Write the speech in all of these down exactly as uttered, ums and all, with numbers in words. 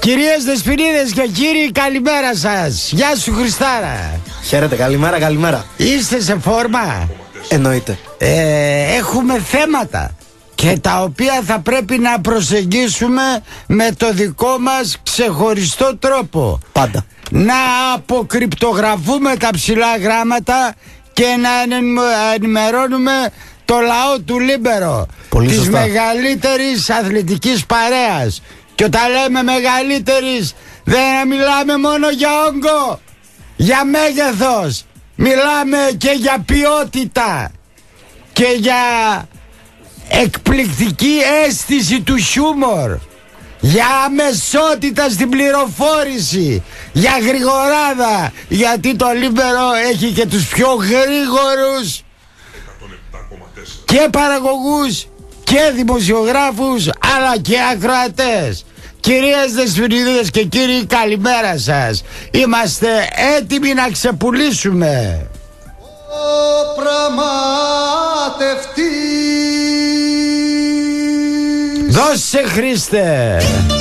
Κυρίες Δεσποινίδες και κύριοι, καλημέρα σας. Γεια σου Χριστάρα. Χαίρετε, καλημέρα, καλημέρα. Είστε σε φόρμα? Εννοείται. ε, Έχουμε θέματα και τα οποία θα πρέπει να προσεγγίσουμε με το δικό μας ξεχωριστό τρόπο. Πάντα. Να αποκρυπτογραφούμε τα ψηλά γράμματα και να ενημερώνουμε το λαό του Λίμπερο, Πολύ της σωστά. μεγαλύτερης αθλητικής παρέας. Και όταν λέμε μεγαλύτερης, δεν μιλάμε μόνο για όγκο, για μέγεθος. Μιλάμε και για ποιότητα και για εκπληκτική αίσθηση του χιούμορ, για αμεσότητα στην πληροφόρηση, για γρηγοράδα, γιατί το Λίμπερο έχει και τους πιο γρήγορους και παραγωγούς και δημοσιογράφους, αλλά και ακροατές. Κυρίες Δεσποινίδες και κύριοι, καλημέρα σας. Είμαστε έτοιμοι να ξεπουλήσουμε. Ο πραγματευτής. Δώσε Χρήστε.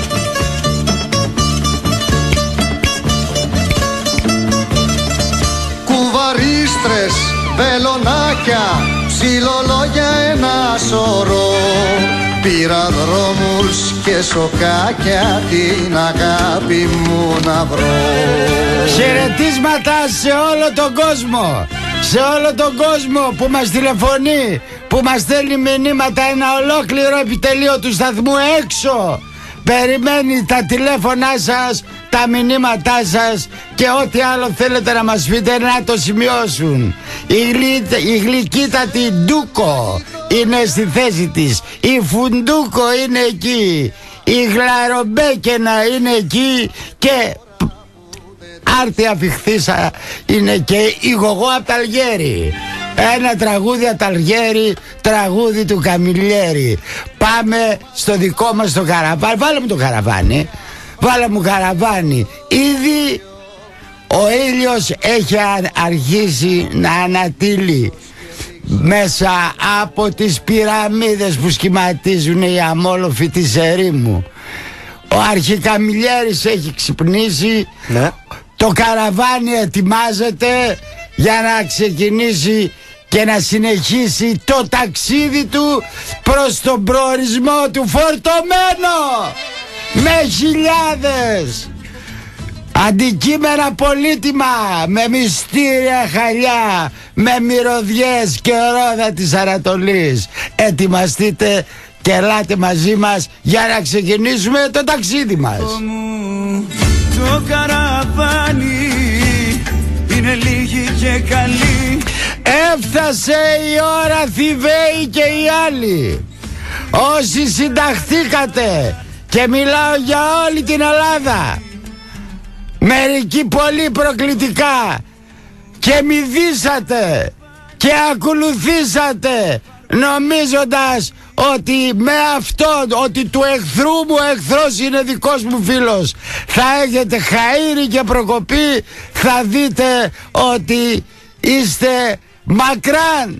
Κουβαρίστρες, βελονάκια, ψιλολόγια ένα σωρό. Πήρα δρόμους και σοκάκια, την αγάπη μου να βρω. Χαιρετίσματα σε όλο τον κόσμο, σε όλο τον κόσμο που μας τηλεφωνεί, που μας στέλνει μηνύματα. Ένα ολόκληρο επιτελείο του σταθμού έξω περιμένει τα τηλέφωνά σας, τα μηνύματά σας και ό,τι άλλο θέλετε να μας πείτε να το σημειώσουν. Η, γλυ, η γλυκύτατη Ντούκο είναι στη θέση της, η Φουντούκο είναι εκεί, η Γλαρομπέκαινα είναι εκεί και άρτια Φιχθήσα είναι και η Γογό από τα Αλγέρι. Ένα τραγούδι από τα Αλγέρι, τραγούδι του Καμιλιέρη. Πάμε στο δικό μας το καραβάνι. Βάλε μου το καραβάνι. Βάλε μου καραβάνι. Ήδη ο ήλιος έχει αρχίσει να ανατείλει μέσα από τις πυραμίδες που σχηματίζουν οι αμόλοφοι της ερήμου. Ο Αρχικαμιλιέρης έχει ξυπνήσει. Ναι. Το καραβάνι ετοιμάζεται για να ξεκινήσει και να συνεχίσει το ταξίδι του προς τον προορισμό του, φορτωμένο με χιλιάδες αντικείμενα πολύτιμα, με μυστήρια χαλιά, με μυρωδιές και ρόδα της Ανατολής. Ετοιμαστείτε και ελάτε μαζί μας για να ξεκινήσουμε το ταξίδι μας. Το καραβάνι είναι λίγοι και καλοί. Έφτασε η ώρα, Θηβαίοι και οι άλλοι, όσοι συνταχθήκατε, και μιλάω για όλη την Ελλάδα, μερικοί πολύ προκλητικά, και μηδήσατε και ακολουθήσατε νομίζοντας ότι με αυτό, ότι του εχθρού μου ο εχθρός είναι δικός μου φίλος, θα έχετε χαΐρι και προκοπή. Θα δείτε ότι είστε μακράν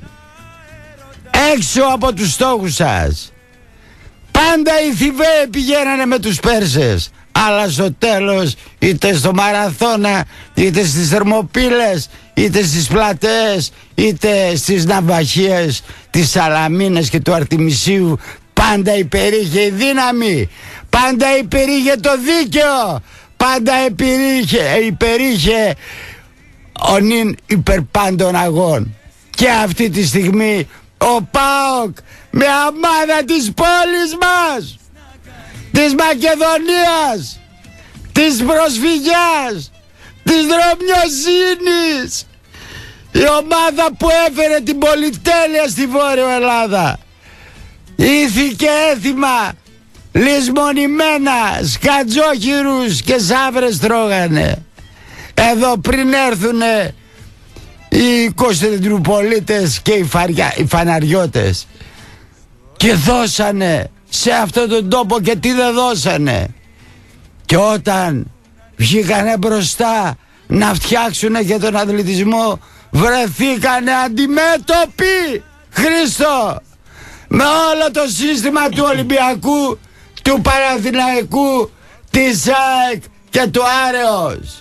έξω από τους στόχους σας. Πάντα οι Θηβαίοι πηγαίνανε με τους Πέρσες, αλλά στο τέλος, είτε στο Μαραθώνα, είτε στις Θερμοπύλες, είτε στις Πλατείες, είτε στις ναυαχίες της Σαλαμίνας και του Αρτιμισίου, πάντα υπερήχε η δύναμη, πάντα υπερήχε το δίκαιο, πάντα υπερήχε, υπερήχε ο νυν υπερπάντων αγών. Και αυτή τη στιγμή ο ΠΑΟΚ, με αμάδα της πόλης μας, της Μακεδονίας, της προσφυγιάς, της δρομιοσύνης, η ομάδα που έφερε την πολυτέλεια στη Βόρειο Ελλάδα, ήθη και έθιμα, λησμονημένα, σκατζόχυρους και σαύρες τρώγανε. Εδώ πριν έρθουνε οι Κωνσταντινουπολίτες και οι, φαριά, οι φαναριώτες και δώσανε σε αυτόν τον τόπο, και τι δεν δώσανε. Και όταν βγήκανε μπροστά να φτιάξουνε και τον αθλητισμό, βρεθήκανε αντιμέτωποι, Χρήστο, με όλο το σύστημα του Ολυμπιακού, του Παναθηναϊκού, της ΑΕΚ και του Άρεος.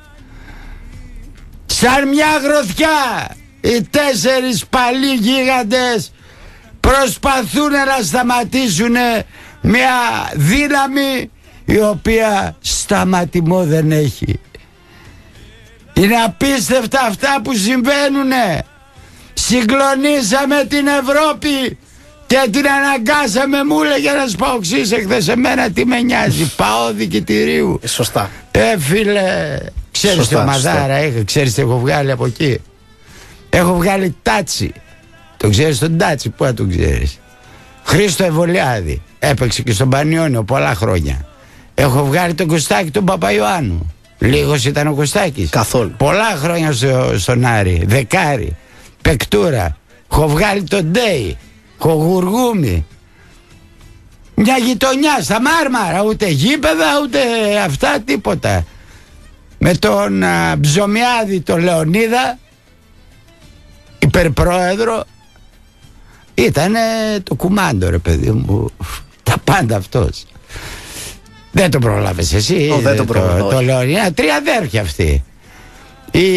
Σαν μια γροθιά οι τέσσερις παλιοί γίγαντες προσπαθούν να σταματήσουν μια δύναμη η οποία σταματημό δεν έχει. Είναι απίστευτα αυτά που συμβαίνουνε. Συγκλονίσαμε την Ευρώπη και την αναγκάσαμε, μου έλεγε ένας παοξής εχθές, εμένα τι με νοιάζει, πάω δικητηρίου. Σωστά. Ε φίλε, ξέρεις το Μαδάρα, έχω, ξέρεις τι έχω βγάλει από εκεί. Έχω βγάλει Τάτσι. Το ξέρεις τον Τάτσι, πού να τον ξέρεις? Χρήστο Ευωλιάδη, έπαιξε και στον Πανιόνιο πολλά χρόνια. Έχω βγάλει τον Κωστάκη τον Παπαϊωάννου. Λίγος ήταν ο Κωστάκης. Καθόλου. Πολλά χρόνια στο, στον Άρη. Δεκάρι. Πεκτούρα. Έχω βγάλει τον Ντέι. Έχω Γουργούμι. Μια γειτονιά στα Μάρμαρα. Ούτε γήπεδα ούτε αυτά τίποτα. Με τον α, Ψωμιάδη τον Λεωνίδα, υπερπρόεδρο. Ήτανε το κουμάντο ρε παιδί μου. Τα πάντα αυτός. Δεν το πρόλαβες εσύ? Oh, δεν το πρόλαβα. Το, το Λεωνίδα, τρία αδέρφια αυτοί. Οι,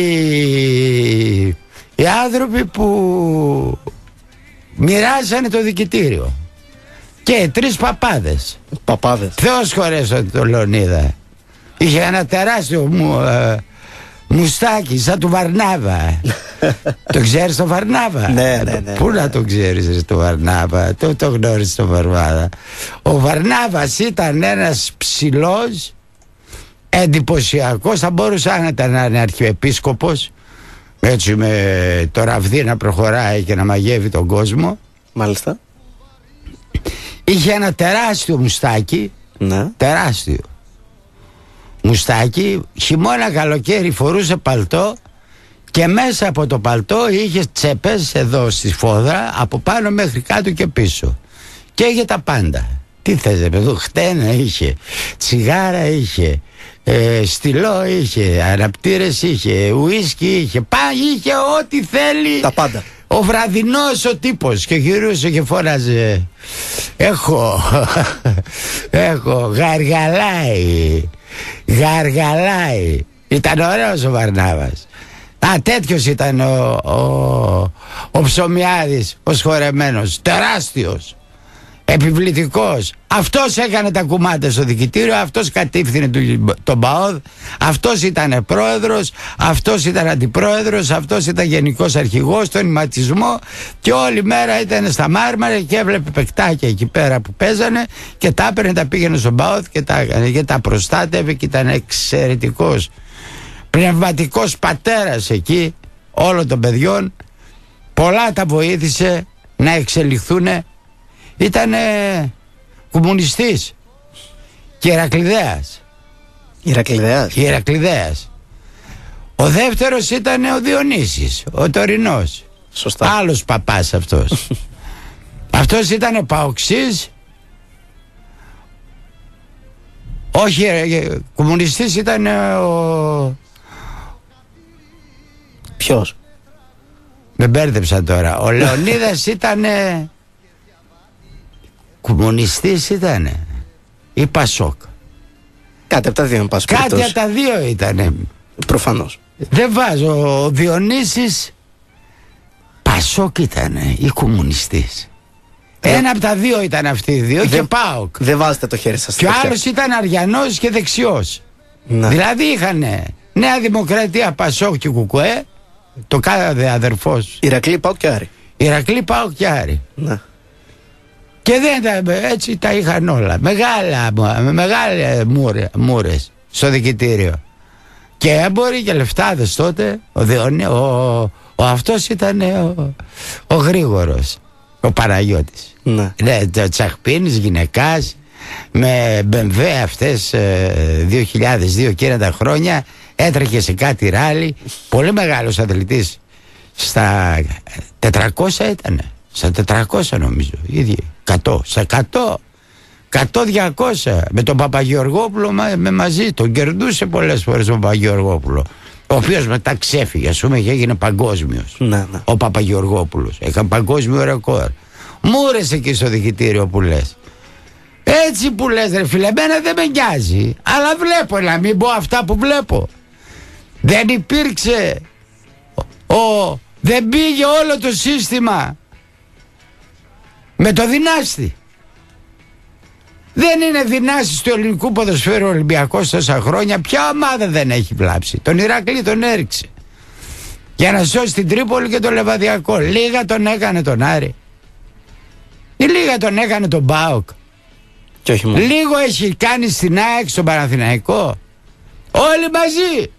οι άνθρωποι που μοιράζανε το δικητήριο. Και τρεις παπάδες. Παπάδες. Θεός χωρέσω το Λεωνίδα. Είχε ένα τεράστιο μου, ε, μουστάκι σαν του Βαρνάβα. Το ξέρεις το Βαρνάβα? Ναι, ναι, ναι. Πού να το ξέρεις το Βαρνάβα? Το, το γνώρισες το Βαρνάβα? Ο Βαρνάβας ήταν ένας ψηλός, εντυπωσιακός. Θα μπορούσε άνετα να είναι αρχιεπίσκοπος, έτσι με το ραβδί να προχωράει και να μαγεύει τον κόσμο. Μάλιστα. Είχε ένα τεράστιο μουστάκι. Ναι. Τεράστιο μουστάκι. Χειμώνα καλοκαίρι φορούσε παλτό και μέσα από το παλτό είχε τσέπες εδώ στη σφόδρα, από πάνω μέχρι κάτω και πίσω. Και είχε τα πάντα. Τι θες εδώ? Χτένα είχε, τσιγάρα είχε, ε, στυλό είχε, αναπτήρες είχε, ουίσκι είχε, πά, είχε ό,τι θέλει. Τα πάντα. Ο βραδινός ο τύπος. Και γυρούσε και φώναζε, έχω έχω γαργαλάει, γαργαλάει. Ήταν ωραίος ο Βαρνάβας. Α, τέτοιος ήταν ο, ο, ο Ψωμιάδης, ο σχορεμένος, τεράστιος, επιβλητικός. Αυτός έκανε τα κουμάντα στο δικητήριο, αυτός κατήφθηνε τον ΠΑΟΔ, αυτός ήταν πρόεδρος, αυτός ήταν αντιπρόεδρος, αυτός ήταν γενικός αρχηγός στον ηματισμό και όλη μέρα ήταν στα Μάρμαρα και έβλεπε παικτάκια εκεί πέρα που παίζανε και τα έπαιρνε, τα πήγαινε στον ΠΑΟΔ και τα, και τα προστάτευε και ήταν εξαιρετικός πνευματικός πατέρας εκεί όλων των παιδιών. Πολλά τα βοήθησε να εξελιχθούν. Ήτανε κομμουνιστής και Ηρακλειδέας. Ηρακλειδέας. Ηρακλειδέας. Ο δεύτερος ήταν ο Διονύσης, ο Τωρινός. Σωστά. Άλλος παπάς αυτός. Αυτός ήταν παοξής. Όχι, κομμουνιστής ήταν ο... Ποιος? Με μπέρδεψα τώρα. Ο Λεωνίδας ήταν κομμουνιστής ήτανε ή Πασόκ? Κάτι από τα δύο, εν πάση Κάτι περιπτώσει. από τα δύο ήτανε. Προφανώς. Δεν βάζω. Ο Διονύσης Πασόκ ήτανε ή κομμουνιστής? Ε, Ένα από τα δύο ήταν αυτοί οι δύο. δεν- Και ΠΑΟΚ. Δεν βάζετε το χέρι σας. Και ο στα άλλος ήταν αριανός και δεξιός. Ναι. Δηλαδή είχανε Νέα Δημοκρατία, Πασόκ και Κουκουέ. Το κάθε αδερφός Ηρακλή, πάω και Άρη. Ηρακλή, ΠΑΟΚ και Άρη. Ναι. Και δεν τα, έτσι τα είχαν όλα. Μεγάλα, με μεγάλες μούρε, μούρες στο δικητήριο. Και έμποροι και λεφτάδες τότε. Ο, Διονύ, ο, ο αυτός ήταν ο, ο Γρήγορος, ο Παναγιώτης. Ναι. Ναι, το τσαχπίνης, γυναικάς, με μπεμβέ αυτές ε, δύο χιλιάδες δύο εκείνα τα χρόνια. Έτρεχε σε κάτι ράλι. Πολύ μεγάλος αθλητής. Στα τετρακόσια ήτανε. Στα τετρακόσια νομίζω. Ίδιοι. εκατό. Στα εκατό. εκατό διακόσια. Με τον Παπαγεωργόπουλο μα, με μαζί. Τον κερδούσε πολλές φορές τον Παπαγεωργόπουλο. Ο οποίος μετά ξέφυγε, ας πούμε, και έγινε παγκόσμιος. Ναι, ναι. Ο Παπαγεωργόπουλος. Έκανε παγκόσμιο ρεκόρ. Μούρες εκεί στο δικητήριο που λες. Έτσι που λες ρε φίλε, εμένα δεν με νοιάζει. Αλλά βλέπω, να μην πω αυτά που βλέπω. Δεν υπήρξε ο, δεν πήγε όλο το σύστημα με το δυνάστη. Δεν είναι δυνάστης του ελληνικού ποδοσφαίρου Ολυμπιακός τόσα χρόνια. Ποια ομάδα δεν έχει βλάψει? Τον Ηρακλή τον έριξε για να σώσει την Τρίπολη και τον Λεβαδιακό. Λίγα τον έκανε τον Άρη. Ή λίγα τον έκανε τον ΠΑΟΚ. Και όχι μόνο. Λίγο έχει κάνει στην ΑΕΚ, στον Παναθηναϊκό. Όλοι μαζί.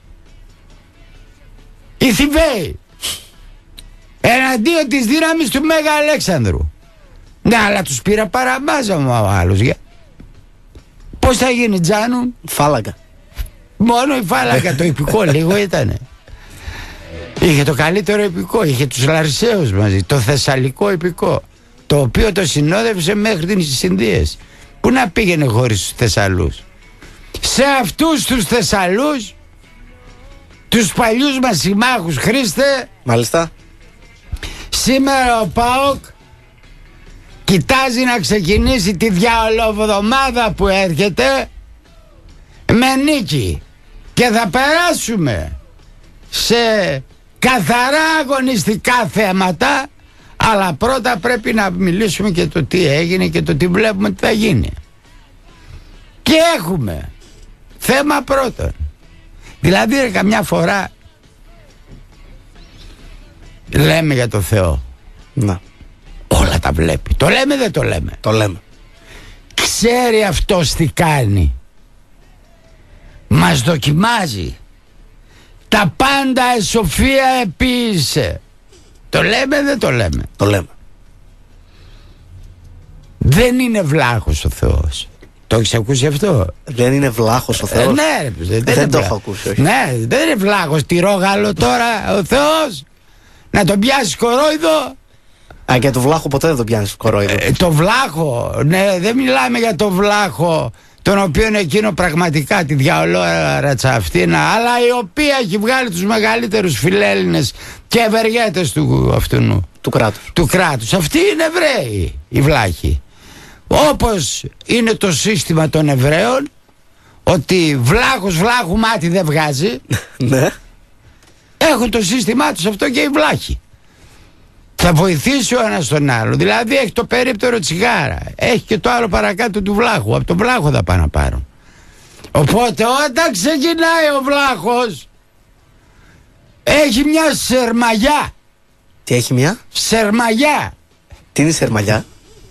Οι Θηβαίοι εναντίον της δύναμης του Μέγα Αλέξανδρου. Ναι, αλλά τους πήρα παραμάζα μου ο άλλος. Πώς θα γίνει Τζάνου? Φάλαγγα. Μόνο η φάλαγγα. Το υπηκό λίγο ήτανε. Είχε το καλύτερο υπηκό. Είχε τους Λαρσαίους μαζί. Το Θεσσαλικό υπηκό, το οποίο το συνόδευσε μέχρι τις Ινδίες. Πού να πήγαινε χωρίς τους Θεσσαλούς? Σε αυτούς τους Θεσσαλούς, τους παλιούς μας συμμάχους, Χρήστε, Μάλιστα. σήμερα ο ΠΑΟΚ κοιτάζει να ξεκινήσει τη διαολοβδομάδα που έρχεται με νίκη. Και θα περάσουμε σε καθαρά αγωνιστικά θέματα. Αλλά πρώτα πρέπει να μιλήσουμε και το τι έγινε και το τι βλέπουμε τι θα γίνει. Και έχουμε θέμα πρώτον. Δηλαδή ρε, καμιά φορά λέμε για το Θεό. Να. Όλα τα βλέπει. Το λέμε δεν το λέμε? Το λέμε. Ξέρει αυτός τι κάνει. Μας δοκιμάζει. Τα πάντα εσοφία επίησε. Το λέμε δεν το λέμε? Το λέμε. Δεν είναι βλάχος ο Θεός. Το έχεις ακούσει αυτό? Δεν είναι βλάχος ο Θεός. Ε, ναι, ρε, δεν, δεν δεν το βλά... έχω ακούσει, όχι. Ναι, δεν είναι βλάχος. Τυρόγαλο τώρα ο Θεός? Να τον πιάσει κορόιδο? Α, και το βλάχο ποτέ δεν τον πιάνεις κορόιδο. Ε, το βλάχο, ναι, δεν μιλάμε για το βλάχο τον οποίο είναι εκείνο πραγματικά τη διαολόρατσα αυτήνα, αλλά η οποία έχει βγάλει τους μεγαλύτερους φιλέλληνες και ευεργέτες του αυτού Του κράτους. του κράτους. Αυτοί είναι Εβραίοι, οι βλάχοι. Όπως είναι το σύστημα των Εβραίων, ότι βλάχος βλάχου μάτι δεν βγάζει. Ναι. Έχουν το σύστημά τους αυτό και οι βλάχοι. Θα βοηθήσει ο ένας τον άλλο. Δηλαδή έχει το περίπτερο τσιγάρα, έχει και το άλλο παρακάτω του βλάχου. Από τον βλάχο θα πάνε να πάρουν. Οπότε όταν ξεκινάει ο βλάχος, έχει μια σερμαγιά. Τι έχει μια? Σερμαγιά. Τι είναι η σερμαγιά?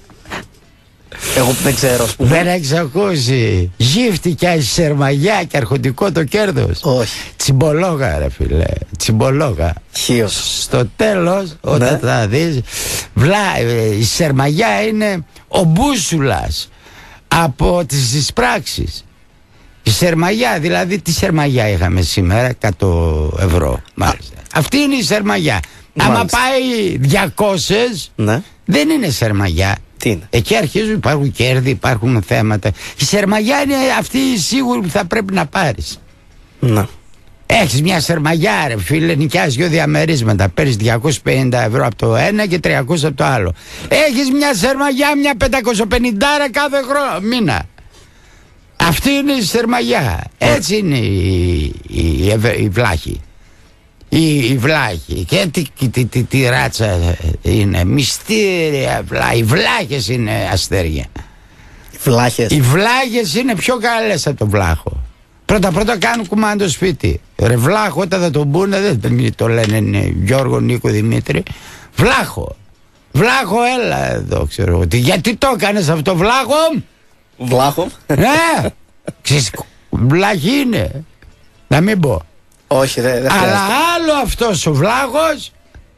Εγώ δεν ξέρω, ας πούμε. Δεν έχεις ακούσει? Γύφτηκε η σερμαγιά και αρχοντικό το κέρδος. Όχι. Τσιμπολόγα ρε φίλε. Τσιμπολόγα. Χίος. Στο τέλος όταν Ναι. θα δεις βλά, η σερμαγιά είναι ο μπούσουλας από τις εισπράξεις. Η σερμαγιά, δηλαδή τι σερμαγιά είχαμε σήμερα? εκατό ευρώ μάλιστα. Αυτή είναι η σερμαγιά. Άμα Μάλιστα. πάει διακόσιες, Ναι. δεν είναι σερμαγιά. Τι είναι? Εκεί αρχίζουν, υπάρχουν κέρδη, υπάρχουν θέματα. Η σερμαγιά είναι αυτή η σίγουρη που θα πρέπει να πάρεις. Να. Έχεις μια σερμαγιά ρε φίλε, νοικιάζεις δύο διαμερίσματα, παίρνεις διακόσια πενήντα ευρώ από το ένα και τριακόσια από το άλλο. Έχεις μια σερμαγιά, μια πεντακόσια πενήντα κάθε χρόνο, μήνα. Αυτή είναι η σερμαγιά. Έτσι είναι η, η, η, η βλάχη. Η, η βλάχη. Και τι, τι, τι, τι ράτσα είναι, μυστήρια βλάχη. Οι βλάχες είναι αστέρια. Βλάχες. Οι βλάχες είναι πιο καλές από τον βλάχο. Πρώτα πρώτα κάνουν κουμάντο σπίτι. Ρε βλάχο, όταν θα τον πούνε, δεν το λένε είναι Γιώργο, Νίκο, Δημήτρη. Βλάχο. Βλάχο, έλα εδώ, ξέρω ότι. Γιατί το έκανες αυτό, βλάχο? Βλάχο. Ναι. Ξέρεις, βλάχη είναι. Να μην πω. Όχι, δεν δε Αλλά χρειάζεται. άλλο αυτός ο βλάχος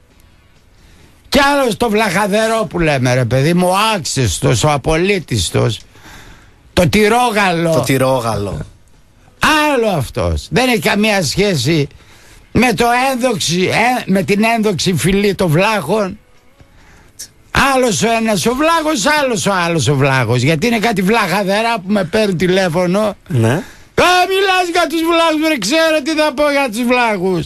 και άλλο το βλαχαδερό που λέμε ρε παιδί μου, ο άξιστος, ο απολύτιστος, το τυρόγαλο. Το τυρόγαλο. Άλλο αυτός. Δεν έχει καμία σχέση με, το ένδοξη, ε, με την ένδοξη φυλή των βλάχων. Άλλος ο ένας ο βλάχος, άλλος ο άλλος ο βλάχος. Γιατί είναι κάτι βλαχαδερά που με παίρνουν τηλέφωνο. Ναι. Α, μιλάς για τους βλάχους, ρε, ξέρω τι θα πω για τους βλάχους.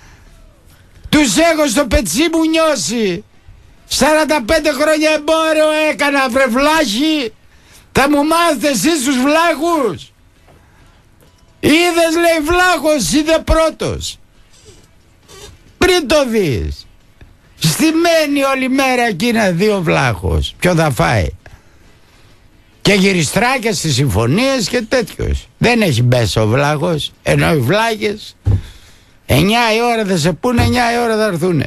Τους έχω στο πετσί μου νιώσει. σαράντα πέντε χρόνια εμπόριο έκανα, βρε βλάχοι. Θα μου μάθετε εσείς τους βλάχους. Είδες, λέει, βλάχος, είδε πρώτος. Πριν το δεις. Στημένη όλη μέρα εκεί να δει ο βλάχος. Ποιο θα φάει. Και γυριστράκια στις συμφωνίες και τέτοιος. Δεν έχει μπέσει ο βλάχος. Ενώ οι βλάχες εννιά η ώρα θα σε πούνε, εννιά η ώρα θα έρθουνε.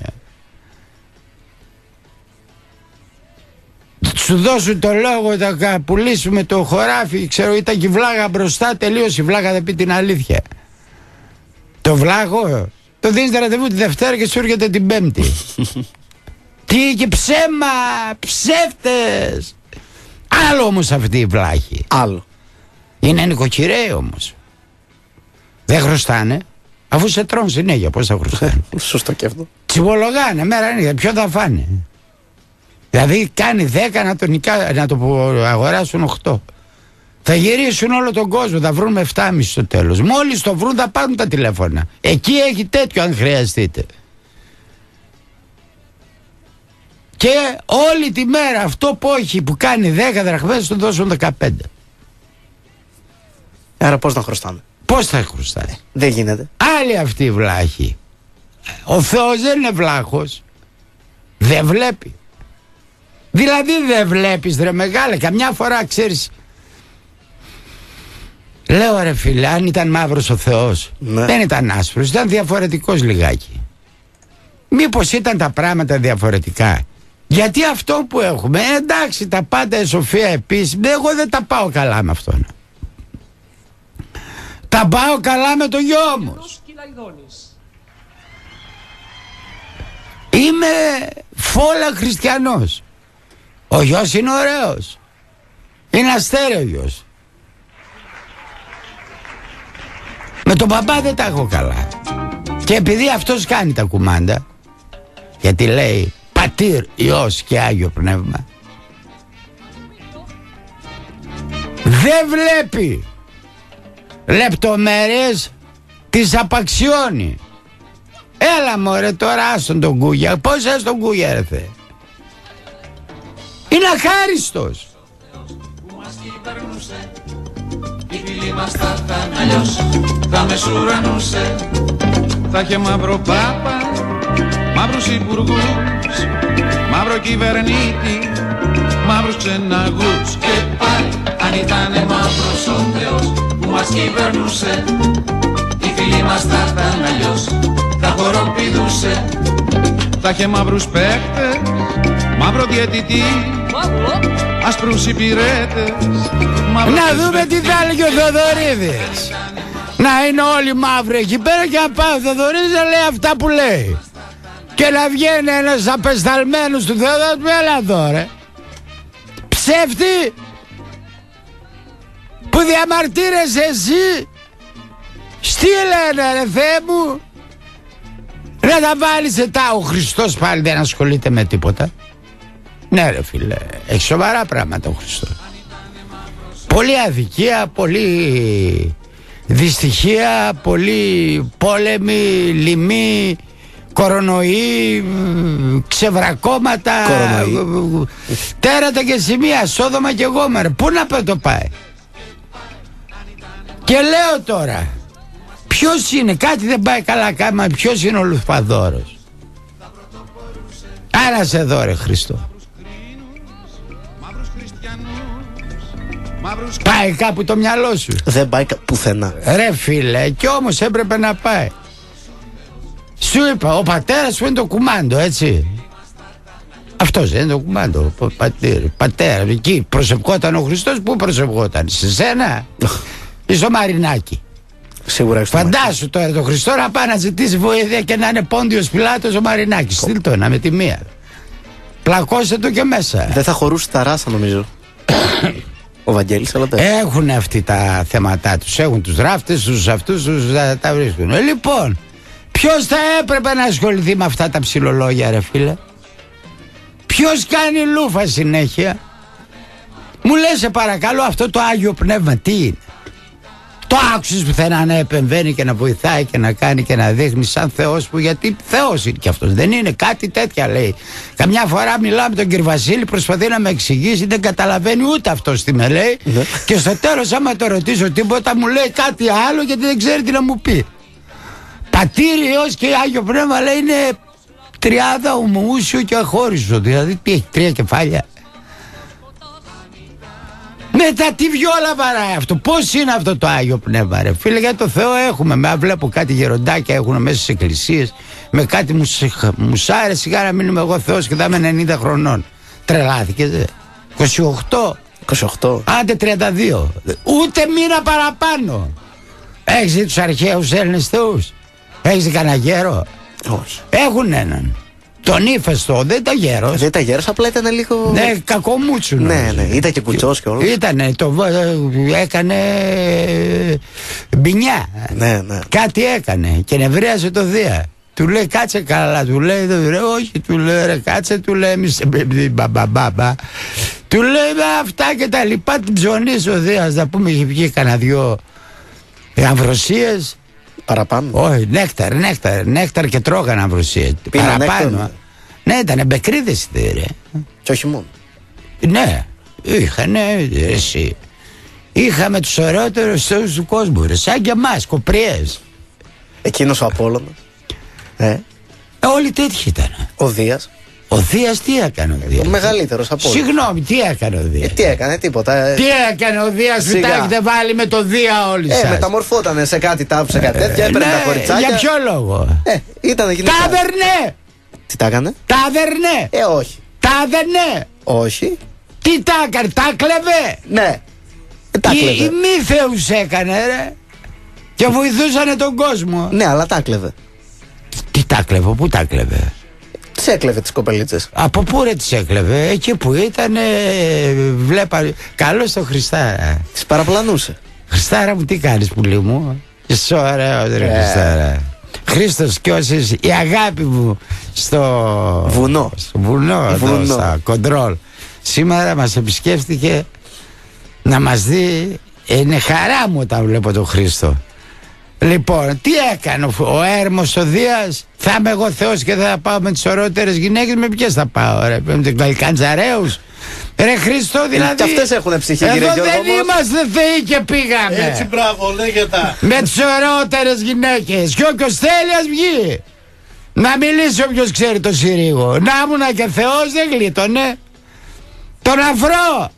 Σου δώσουν το λόγο, θα πουλήσουμε το χωράφι. Ξέρω, ήταν και η βλάγα μπροστά. Τελείωσε η βλάγα, θα πει την αλήθεια. Το βλάγο το δίνεις ραντεβού τη Δευτέρα και σου έρχεται την Πέμπτη. Τι και ψέμα, ψεύτες. Άλλο όμως αυτή η βλάχη. Άλλο. Είναι νοικοκυρέοι όμως. Δεν χρωστάνε. Αφού σε τρώνε συνέχεια, πώς θα χρωστάνε. Σωστό και αυτό. Τσιβολογάνε μέρα νύχτα. Ποιο θα φάνε. Δηλαδή κάνει δέκα να το, νικά, να το αγοράσουν οκτώ. Θα γυρίσουν όλο τον κόσμο. Θα βρουν με επτά και μισό στο τέλος. Μόλις το βρουν θα πάρουν τα τηλέφωνα. Εκεί έχει τέτοιο αν χρειαστείτε. Και όλη τη μέρα αυτό που έχει, που κάνει δέκα δραχμές, του δώσουν δεκαπέντε. Άρα πώς να χρωστάμε. Πώς θα χρωστάει. Δεν γίνεται. Άλλη αυτή η βλάχη. Ο Θεός δεν είναι βλάχος. Δεν βλέπει. Δηλαδή δεν βλέπεις, ρε μεγάλε. Καμιά φορά ξέρεις. Λέω, ρε φίλε, αν ήταν μαύρος ο Θεός, ναι, δεν ήταν άσπρος, ήταν διαφορετικός λιγάκι. Μήπως ήταν τα πράγματα διαφορετικά. Γιατί αυτό που έχουμε, εντάξει, τα πάντα η Σοφία επίσης, εγώ δεν τα πάω καλά με αυτόν. Τα πάω καλά με το γιο μου. Είμαι φόλα χριστιανός. Ο γιος είναι ωραίος. Είναι αστέρεο γιος. Με τον παπά δεν τα έχω καλά. Και επειδή αυτός κάνει τα κουμάντα, γιατί λέει Πατήρ, Υιός και Άγιο Πνεύμα, δεν βλέπει λεπτομέρειες, τις απαξιώνει. Έλα μωρέ τώρα, άστον τον Κούγια. Πώς άστον τον Κούγια, ρε Θεέ. Είναι αχάριστος. Οι φίλοι μας θα ήταν αλλιώς, θα μεσουρανούσε. Θα είχε μαύρο πάπα, μαύρους υπουργούς, μαύρο κυβερνήτη, μαύρους ξεναγούς. Και πάλι αν ήτανε μαύρος ο Θεός που μας κυβερνούσε, οι φίλοι μας θα ήταν αλλιώς, θα χοροπηδούσε. Θα είχε μαύρους παίχτες, μαύρο διαιτητή, άσπρους υπηρέτες. Να δούμε τι θα έλεγε ο Θοδωρίδης. Να είναι όλοι μαύροι εκεί πέρα και να πάει ο Θοδωρίδης να λέει αυτά που λέει. Και να βγαίνει ένας απεσταλμένος του Θεού, έλα εδώ ρε. Ψεύτη που διαμαρτύρεσαι εσύ. Στείλε ρε Θεέ μου. Να τα βάλεις ετά. Ο Χριστός πάλι δεν ασχολείται με τίποτα. Ναι ρε φίλε, έχει σοβαρά πράγματα ο Χριστός. Πολύ αδικία, πολύ δυστυχία, πολύ πόλεμοι, λοιμοί, κορονοϊοί, ξεβρακώματα, κορονοϊ. Τέρατα και σημεία, Σόδομα και Γόμορα. Πού να το πάει. Και λέω τώρα, ποιος είναι, κάτι δεν πάει καλά κάμα, ποιος είναι ο Λουφαδόρος. Άρα σε δω ρε Χριστό. Πάει κάπου το μυαλό σου. Δεν πάει πουθενά. Ρε φίλε, κι όμως έπρεπε να πάει. Σου είπα, ο πατέρας σου είναι το κουμάντο, έτσι. Αυτός δεν είναι το κουμάντο. Πατήρ, πατέρα, εκεί προσευχόταν ο Χριστός. Πού προσευχόταν, σε σένα ή στο Μαρινάκι. Σίγουρα. Φαντάσου τώρα το Χριστό να πάει να ζητήσει βοήθεια και να είναι Πόντιος Πιλάτος ο Μαρινάκης. Στείλ το ένα με τη μία. Πλακώσε το και μέσα. Δεν θα χωρούσε τα ράσα νομίζω. Ο Βαγγέλης, αλλά δεν. Έχουν αυτοί τα θέματα τους. Έχουν τους ράφτες, τους αυτούς, τους τα, τα βρίσκουν. Ε, λοιπόν, ποιος θα έπρεπε να ασχοληθεί με αυτά τα ψιλολόγια, ρε φίλε. Ποιος κάνει λούφα συνέχεια. Μου λες σε παρακαλώ, αυτό το Άγιο Πνεύμα τι είναι. Το άκουσες πουθενά να επεμβαίνει και να βοηθάει και να κάνει και να δείχνει σαν Θεός που, γιατί Θεός είναι κι αυτός, δεν είναι κάτι τέτοια λέει. Καμιά φορά μιλάμε τον κύριο Βασίλη, προσπαθεί να με εξηγήσει, δεν καταλαβαίνει ούτε αυτός τι με λέει. Ναι. Και στο τέλος άμα το ρωτήσω τίποτα μου λέει κάτι άλλο γιατί δεν ξέρει τι να μου πει. Πατήριος και Άγιο Πνεύμα λέει είναι τριάδα ομοούσιο και αχώριστο, δηλαδή τι έχει, τρία κεφάλια. Μετά τι βιόλα βαράει αυτό. Πώς είναι αυτό το Άγιο Πνεύμα ρε φίλε, για το Θεό έχουμε. Με βλέπω κάτι γεροντάκια έχουν μέσα στις εκκλησίες με κάτι μουσάρες, σιγά να μείνουμε εγώ Θεός και θα είμαι ενενήντα χρονών. Τρελάθηκες δε. είκοσι οκτώ είκοσι οκτώ Άντε τριάντα δύο. Ούτε μήνα παραπάνω. Έχεις δει τους αρχαίους Έλληνες θεούς? Έχεις δει κανένα γέρο? Όχι. Έχουν έναν. Τον Ύφεστο, δεν ήταν γέρος. Δεν ήταν γέρος, απλά ήταν λίγο. Ναι, κακομούτσουνο. Ναι, ναι, ήταν και κουτσός και όλα. Ήτανε, το έκανε μπινιά. Ναι, ναι. Κάτι έκανε και νευρίασε το Δία. Του λέει κάτσε καλά, του λέει ρε, όχι, του λέει ρε κάτσε, του λέει μη σε μπαμπαμπαμπα. Του λέει με αυτά και τα λοιπά, την ψωνίσει ο Δίας, να πούμε είχε βγει κανένα δυο αμβροσίες. Παραπάνω. Όχι, νέκταρ, νέκταρ, νέκταρ και τρώγανε αμβροσίες. Παραπάνω. Νέκταρ. Ναι, ήτανε μπεκρίδες ρε. Και όχι μόνο. Ναι, είχανε εσύ. Είχαμε τους ωραίτερους θεούς του κόσμου ρε, σαν και εμάς, κοπριές. Εκείνος ο Απόλλωνας. Ε. Όλοι τέτοιοι ήταν. Ο Δίας. Ο Δίας τι έκανε ο Δίας? Ο μεγαλύτερος από όλους. Συγγνώμη, τι έκανε ο Δίας? Ε, τι έκανε, τίποτα. Ε. Τι έκανε ο Δίας που τα έχετε βάλει με το Δία όλοι σας? Ε, μεταμορφότανε σε κάτι τάπου, σε κάτι τέτοια, έπαιρνε ναι, τα κοριτσάκια. Για ποιο λόγο? Ε, ήταν γυναίκα. Τάβερνε! Τι τα έκανε? Τάβερνε! Ε, όχι. Τάβερνε! Όχι. Τι τα έκανε, τα κλέβε! Ναι. Ε, τα κλέβε. Οι μη θεούς έκανε ρε. Και βοηθούσανε τον κόσμο. Ναι, αλλά τα κλέβε. Τι τα κλέβε, πού τα κλέβε? Τις έκλεβε τις κοπελίτσες. Από πού ρε τις έκλεβε? Εκεί που ήταν βλέπα. Καλώς το Χριστάρα. Τις παραπλανούσε. Χριστάρα μου τι κάνεις πουλί μου? Είσαι ωραίος ρε Χριστάρα. Χρήστος Κιώσης, η αγάπη μου στο βουνό, στο βουνό, βουνό. Εδώ, στα κοντρόλ. Σήμερα μας επισκέφτηκε να μας δει. Είναι χαρά μου όταν βλέπω τον Χρήστο. Λοιπόν, τι έκανε ο Έρμος ο Δίας? Θα είμαι εγώ Θεός και θα πάω με τις ωραίτερες γυναίκες? Με ποιες θα πάω ρε? Με τους Βαλκαντζαρέους? Ρε Χριστό, δηλαδή. Και αυτές έχουν ψυχή, εδώ κύριε Γιώργο. δεν είμαστε θεοί και πήγαμε. Έτσι, μπράβο, λέγεται. Με τις ωραίτερες γυναίκες. Και όποιος θέλει ας βγει. Να μιλήσει όποιος ξέρει το συρίγο. Να ήμουνα και Θεός δεν γλίτωνε. Τον αφρό.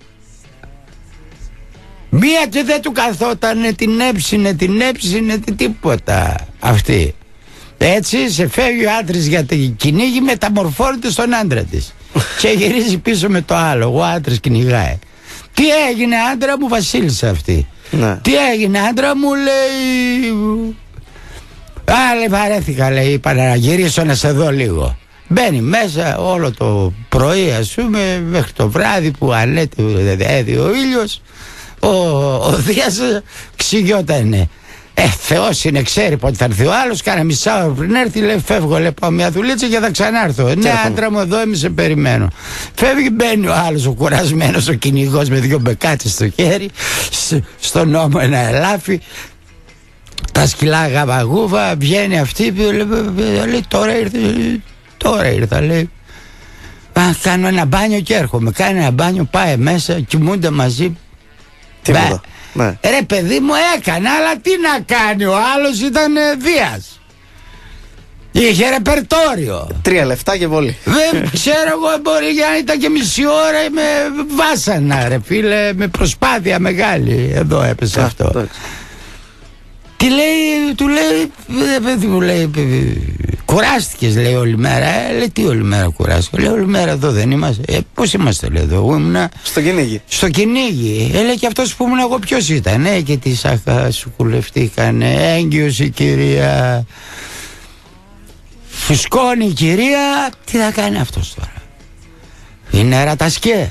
Μία και δεν του καθότανε, την έψινε, την έψινε, τι τίποτα αυτή. Έτσι σε φεύγει ο άντρας για το κυνήγι, μεταμορφώνεται στον άντρα της. Και γυρίζει πίσω με το άλλο, ο άντρας κυνηγάει. Τι έγινε άντρα μου, βασίλισσα αυτή? Ναι. Τι έγινε άντρα μου, λέει. Α, λέει, βαρέθηκα, λέει, είπα να γυρίσω να σε δω λίγο. Μπαίνει μέσα όλο το πρωί, ας πούμε, μέχρι το βράδυ που ανέτει ο ήλιος. Ο, ο Δίας ξυγιότανε. Ε, Θεός είναι, ξέρει πότε θα έρθει ο άλλος. Κάνα μισά ώρα πριν έρθει, λέει, φεύγω, λέει, πάω μια δουλίτσα και θα ξανάρθω. Ναι, άντρα μου, εδώ είμαι, σε περιμένω. Φεύγει, μπαίνει ο άλλος, ο κουρασμένος, ο κυνηγός με δύο μπεκάτσες στο χέρι, στον ώμο ένα ελάφι, τα σκυλά γαβαγούβα, βγαίνει αυτή, λέει, τώρα ήρθε, τώρα ήρθα, λέει. Α, κάνω ένα μπάνιο και έρχομαι. Κάνει ένα μπάνιο, πάει μέσα, κοιμούνται μαζί. Τίποτα. Ναι. Ρε παιδί μου, έκανε, αλλά τι να κάνει, ο άλλος ήταν ε, Δίας. Είχε ρεπερτόριο. Τρία λεφτά και βολή. Δεν ξέρω εγώ, μπορεί για να ήταν και μισή ώρα με βάσανα ρε φίλε, με προσπάθεια μεγάλη. Εδώ έπεσε Α, αυτό. Εντάξει. Τι λέει, του λέει, παιδί μου λέει, κουράστηκες, λέει, όλη μέρα. Ε, λέει, τι όλη μέρα κουράστηκα? Λέει, όλη μέρα εδώ δεν είμαστε. Ε, πώς είμαστε, λέει, εδώ? Ήμουνα στο κυνήγι. Στο κυνήγι. Ε, λέει, και αυτός που ήμουν εγώ ποιος ήταν? Ε, και τη σαχά σου κουλευτήκανε. Έγκυος η κυρία. Φουσκώνει η κυρία. Τι θα κάνει αυτός τώρα? Είναι ρατασκέ.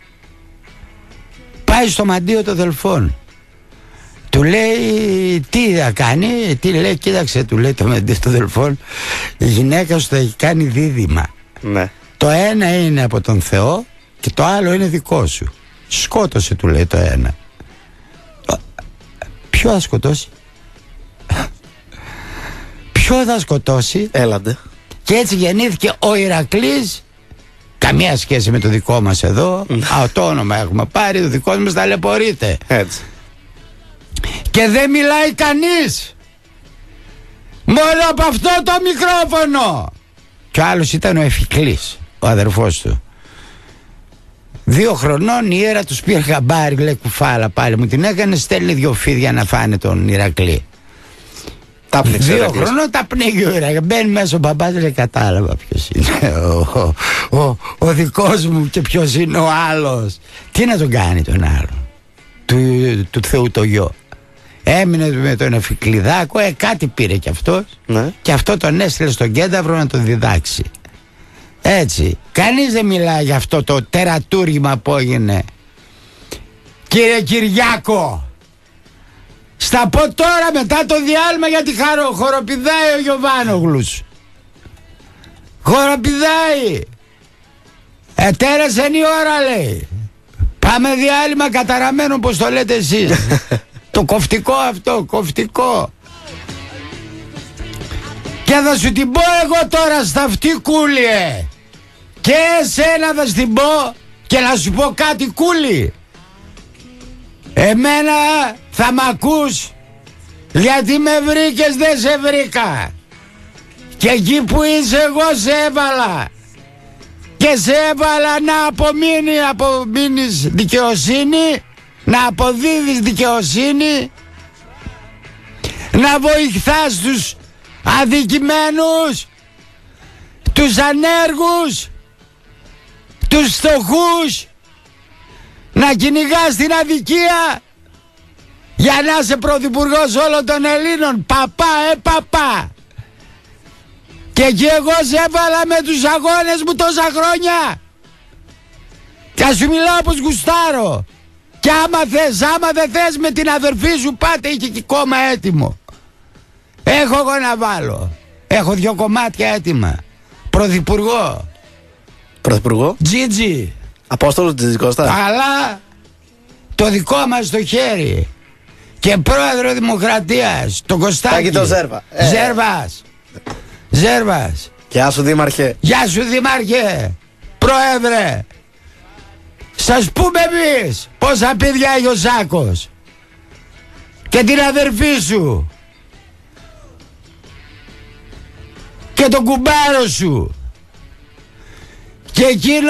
Πάει στο μαντίο των Δελφών. Του λέει, τι θα κάνει? Τι λέει, κοίταξε, του λέει το μαντίο των Δελφών, η γυναίκα σου θα έχει κάνει δίδυμα. Ναι. Το ένα είναι από τον Θεό και το άλλο είναι δικό σου. Σκότωσε, του λέει, το ένα. Ποιο Ποιο θα σκοτώσει? Ποιο θα σκοτώσει? Έλαντε. Και έτσι γεννήθηκε ο Ηρακλής. Καμία σχέση με το δικό μας εδώ. Α, το όνομα έχουμε πάρει, το δικό μας ταλαιπωρείται. Έτσι. Και δεν μιλάει κανείς. Μόνο από αυτό το μικρόφωνο. Και ο άλλος ήταν ο Εφικλής, ο αδερφός του. Δύο χρονών η Ιέρα τους πήρε χαμπάρι, λέει κουφάλα πάλι. Μου την έκανε, στέλνει δυο φίδια να φάνε τον Ηρακλή. Τα πνίξε. Δύο χρονών τα πνίγει ο Ηρακλής. Μπαίνει μέσα ο μπαμπάς, λέει κατάλαβα ποιος είναι ο, ο, ο, ο δικός μου και ποιος είναι ο άλλος. Τι να τον κάνει τον άλλο? Του, του Θεού το γιο. Έμεινε με τον Εφικλιδάκο, ε, κάτι πήρε κι αυτός. Ναι. Και αυτό τον έστειλε στον Κένταυρο να τον διδάξει. Έτσι. Κανείς δεν μιλάει για αυτό το τερατούργημα που έγινε. Κύριε Κυριάκο, στα πω τώρα μετά το διάλειμμα, γιατί χαρο, χοροπηδάει ο Γιωβάνογλους. Χοροπηδάει. Ετέρασε η ώρα, λέει. Πάμε διάλειμμα καταραμένο, πως το λέτε εσείς. Το κοφτικό αυτό, κοφτικό. Και θα σου την πω εγώ τώρα στα αυτή, Κούλιε. Και εσένα θα στην πω. Και να σου πω κάτι, Κούλι. Εμένα θα μ' ακούς, γιατί με βρήκες, δεν σε βρήκα. Και εκεί που είσαι εγώ σε έβαλα. Και σε έβαλα να απομείνει, απομείνεις δικαιοσύνη, να αποδίδεις δικαιοσύνη, να βοηθάς τους αδικημένους, τους ανέργους, τους φτωχούς, να κυνηγάς την αδικία για να είσαι πρωθυπουργός όλων των Ελλήνων. Παπά, ε παπά. Και εκεί εγώ σε έβαλα με τους αγώνες μου τόσα χρόνια. Και ας σου μιλάω πως γουστάρω. Και άμα θες, άμα δεν θες, με την αδερφή σου πάτε, είχε και κόμμα έτοιμο. Έχω εγώ να βάλω. Έχω δυο κομμάτια έτοιμα. Πρωθυπουργό. Πρωθυπουργό. Τζίτζι. Απόστολος Τζίτζι Κώστα. Αλλά το δικό μας στο χέρι. Και πρόεδρο Δημοκρατίας, τον Κωστάκη. Τάκη τον Ζέρβα. Ε. Ζέρβας. Ζέρβας. Γεια σου Δήμαρχε. Γεια σου Δήμαρχε. Πρόεδρε. Σας πούμε εμείς πόσα παιδιά έχει ο Σάκος. Και την αδερφή σου. Και τον κουμπάρο σου. Και εκείνο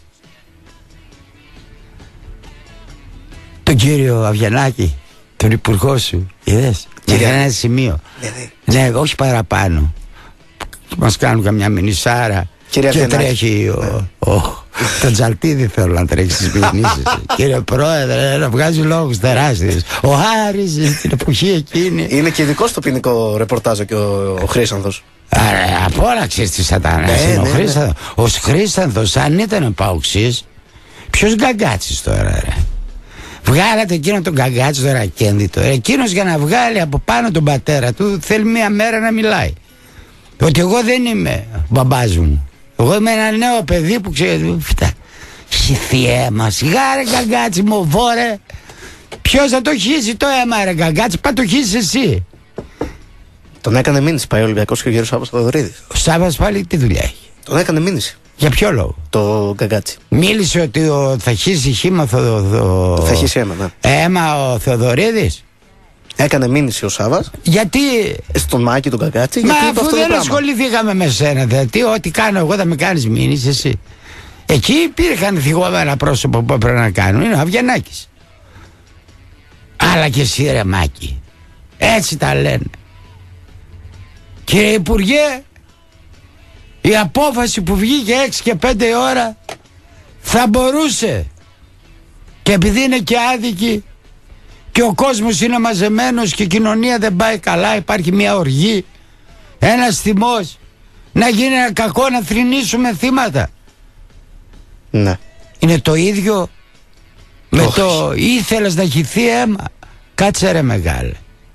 τον κύριο Αβγενάκη, τον υπουργό σου. Είδες, για ένα σημείο. Ναι, όχι παραπάνω. Μας κάνουν καμιά μινισάρα. Κύριε και Αβγενάκη. τρέχει ο, ο, το Τζαλτίδη, θέλω να τρέχει στις μηνύσεις. Κύριε Πρόεδρε, να βγάζει λόγους τεράστιους. Ο Άρης στην εποχή εκείνη. Είναι και ειδικό στο ποινικό ρεπορτάζ και ο, ο Χρήσανθος. Άρα, από όλα ξέρεις τι σατανάς Ναι, είναι ο ναι, ναι. Χρήσανθος. Ο Χρήσανθος, αν ήταν παοξής, ποιος γκαγκάτσις τώρα, ρε. Βγάλατε εκείνο τον γκαγκάτσι το ρακένδυτο. Εκείνος για να βγάλει από πάνω τον πατέρα του θέλει μία μέρα να μιλάει. Ότι εγώ δεν είμαι ο μπαμπάς μου. Εγώ είμαι ένα νέο παιδί που ξέρει. Φτά. Χυθιέ μα. Σιγά ρε γκαγκάτσι μου, βόρε. Ποιος θα το χύσει το αίμα, ρε γκαγκάτσι, πά το χύσει εσύ. Τον έκανε μήνυση πάει ο Ολυμπιακός και ο γύρος Σάββας Θοδωρίδης. Ο Σάββας πάλι τι δουλειά έχει? Τον έκανε μήνυση. Για ποιο λόγο? Το γκαγκάτσι. Μίλησε ότι ο, θα χύσει χύμα θο, θο, Θα χύσει αίμα, ναι. αίμα ο Θεοδωρίδης. Έκανε μήνυση ο Σάββας Γιατί? στον Μάκη τον γκαγκάτσι. Μα γιατί είπε αφού αυτό το δεν πράγμα. ασχοληθήκαμε με σένα, δηλαδή ό,τι κάνω εγώ θα με κάνεις μήνυση εσύ. Εκεί υπήρχαν θυγόμενα πρόσωπα που έπρεπε να κάνουν. Είναι ο Αβγενάκης. Αλλά και εσύ ρε Μάκη. Έτσι τα λένε. Κύριε Υπουργέ, η απόφαση που βγήκε έξι και πέντε η ώρα θα μπορούσε, και επειδή είναι και άδικη και ο κόσμος είναι μαζεμένος και η κοινωνία δεν πάει καλά, υπάρχει μια οργή, ένας θυμός, να γίνει ένα κακό, να θρηνήσουμε θύματα. Ναι. Είναι το ίδιο με Όχι. το ήθελες να χυθεί αίμα. Κάτσε ρε μεγάλε.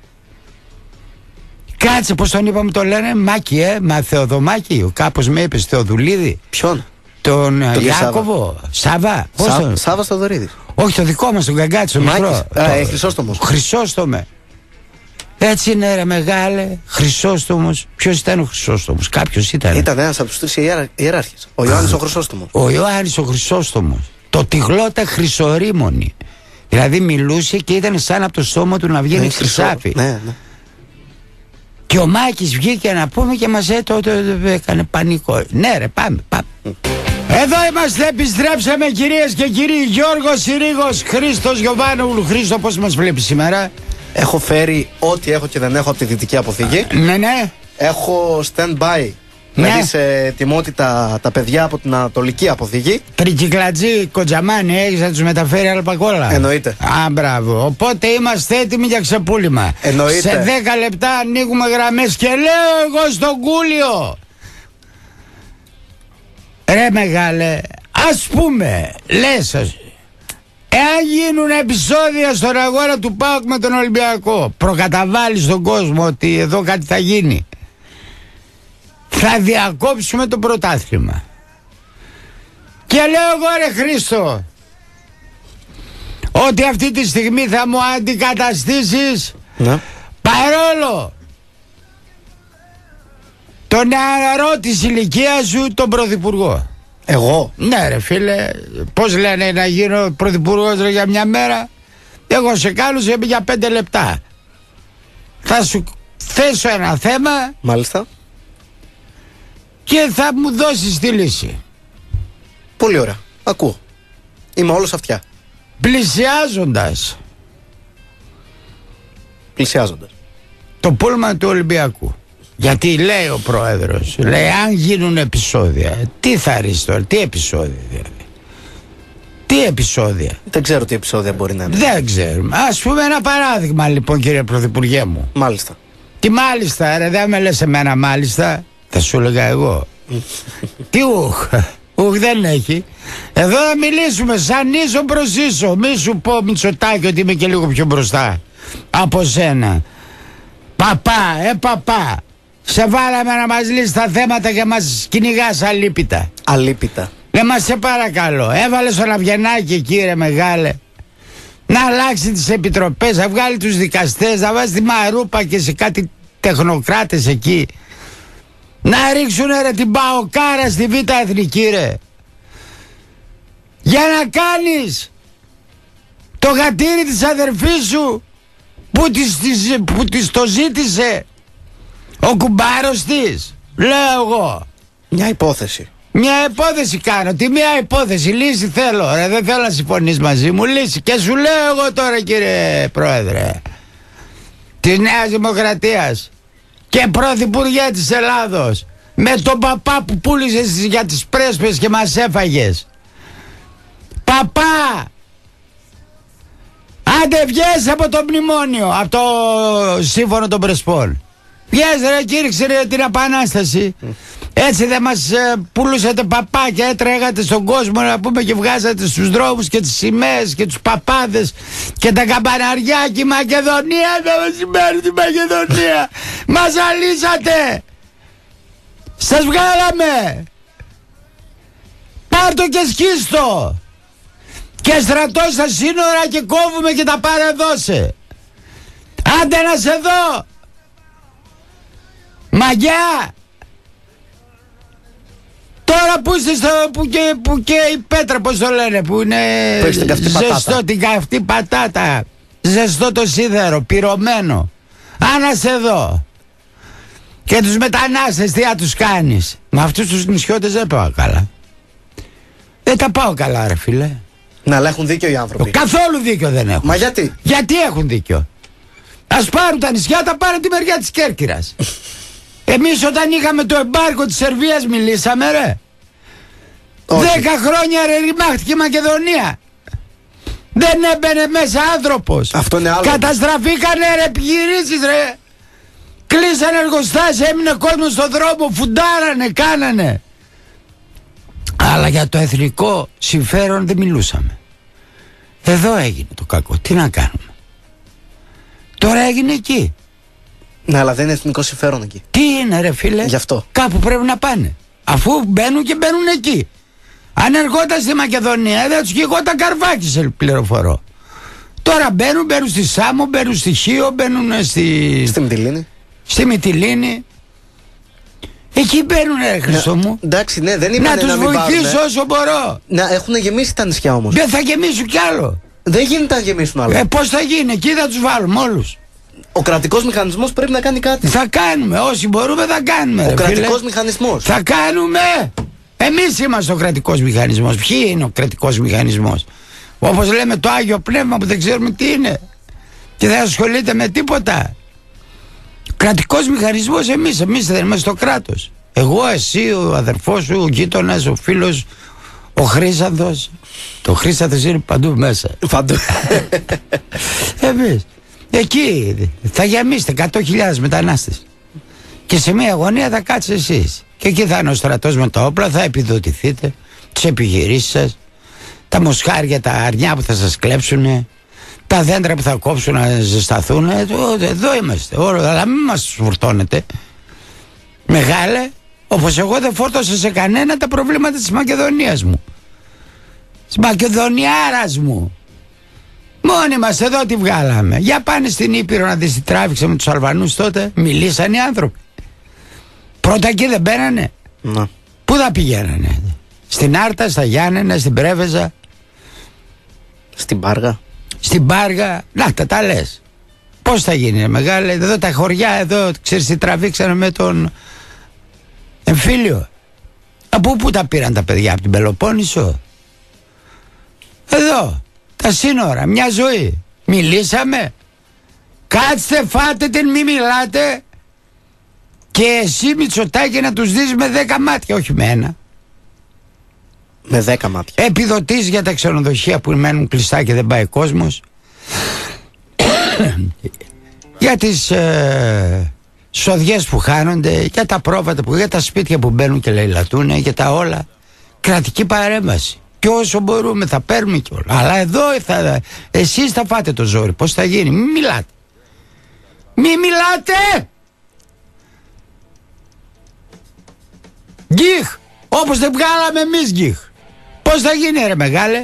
Κάτσε, πως τον είπαμε, το λένε Μάκη, ε, μα Θεοδωμάκη, κάπως με είπες Θεοδουλίδη. Ποιον? Τον Τον Ιάκωβο, Σάβα, πώς Σά, τον... Σάββας Θοδωρίδης. Όχι, το δικό μας, τον Γκαγκάτσι, τον Μάκης. μικρό. Α, Το- ε, Χρυσόστομος. Χρυσόστομε. Έτσι είναι ρε μεγάλε. Χρυσόστομος. Ποιος ήταν ο Χρυσόστομος? Κάποιος ήταν. Ήταν ένας από τους τρεις ιερα... ιεράρχες. Ο Ιωάννης ο Χρυσόστομος. Ο Ιωάννης ο Χρυσόστομος. Το τυγλώτα χρυσορίμωνη. Δηλαδή μιλούσε και ήταν σαν από το στόμα του να βγαίνει Ναι, χρυσάφι. Ναι, ναι. Και ο Μάκης βγήκε να πούμε και μας έτω, έκανε πανικό. Ναι ρε, πάμε, πάμε. Εδώ είμαστε, επιστρέψαμε κυρίες και κύριοι. Γιώργος Συρίγος, Χρήστος Γιωβάνογλου. Χρήστο, πώς μας βλέπεις σήμερα? Έχω φέρει ό,τι έχω και δεν έχω από τη δυτική αποθήκη. Ναι, ναι. Έχω stand-by. Ναι. Δηλαδή σε ετοιμότητα τα παιδιά από την ανατολική αποθήκη. Τρικυκλατζή, κοντζαμάνι, έχεις να τους μεταφέρει αλπακόλα? Εννοείται. Α, μπράβο. Οπότε είμαστε έτοιμοι για ξεπούλημα. Εννοείται. Σε δέκα λεπτά ανοίγουμε γραμμές και λέω εγώ στον Κούλιο. Ρε μεγάλε, ας πούμε, λες, εάν γίνουν επεισόδια στον αγώνα του ΠΑΟΚ με τον Ολυμπιακό, προκαταβάλει στον κόσμο ότι εδώ κάτι θα γίνει, θα διακόψουμε το πρωτάθλημα. Και λέω εγώ ρε Χρήστο, ότι αυτή τη στιγμή θα μου αντικαταστήσεις, Ναι. παρόλο τον νεαρό της ηλικίας σου, τον πρωθυπουργό. Εγώ. Ναι ρε φίλε, πώς λένε να γίνω πρωθυπουργός ρε, για μια μέρα? Εγώ σε κάνω σε για πέντε λεπτά. Θα σου θέσω ένα θέμα Μάλιστα. και θα μου δώσεις τη λύση. Πολύ ωραία. Ακούω. Είμαι όλος αυτιά. Πλησιάζοντας Πλησιάζοντας. το πούλμαν του Ολυμπιακού, γιατί λέει ο πρόεδρος, λέει αν γίνουν επεισόδια, τι θα ρίξει τώρα, τι επεισόδια δηλαδή? Τι επεισόδια? Δεν ξέρω τι επεισόδια μπορεί να είναι. Δεν ξέρουμε. Ας πούμε ένα παράδειγμα λοιπόν κύριε Πρωθυπουργέ μου. Μάλιστα. Τι μάλιστα ρε, δεν με λες εμένα μάλιστα, θα σου έλεγα εγώ. Τι ουχ, ουχ δεν έχει. Εδώ θα μιλήσουμε σαν ίσο προς ίσο. Μη σου πω Μητσοτάκη ότι είμαι και λίγο πιο μπροστά από σένα. Παπά, ε παπά, σε βάλαμε να μας λύσεις τα θέματα και μας κυνηγάς αλίπητα. Αλίπητα. Ναι, μας σε παρακαλώ, έβαλε στον Αυγενάκη κύριε μεγάλε να αλλάξει τις επιτροπές, να βγάλει τους δικαστές, να βάζει τη Μαρούπα και σε κάτι τεχνοκράτες εκεί, να ρίξουν ρε την Παοκάρα στη Β' Εθνική ρε, για να κάνεις το γατήρι της αδερφής σου που της, της, που της το ζήτησε ο κουμπάρος της. Λέω εγώ Μια υπόθεση. μια υπόθεση κάνω. Τι μια υπόθεση, λύση θέλω ρε, δεν θέλω να συμφωνείς μαζί μου, λύση. Και σου λέω εγώ τώρα κύριε Πρόεδρε της Νέας Δημοκρατίας και Πρωθυπουργέ της Ελλάδος, με τον παπά που πούλησες για τις πρέσπες και μας έφαγες, παπά, άντε βγες από το μνημόνιο, από το σύμφωνο των Πρεσπών. Βγες ρε, κήρυξε ρε την Επανάσταση. Έτσι δεν μας ε, πουλούσατε παπά και έτρεγατε στον κόσμο να πούμε και βγάζατε στους δρόμους και τις σημαίες και τους παπάδες και τα καμπαναριά και η Μακεδονία το μεσημέρι, τη Μακεδονία. Μας αλύσατε. Σας βγάλαμε. Πάρ' το και σκίστο. Και στρατό στα σύνορα και κόβουμε και τα παρεδώσε. Άντε να σε δω. Μαγιά. Τώρα που είστε στο, που, και, που και η πέτρα πώς το λένε, που είναι ζεστό, την καυτή πατάτα, ζεστό το σίδερο, πυρωμένο. Άνα σε δω. Και τους μετανάστες τι θα τους κάνεις? Με αυτούς τους νησιώτες δεν πάω καλά. Δεν τα πάω καλά ρε φίλε. Να, αλλά έχουν δίκιο οι άνθρωποι. Καθόλου δίκιο δεν έχουν. Μα γιατί? Γιατί έχουν δίκιο? Ας πάρουν τα νησιά, τα πάρουν τη μεριά της Κέρκυρας. Εμείς όταν είχαμε το εμπάργκο της Σερβίας μιλήσαμε ρε. Όχι. Δέκα χρόνια ρε ρημάχτηκε η Μακεδονία. Δεν έμπαινε μέσα άνθρωπος. Αυτό είναι άλλο. Καταστραφήκανε ρε επιχειρήσεις ρε. Κλείσανε εργοστάσια, έμεινε κόσμος στον δρόμο, φουντάρανε, κάνανε. Αλλά για το εθνικό συμφέρον δεν μιλούσαμε. Εδώ έγινε το κακό. Τι να κάνουμε? Τώρα έγινε εκεί. Ναι, αλλά δεν είναι εθνικό συμφέρον εκεί. Τι είναι ρε φίλε? Γι' αυτό. Κάπου πρέπει να πάνε. Αφού μπαίνουν και μπαίνουν εκεί. Αν ερχόταν στη Μακεδονία δεν τους κυγόταν καρβάκι, σε πληροφορώ. Τώρα μπαίνουν, μπαίνουν στη Σάμο, μπαίνουν στη Χίο, μπαίνουν στη... Στη Μυτιλήνη. Στη Μυτιλήνη. Εκεί μπαίνουν, ρε Χριστό μου. Εντάξει, ναι, δεν να είπανε τους να μην βοηθήσω πάρουν, όσο μπορώ. Να έχουν γεμίσει τα νησιά όμως. Δεν θα γεμίσουν κι άλλο. Δεν γίνεται να γεμίσουν άλλο. Ε, πώς θα γίνει, εκεί θα τους βάλουμε όλους. Ο κρατικός μηχανισμός πρέπει να κάνει κάτι. Θα κάνουμε, όσοι μπορούμε θα κάνουμε. Ο ρε, κρατικός φίλε. μηχανισμός. Θα κάνουμε. Εμείς είμαστε ο κρατικός μηχανισμός. Ποιοι είναι ο κρατικός μηχανισμός? Όπως λέμε το Άγιο Πνεύμα που δεν ξέρουμε τι είναι και δεν ασχολείται με τίποτα. Κρατικός μηχανισμός εμείς, εμείς δεν είμαστε το κράτος. Εγώ, εσύ, ο αδερφός σου, ο γείτονας, ο φίλος, ο Χρύσανθος. Το Χρύσανθος είναι παντού μέσα. Παντού. Εμείς. Εκεί θα γεμίσετε εκατό χιλιάδες μετανάστες. Και σε μια γωνία θα κάτσετε εσείς. Και εκεί θα είναι ο στρατός με τα όπλα, θα επιδοτηθείτε τις επιχειρήσεις σας, τα μοσχάρια, τα αρνιά που θα σας κλέψουν, τα δέντρα που θα κόψουν να ζεσταθούν. Εδώ είμαστε. Αλλά μην μας φορτώνετε. Μεγάλε, όπως εγώ δεν φόρτωσα σε κανένα τα προβλήματα της Μακεδονίας μου. Της Μακεδονιάρας μου. Μόνοι μας εδώ τη βγάλαμε. Για πάνε στην Ήπειρο να δεις τι τράβηξε με τους Αλβανούς τότε. Μιλήσαν οι άνθρωποι. Πρώτα εκεί δεν μπαίνανε. Να. Πού θα πηγαίνανε? Στην Άρτα, στα Γιάννενα, στην Πρέβεζα, Στην Πάργα. στην Πάργα. Να τα τα λες. Πώς θα γίνει, ρε μεγάλε? Εδώ τα χωριά εδώ, ξέρεις τι τραβήξανε με τον εμφύλιο? Από πού τα πήραν τα παιδιά? Από την Πελοπόννησο? Εδώ τα σύνορα, μια ζωή. Μιλήσαμε. Κάτστε, φάτε την, μη μιλάτε. Και εσύ Μητσοτάκη να τους δεις με δέκα μάτια, όχι με ένα. Με δέκα μάτια. Επιδοτήσεις για τα ξενοδοχεία που μένουν κλειστά και δεν πάει κόσμος. Για τις ε, σοδιές που χάνονται, για τα πρόβατα που, για τα σπίτια που μπαίνουν και λαιλατούν, για τα όλα. Κρατική παρέμβαση. Και όσο μπορούμε θα παίρνουμε και όλα. Αλλά εδώ θα, εσείς θα φάτε το ζόρι. Πώς θα γίνει? Μη μιλάτε. Μη μιλάτε. Γκίχ. Όπως δεν βγάλαμε εμείς γκίχ. Πώς θα γίνει, ρε μεγάλε?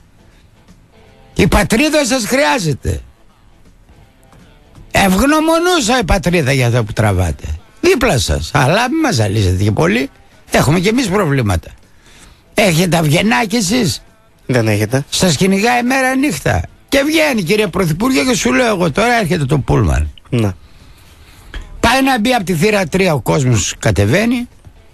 Η πατρίδα σας χρειάζεται. Ευγνωμονούσα η πατρίδα για αυτό που τραβάτε. Δίπλα σας. Αλλά μην μας ζαλίζετε και πολύ. Έχουμε και εμείς προβλήματα. Έχετε αυγενάκι εσείς? Δεν έχετε. Σας κυνηγάει μέρα νύχτα. Και βγαίνει, κύριε Πρωθυπουργέ, και σου λέω εγώ τώρα έρχεται το πούλμαν. Ναι. Πάει να μπει από τη θύρα τρία, ο κόσμος κατεβαίνει.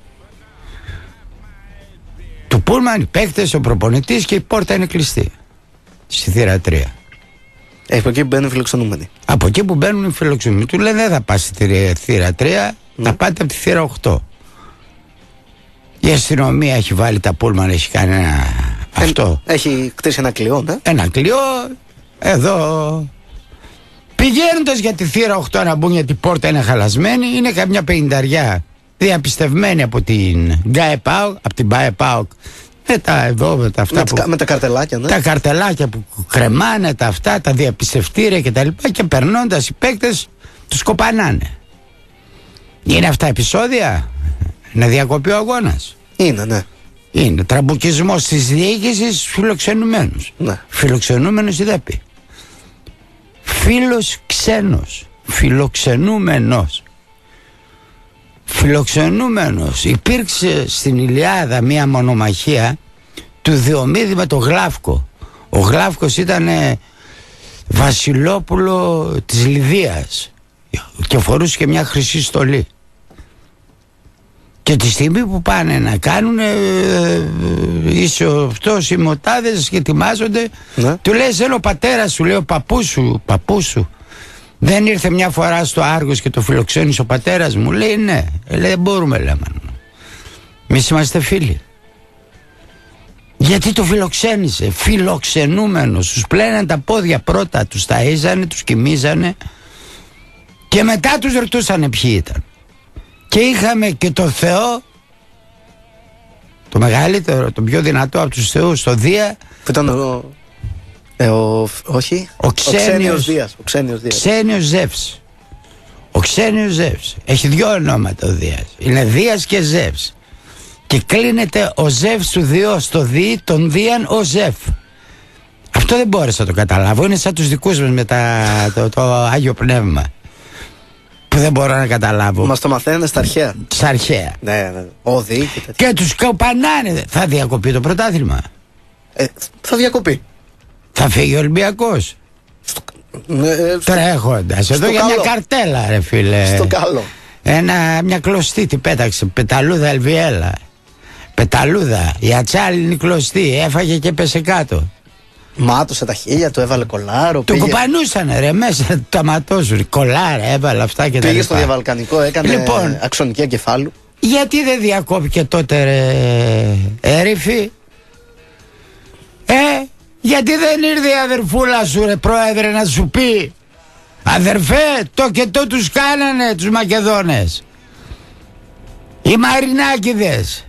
Του πούλμαν, οι παίκτες, ο προπονητής, και η πόρτα είναι κλειστή. Στη θύρα τρία. Ε, από εκεί που μπαίνουν οι φιλοξενούμενοι. Από εκεί που μπαίνουν οι φιλοξενούμενοι. Του λέει δεν θα πας στη θύρα τρία, Mm. θα πάτε από τη θύρα οκτώ. Η αστυνομία έχει βάλει τα πούλμαν, έχει κάνει ένα... Ε, αυτό. Έχει κτίσει ένα κλειό, ναι. Ένα κλειό. Εδώ. Πηγαίνοντας για τη θύρα οκτώ να μπουν, γιατί η πόρτα είναι χαλασμένη, είναι καμιά πενηνταριά διαπιστευμένη από την ΓΑΕΠΑΟΚ, από την ΠΑΕΠΑΟΚ, με τα εδώ, με τα αυτά Με, που, κα, με τα καρτελάκια, ναι. τα καρτελάκια που κρεμάνε, τα αυτά, τα διαπιστευτήρια κτλ. Και, και περνώντας οι παίκτες τους κοπανάνε. Είναι αυτά επεισόδια? Να διακοπεί ο αγώνας? Είναι, ναι. Είναι τραμπουκισμός της διοίκησης στους φιλοξενουμένους. Ναι. Φιλοξενούμενος ή δεν πει. Φίλος ξένος. Φιλοξενούμενος. Φιλοξενούμενος. Υπήρξε στην Ηλιάδα μία μονομαχία του Διομήδη με τον Γλάφκο. Ο Γλάφκος ήταν βασιλόπουλο της Λιδίας και φορούσε και μια χρυσή στολή. Και τη στιγμή που πάνε να κάνουν ε, ε, είσαι αυτός, οι μοτάδες και ετοιμάζονται, Ναι. του λέει θέλω ο πατέρας σου, λέει ο παππούς σου, παππούς σου δεν ήρθε μια φορά στο Άργος και το φιλοξένησε ο πατέρας μου? Λέει ναι. Ε, λέει δεν μπορούμε, λέμε, εμείς είμαστε φίλοι. Γιατί το φιλοξένησε? Φιλοξενούμενος. Τους πλέναν τα πόδια πρώτα, τους ταΐζανε, τους κοιμίζανε και μετά τους ρωτούσανε ποιοι ήταν. Και είχαμε και το Θεό, το μεγαλύτερο, το πιο δυνατό από τους θεούς, το Δία. Που ήταν ο... Ε, ο όχι. Ο Ξένιος Δίας. Ο Ξένιος Δίας. Ξένιος Ζεύς. Ο Ξένιος Ζεύς. Έχει δυο ονόματα ο Δίας. Είναι Δίας και Ζεύς. Και κλείνεται ο Ζεύς του Διός στο Δι, τον Δίαν ο Ζεφ. Αυτό δεν μπόρεσα να το καταλάβω. Είναι σαν τους δικούς μας με τα, το, το Άγιο Πνεύμα. Που δεν μπορώ να καταλάβω. Μας το μαθαίνετε στα αρχαία. Στα αρχαία. Ναι, ναι. Όδη και τέτοια. Και τους κοπανάνε. Θα διακοπεί το πρωτάθλημα. Ε, θα διακοπεί. Θα φύγει ο Ολυμπιακός. Στο... Ναι, ε, τρέχοντας. Εδώ για καλό. μια καρτέλα, ρε φίλε. Στο καλό. Ένα, μια κλωστή τι πέταξε. Πεταλούδα Ελβιέλα. Πεταλούδα. Η ατσάλη είναι κλωστή. Έφαγε και πέσε κάτω. Μάτωσε τα χείλια, του έβαλε κολάρο. Του πήγε... κουπανούσανε ρε μέσα, του αματώσουν. Κολάρα, έβαλε αυτά και τα Πήγε λοιπά. στο διαβαλκανικό, έκανε λοιπόν, αξονική εγκεφάλου. Γιατί δεν διακόπηκε τότε ρε Ερήφη? Ε, γιατί δεν ήρθε η αδερφούλα σου ρε πρόεδρε να σου πει αδερφέ, το και το τους κάνανε τους Μακεδόνες, οι Μαρινάκηδες.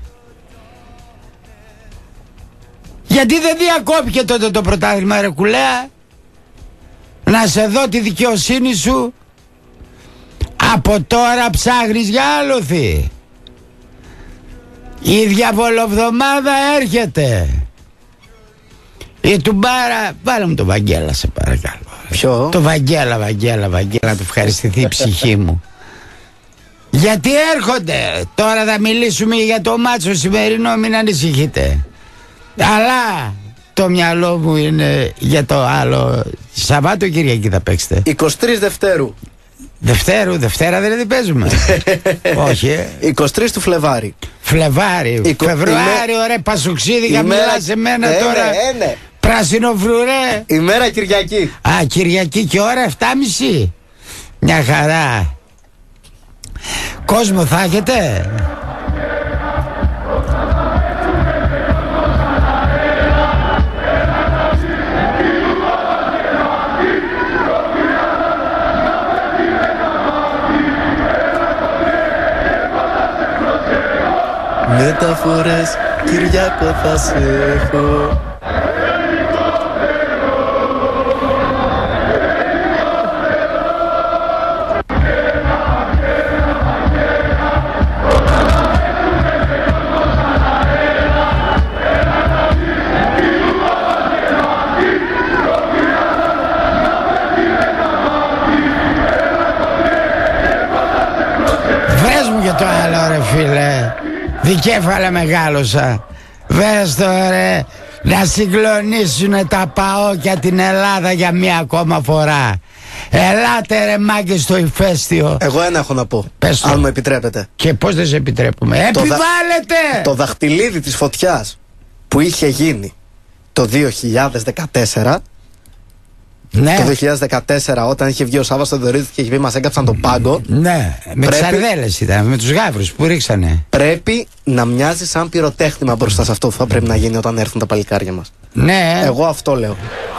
Γιατί δεν διακόπηκε τότε το πρωτάθλημα ρε κουλέα? Να σε δω τη δικαιοσύνη σου. Από τώρα ψάχνεις για άλοθη. Η διαβολοβδομάδα έρχεται. Η Τουμπάρα. Βάλε μου το Βαγγέλα σε παρακαλώ. Ποιο? Το Βαγγέλα, Βαγγέλα, Βαγγέλα. Να του ευχαριστηθεί η ψυχή μου. Γιατί έρχονται. Τώρα θα μιλήσουμε για το μάτσο σημερινό, μην ανησυχείτε. Αλλά το μυαλό μου είναι για το άλλο. Σαββάτο Κυριακή θα παίξετε? εικοστή τρίτη Δευτέρου. Δευτέρου, Δευτέρα δηλαδή παίζουμε. Όχι ε. εικοστή τρίτη του Φλεβάρι. Φλεβάρι, Εικο... Φεβρουάριο ημέ... ρε Πασουξίδικα, ημέρα... μιλάς σε μένα ε, τώρα ε, ναι. Πράσινο φρουρέ. Ημέρα Κυριακή. Α, Κυριακή και ώρα εφτά και μισή. Μια χαρά. Κόσμο θα έχετε? Μεταφορές Κυριακό θα σε έχω. Βρες μου και το άλλο ρε φίλε. Δικέφαλα μεγάλωσα. Βρες το ρε. Να συγκλονίσουνε τα παόκια την Ελλάδα για μία ακόμα φορά. Ελάτε ρε μάγκες στο ηφαίστειο. Εγώ ένα έχω να πω. Πες το. Αν μου επιτρέπετε. Και πώς δεν σε επιτρέπουμε? Το Επιβάλλετε δα... Το δαχτυλίδι της φωτιάς που είχε γίνει το δύο χιλιάδες δεκατέσσερα. Ναι. Το δύο χιλιάδες δεκατέσσερα όταν είχε βγει ο Σάββας Θεοδωρίδης και είχε πει μας έγκαψαν τον πάγκο. Ναι, με πρέπει... τις σαρδέλες ήταν, με τους γάβρους που ρίξανε. Πρέπει να μοιάζει σαν πυροτέχνημα μπροστά σε αυτό που θα πρέπει να γίνει όταν έρθουν τα παλικάρια μας. Ναι. Εγώ αυτό λέω.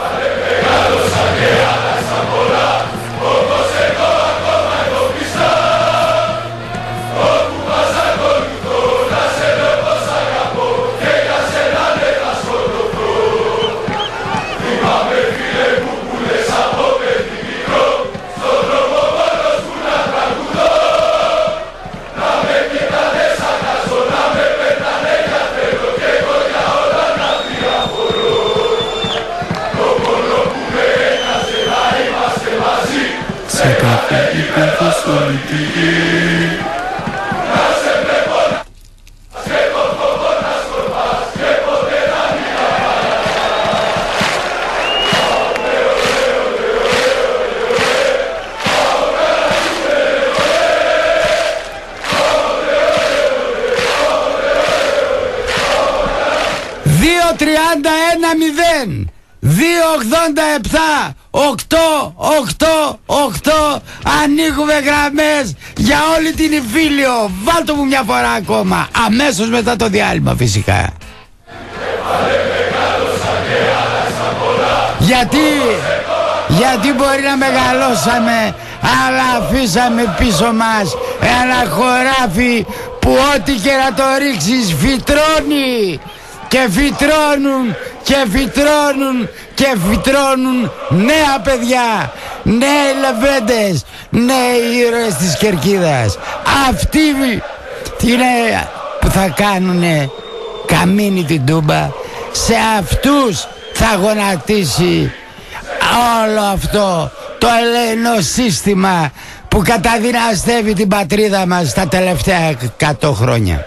δύο τριάντα ένα μηδέν δύο ογδόντα επτά οκτώ οκτώ οκτώ. Ανοίγουμε γραμμές για όλη την Ιφίλιο. Βάλτο μου μια φορά ακόμα. Αμέσως μετά το διάλειμμα φυσικά. Γιατί Γιατί μπορεί να μεγαλώσαμε, αλλά αφήσαμε πίσω μας ένα χωράφι που ό,τι και να το ρίξεις φυτρώνει. Και φυτρώνουν και φυτρώνουν και φυτρώνουν νέα παιδιά, νέοι λεβέντες, νέοι ήρωες της Κερκίδας. Αυτοί είναι που θα κάνουνε καμίνι την Τούμπα. Σε αυτούς θα θα γονατίσει όλο αυτό το ελεηνό σύστημα που καταδυναστεύει την πατρίδα μας τα τελευταία εκατό χρόνια.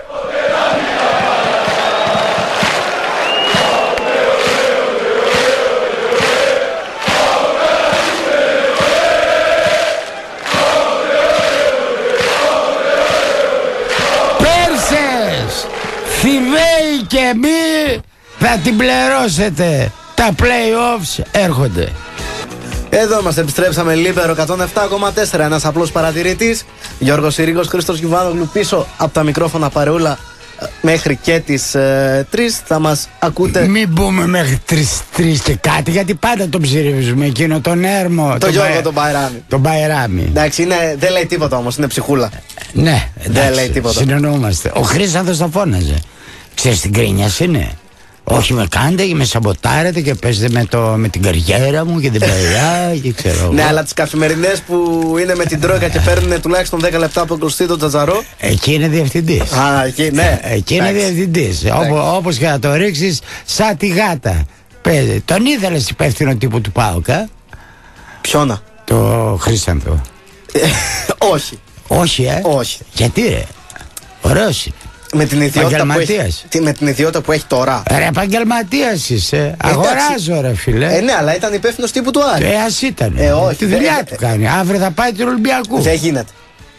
Πέρσες, Θηβαίοι και μη θα την πληρώσετε. Τα play-offs έρχονται. Εδώ μας επιστρέψαμε, Λίμπερο εκατόν επτά κόμμα τέσσερα. Ένας απλός παρατηρητής, Γιώργος Συρίγος, Χρήστος Γιουβάνογλου πίσω από τα μικρόφωνα παρεούλα μέχρι και τις ε, τρεις. Θα μας ακούτε. Μην μπούμε μέχρι τις τρεις και κάτι, γιατί πάντα τον ψηρίζουμε εκείνο τον Έρμο. Το, το Γιώργο Μπα... τον Μπαϊράμι. Τον Μπαϊράμι. Εντάξει, είναι, δεν λέει τίποτα όμως, είναι ψυχούλα. Ναι, εντάξει, δεν λέει τίποτα. Συνεννοούμαστε. Ο Χρήστος θα φώναζε. Ξέρεις την κρίνια είναι. Όχι με κάνετε και με σαμποτάρετε και παίζετε με, το, με την καριέρα μου και την παιδιά και ξέρω. Ναι, αλλά τις καθημερινές που είναι με την Τρόικα και παίρνουν τουλάχιστον δέκα λεπτά από Κωστή τον Τζατζαρό. Εκεί είναι διευθυντής. Α, εκεί, ναι. Εκεί είναι διευθυντής. Όπω, όπως και να το ρίξεις, σαν τη γάτα. Παίζει. Τον ήθελες υπεύθυνο τύπου του ΠΑΟΚΑ? Ποιόνα? Το Χρήστανθο. Όχι. Όχι, ε. Όχι. Γιατί ρε? Ωραίος είναι. Με την, ιδιότητα που έχει, με την ιδιότητα που έχει τώρα. Ρε επαγγελματίας είσαι. Αγοράζω ρε φίλε. Ε, ναι, αλλά ήταν υπεύθυνος τύπου του Άρη. Ε, ας ήταν. Ε, όχι. Τη δουλειά του κάνει. Αύριο θα πάει του Ολυμπιακού. Δεν γίνεται.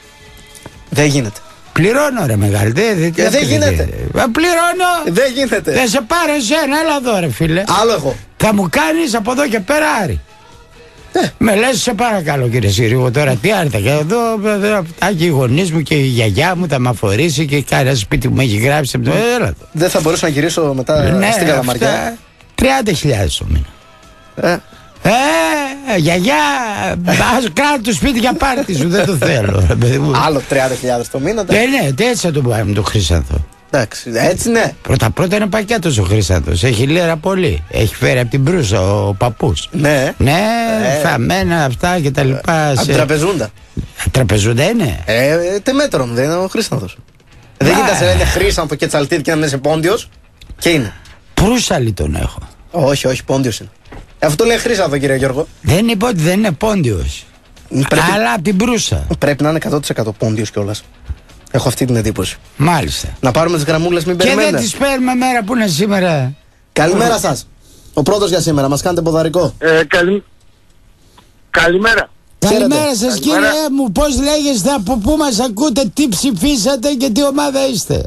Δεν γίνεται. Πληρώνω ρε μεγάλη. Δεν δε, δε γίνεται. Δε, πληρώνω. Δεν γίνεται. Δεν σε πάρω εσένα, έλα εδώ ρε φίλε. Άλλο εγώ. Θα μου κάνεις από εδώ και πέρα Άρη. Ε. Με λες σε παρακαλώ κύριε Συρίγο τώρα τι άρθα και εδώ και οι γονείς μου και η γιαγιά μου θα με αφορήσει και κάνει ένα σπίτι που με έχει γράψει από το έλα. Δεν θα μπορούσα να γυρίσω μετά ναι, στην Καλαμαριά. τριάντα χιλιάδες το μήνα. Ε. Ε, γιαγιά, ας κάνω το σπίτι για πάρτι σου, δεν το θέλω. Άλλο τριάντα χιλιάδες το μήνα. Ναι, ναι, έτσι θα το πάμε με τον Χρήστανθο. Εντάξει, έτσι ναι. Πρώτα πρώτα είναι πακέτος ο Χρήστανθος. Έχει λέρα πολύ. Έχει φέρει από την Προύσα ο παππούς. Ναι. Ναι, ε. φαμένα αυτά και τα λοιπά. Από σε... τραπεζούντα. Τραπεζούντα είναι. Ε, τε μέτρον, δεν είναι ο Χρήστανθος. Δεν γίνεται να σε λένε Χρήστανθο και Τσαλτίδη και να είσαι Πόντιος. Και είναι. Προύσαλη τον έχω. Όχι, όχι, Πόντιος είναι. Αυτό λέει Χρήστανθο, κύριε Γιώργο. Δεν είπε ότι δεν είναι Πόντιος. Πρέπει... Αλλά από την Προύσα. Πρέπει να είναι εκατό τοις εκατό Πόντιος κιόλας. Έχω αυτή την εντύπωση. Μάλιστα. Να πάρουμε τις γραμμούλες, μην περιμένετε. Και δεν τις παίρνουμε μέρα που είναι σήμερα. Καλημέρα σας. Ο πρώτος για σήμερα, μας κάνετε ποδαρικό. Ε, καλη... Καλημέρα. Καλημέρα σας κύριε μου, πώς λέγεστε, από πού μας ακούτε, τι ψηφίσατε και τι ομάδα είστε?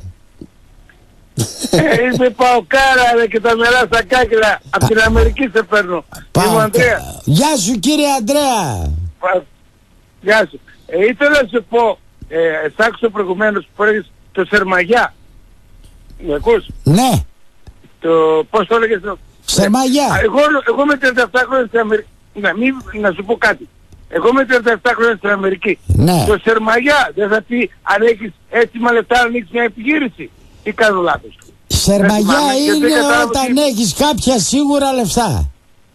ε, Είμαι Παοκάρα ρε, και τα μερά στα κάκελα. Από την Αμερική σε παίρνω. Είμαι ο Ανδρέας. Γεια σου κύριε Ανδρέα. Πα... Γεια σου. Ε, ήθελα να σου πω, ε, σ' άκουσα προηγουμένως που έλεγες το Σερμαγιά. Με ακούς? Ναι. Το, πώς το έλεγες το... Σερμαγιά. Ε, εγώ, εγώ με τριάντα επτά χρόνια στην Αμερική. Να, μην, να σου πω κάτι. Εγώ με τριάντα επτά χρόνια στην Αμερική. Ναι. Το Σερμαγιά δεν θα πει αν έχεις έτοιμα λεφτά να ανοίξεις μια επιχείρηση. Ή κάνω λάθος? Σερμαγιά είναι όταν τι... έχεις κάποια σίγουρα λεφτά.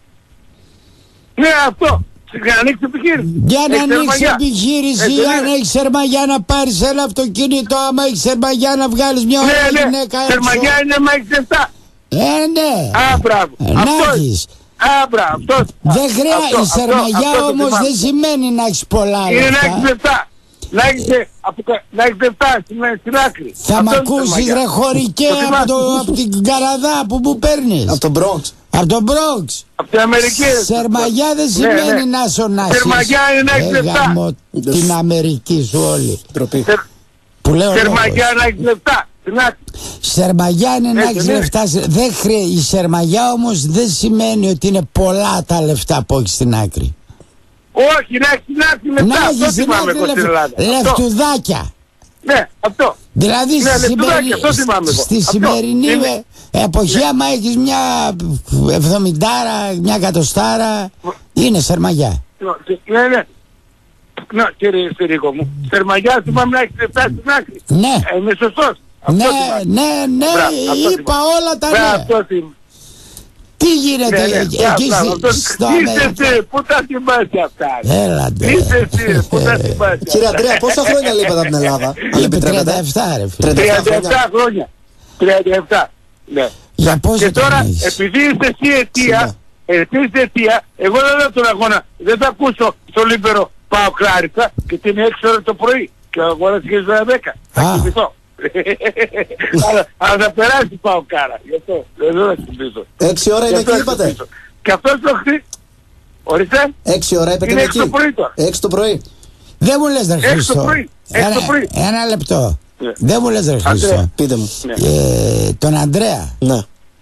Ναι, αυτό. Για να ανοίξεις επιχείρηση. Για να ανοίξεις επιχείρηση, ε, αν έχεις Σερμαγιά να πάρεις ένα αυτοκίνητο, άμα έχεις Σερμαγιά να βγάλεις μια ναι, ωραία ναι. γυναίκα έξω. Σερμαγιά είναι άμα έχεις λεφτά. Ε, ναι. Α, μπράβο. Ε, να έχεις. Α, μπράβο. Αυτός. Δεν χρειάζεται. Η Σερμαγιά όμως δεν σημαίνει να έχεις πολλά λεφτά. Είναι να έχεις λεφτά. Να έχεις, να έχεις λεφτά στην, στην άκρη. Θα μ' ακούσεις ρε χωρικέ από, το, από την Καραδά που μου παίρνεις. Από τον Bronx. Από τον Bronx. Από την Αμερική. Σερμαγιά δεν σημαίνει ναι, ναι. να σωνάσεις. Σερμαγιά είναι να έχεις λεφτά. Την Αμερική σου όλη. Σερ... Που λέω Σερμαγιά να έχεις λεφτά. Σερμαγιά είναι να έχεις λεφτά. Δεν χρειάζεται. Η Σερμαγιά όμως δεν σημαίνει ότι είναι πολλά τα λεφτά που έχεις στην άκρη. Όχι, να έχεις στην άκρη λεφτά. Να έχεις στην άκρη λεφτουδάκια. Ναι, αυτό. Δηλαδή ναι, στη, σημερι... στη σημερινή αυτό. εποχή, άμα έχεις μια εβδομηντάρα, μια κατοστάρα, είναι Σερμαγιά. Ναι, ναι. Ναι, κύριε Συρίγο μου. Σερμαγιά θυμάμαι να έχεις λεφτά στην άκρη. Ναι. Ε, είμαι σωστός. Ναι, ναι, ναι, Μπρά, είπα όλα τα ναι. Τι γίνεται ναι, ναι, εκεί στο Αμερική? Είσαι εσύ, πού τα θυμάσαι αυτά? Έλατε. Είσαι εσύ, πού τα θυμάσαι? Κύριε Ανδρέα, πόσα χρόνια λείπετε από την Ελλάδα? Είπε τριάντα επτά ρε φίλε. τριάντα επτά χρόνια. τριάντα επτά, ναι. Για πόσο Και τώρα, έχεις? επειδή είστε εσύ αιτία, εσύ είστε αιτία, εγώ δεν δω τον αγώνα, δεν θα ακούσω στο Λίμπερο πάω Κλάρισα, γιατί είναι έξι ώρα το πρωί και ο αγώνας και στις δέκα. Θα κοιμηθώ. αλλά, αλλά θα περάσει πάω Κάρα, γι' αυτό δεν θα κοιμηθώ. Έξι ώρα είναι εκεί είπατε? Και αυτός το χθι... Ορίστε. Έξι ώρα είπατε είναι εκεί? έξι το πρωί τώρα. Έξι το πρωί. Δεν μου λες ρε Χρήστο. Ένα, ένα λεπτό. Ναι. Δεν μου λες ρε Χρήστο. Πείτε μου. Ναι. Ε, τον Ανδρέα. Ναι.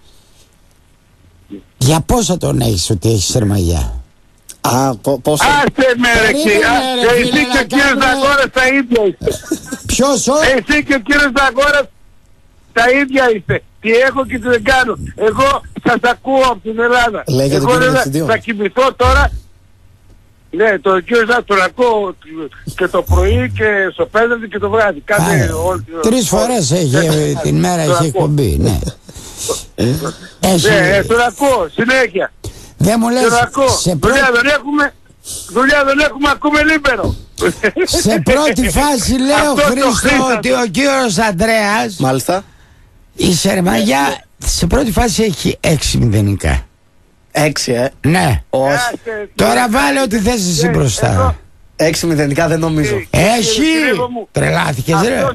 Για πόσο τον έχεις ότι έχεις σερμαγιά? Α, πο, πόσο? Άστε με ρε κύριε. Εσύ και ο κύριος Δαγόρας τα ίδια είστε. Ποιος ο? Εσύ και ο κύριος Δαγόρας τα ίδια είστε. Τι έχω και τι δεν κάνω. Εγώ σας ακούω από την Ελλάδα. Λέγεται Εγώ τον δεν θα κοιμηθώ τώρα. Ναι, το κύριο Ζάκη τον ακούω και το πρωί και στο πέντε και το βράδυ. Κάθε, όλη, τρεις φορές έχει την μέρα έχει εκπομπή, ναι. έχει... Ναι, τον ακούω, συνέχεια. Δεν μου λες, σε πρώτη... δουλειά δεν έχουμε, δουλειά δεν έχουμε, ακούμε Λίμπερο. Σε πρώτη φάση λέω Χρήστο ότι ο κύριος Ανδρέας, μάλιστα, η σερμαγιά σε πρώτη φάση έχει έξι μηδενικά. Έξι, ε. Ναι. Όχι. Τώρα βάλε ό,τι θες εσύ μπροστά. Έξι μηδενικά δεν νομίζω. Έχει. Τρελάθηκες ρε.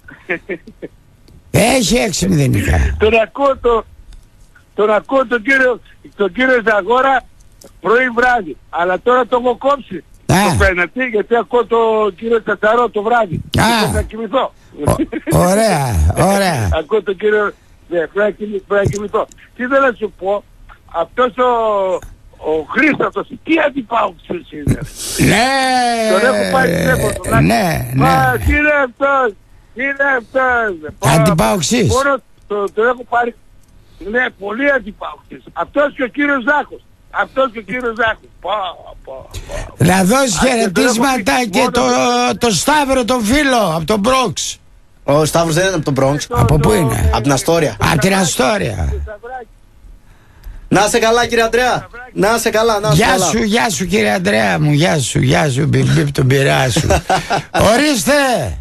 Έχει έξι μηδενικά. Τον ακούω το, τον ακούω τον κύριο, τον κύριο Ζαγόρα πρωί βράδυ. Αλλά τώρα το έχω κόψει. Το πέναντι γιατί ακούω τον κύριο Τσατσαρό το βράδυ. Α. Θα κοιμηθώ. Ωραία, ωραία. Ακούω τον κύριο, ναι, πρέπει να κοιμηθώ. Τι θέλω να σου πω. Αυτός ο, ο Χρήστος, τι αντιπάουξης είναι. Ναι, τον έχω πάρει τηλέφωνο. Ναι, ναι. Μα τι είναι αυτός, τι είναι αυτός. Αντιπάουξης. Μόνο τον το έχω πάρει, ναι, πολύ αντιπάουξης. Αυτός και ο κύριος Ζάκος. Αυτός και ο κύριος Ζάκος. Πα, πα, πα. Να δώσεις χαιρετίσματα και το, το Σταύρο τον φίλο από τον Μπρόξ. Ο Σταύρος δεν είναι από τον Μπρόξ. Από πού είναι? Από την Αστόρια. Από την Αστόρια. Να σε καλά κύριε Ανδρέα. Να σε καλά, να σε γεια καλά. Σου, γεια σου κύριε Ανδρέα μου. Γεια σου, γεια σου, μπιμπιπ τον πειρά σου. Ορίστε.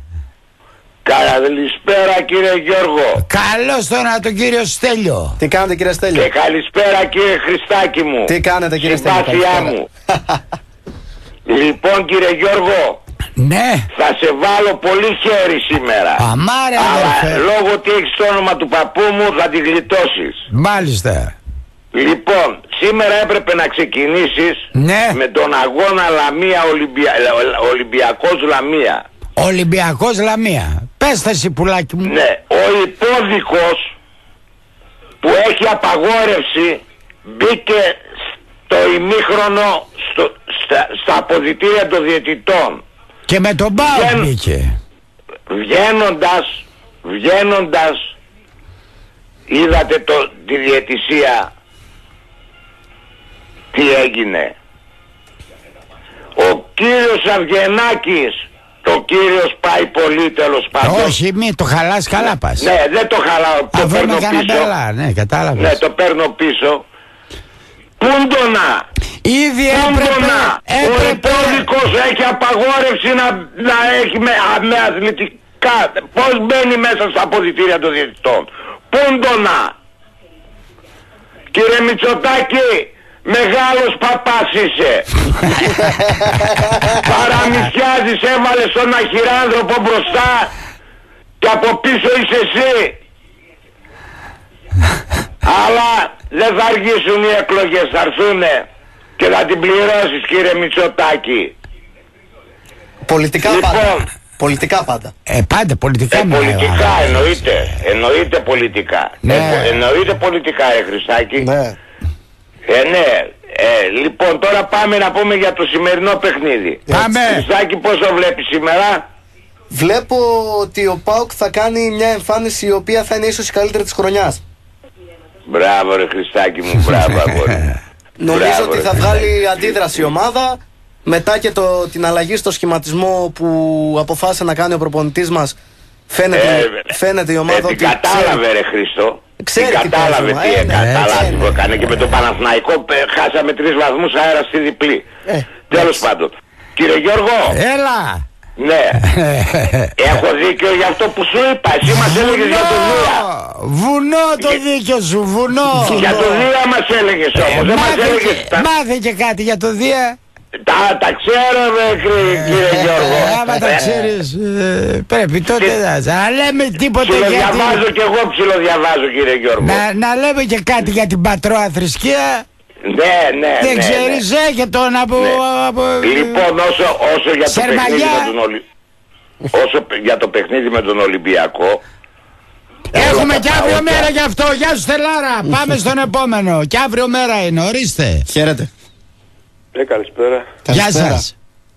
Καλησπέρα κύριε Γιώργο. Καλώς τώρα τον κύριο Στέλιο. Τι κάνετε κύριε Στέλιο? Και καλησπέρα κύριε Χριστάκη μου. Τι κάνετε κύριε Στέλιο? Συμπάθειά μου. Λοιπόν κύριε Γιώργο, ναι, θα σε βάλω πολύ χέρι σήμερα. Αμάρε, αλλά αδερφέ, λόγω ότι έχεις το όνομα του παππού μου θα τη γλιτώσεις. Μάλιστα. Λοιπόν, σήμερα έπρεπε να ξεκινήσεις, ναι, με τον αγώνα Λαμία Ολυμπια... Ολυμπιακός Λαμία. Ολυμπιακός Λαμία. Πες τα εσύ πουλάκι μου. Ναι, ο υπόδικος που έχει απαγόρευση μπήκε στο ημίχρονο στο, στα, στα αποδυτήρια των διαιτητών. Και με τον Πάο Βγαίν, μπήκε. Βγαίνοντας, βγαίνοντας, είδατε το, τη διαιτησία τι έγινε. Ο κύριος Αυγενάκης, το κύριος πάει πολύ τέλος πάντων. Όχι, μη το χαλάς, καλά πας. Ναι, δεν το χαλάω, το αφού παίρνω πίσω. Μπελά, ναι, κατάλαβες. Ναι, το παίρνω πίσω. Πούντονα! Ήδη έπρεπε, έπρεπε. Ο υπόδικος έχει απαγόρευση να, να έχει με, με αθλητικά. Πώς μπαίνει μέσα στα αποδυτήρια των διαιτητών. Πούντονα! Κύριε Μητσοτάκη, μεγάλος παπάς είσαι. Παραμυθιάζεις, έβαλες τον αχυράνθρωπο μπροστά και από πίσω είσαι εσύ. Αλλά δεν θα αργήσουν οι εκλογές, θα έρθουνε και θα την πληρώσεις κύριε Μητσοτάκη. Πολιτικά λοιπόν, πάντα. Πολιτικά πάντα. Ε, πάντα πολιτικά. Ε, πολιτικά ε, εννοείται. Εννοείται πολιτικά. Ναι. Ε, εννοείται πολιτικά, ε, Χριστάκη. Ναι. Ε, ναι. Ε, λοιπόν, τώρα πάμε να πούμε για το σημερινό παιχνίδι. Πάμε. Χριστάκη, πώς το βλέπεις σήμερα? Βλέπω ότι ο ΠΑΟΚ θα κάνει μια εμφάνιση η οποία θα είναι ίσως η καλύτερη της χρονιάς. Μπράβο ρε Χριστάκη μου, μπράβο αγόρι. Νομίζω μπράβο, ότι ρε, θα βγάλει αντίδραση η ομάδα. Μετά και το, την αλλαγή στο σχηματισμό που αποφάσισε να κάνει ο προπονητής μας, φαίνεται, ε, φαίνεται η ομάδα ε, ότι την κατάλαβε ξέρει, ρε Χριστό. ξέρει την τι κατάλαβε παίζουμε, τι ε, έκανε, ναι, λάθη που ναι. έκανε και με τον Παναθηναϊκό χάσαμε τρεις βαθμούς αέρα στη διπλή. Ε, Τέλος πάντων. Κύριε Γιώργο, Έλα. Ναι. Έχω δίκιο για αυτό που σου είπα. Εσύ μας έλεγες για το Δία. Βουνό το δίκιο σου, βουνό. Για το Δία μας έλεγες όμως. Δεν μας έλεγες. Μάθε και κάτι για το Δία. Τα, τα ξέρω με κύριε Γιώργο. Άμα τα ξέρεις πρέπει τότε να λέμε τίποτα για την... Ψιλοδιαβάζω κι εγώ ψιλοδιαβάζω κύριε Γιώργο. Να, να λέμε και κάτι για την πατρόα θρησκεία. Ναι, ναι, δεν ναι, ξέρεις, ναι. έχε τον από... Ναι. από... Λοιπόν, όσο, όσο, για το παιχνίδι με τον Ολυ... όσο για το παιχνίδι με τον Ολυμπιακό... Έχουμε και αύριο μέρα γι' αυτό. Γεια σου Στελάρα. Πάμε στον επόμενο. Και αύριο μέρα είναι, ορίστε. Χαίρετε. Ε, καλησπέρα. Γεια σας.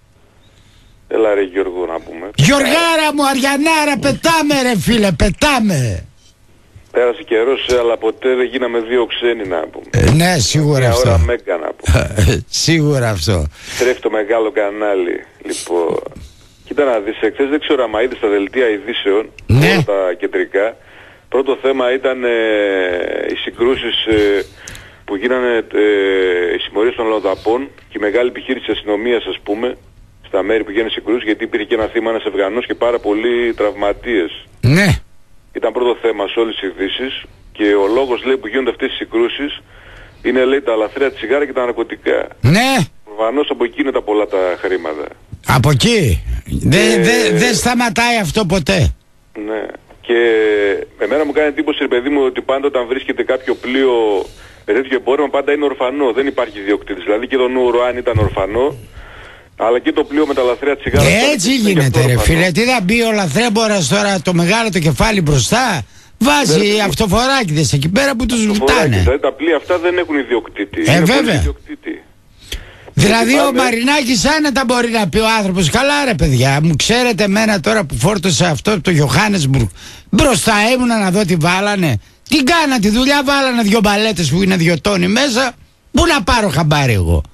Έλα ρε Γιώργο να πούμε. Γιωργάρα μου, Αριανάρα, πετάμε ρε φίλε, πετάμε. Πέρασε καιρός, αλλά ποτέ δεν γίναμε δύο ξένοι να πούμε. Ε, ναι, σίγουρα Μια αυτό. ώρα μέγα να πούμε. Σίγουρα αυτό. Τρέφει το μεγάλο κανάλι. Λοιπόν, κοίτα να δεις, εχθές δεν ξέρω άμα είδες τα δελτία ειδήσεων, ναι. όλα τα κεντρικά. Πρώτο θέμα ήταν ε, οι συγκρούσεις ε, που γίνανε, ε, οι συμμορίες των αλλοδαπών και η μεγάλη επιχείρηση της αστυνομίας, ας πούμε, στα μέρη που γίνανε συγκρούσεις, γιατί υπήρχε και ένα θύμα, ένας Αφγανός και πάρα πολλοί τραυματίες. Ναι. Ήταν πρώτο θέμα σε όλες τις ειδήσεις και ο λόγος, λέει, που γίνονται αυτές οι συγκρούσεις είναι, λέει, τα λαθρέα τσιγάρα και τα ναρκωτικά. Ναι. Προφανώς από εκεί είναι τα πολλά τα χρήματα. Από εκεί. Δεν Ε, δε, δε σταματάει αυτό ποτέ. Ναι. Και εμένα μου κάνει εντύπωση, ρε παιδί μου, ότι πάντα όταν βρίσκεται κάποιο πλοίο με τέτοιο εμπόρευμα πάντα είναι ορφανό. Δεν υπάρχει ιδιοκτήτης. Δηλαδή και το Νουρουάν ήταν ορφανό, αλλά και το πλοίο με τα λαθρέα τσιγάρα. Έτσι γίνεται ρε φίλε. Τι θα μπει ο λαθρέμπορας τώρα το μεγάλο το κεφάλι μπροστά. Βάζει αυτοφοράκηδες εκεί πέρα που τους βουτάνε. Δηλαδή τα πλοία αυτά δεν έχουν ιδιοκτήτη. Ε, είναι βέβαια. ιδιοκτήτη. Δηλαδή πάμε... ο Μαρινάκης άνετα μπορεί να πει ο άνθρωπος, καλά ρε παιδιά, μου ξέρετε εμένα τώρα που φόρτωσα αυτό το Johannesburg, μπροστά ήμουνα να δω τι βάλανε. Τι κάνα τη δουλειά, βάλανε δυο μπαλέτες που είναι δυο τόνοι μέσα, πού να πάρω χαμπάρι εγώ.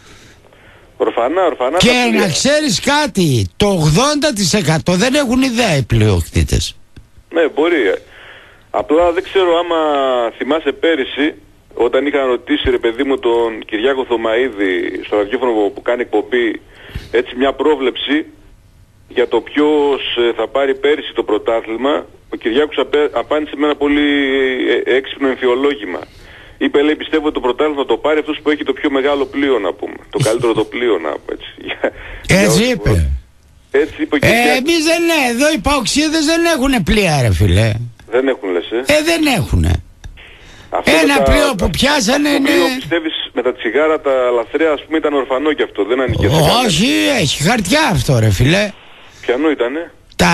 Ορφανά, ορφανά. Και να ξέρεις κάτι, το ογδόντα τοις εκατό δεν έχουν ιδέα οι πλειοκτήτες. Ναι, μπορεί. Απλά δεν ξέρω άμα θυμάσαι πέρυσι, όταν είχαν ρωτήσει, ρε παιδί μου, τον Κυριάκο Θωμαΐδη στο ραδιόφωνο που κάνει εκπομπή, έτσι μια πρόβλεψη για το ποιος θα πάρει πέρυσι το πρωτάθλημα, ο Κυριάκος απέ, απάντησε με ένα πολύ έξυπνο εμφιολόγημα. Είπε, λέει, πιστεύω ότι το πρωτάθλημα θα το πάρει αυτός που έχει το πιο μεγάλο πλοίο, να πούμε. Το καλύτερο το πλοίο, να πούμε, έτσι. Έτσι είπε. Έτσι είπε και ε, εμείς δεν, εδώ οι παοξίδες δεν έχουν πλοία ρε φίλε. Δεν έχουν, λες, ε. Ε, δεν έχουνε. Αυτό ένα τα, πλοίο που πιάσανε είναι... Το πλοίο, πιστεύεις, με τα τσιγάρα τα λαθρέα, ας πούμε, ήταν ορφανό κι αυτό, δεν ανήκε. Όχι, έχει χαρτιά αυτό ρε φίλε. Ποιανού ήτανε? Τα...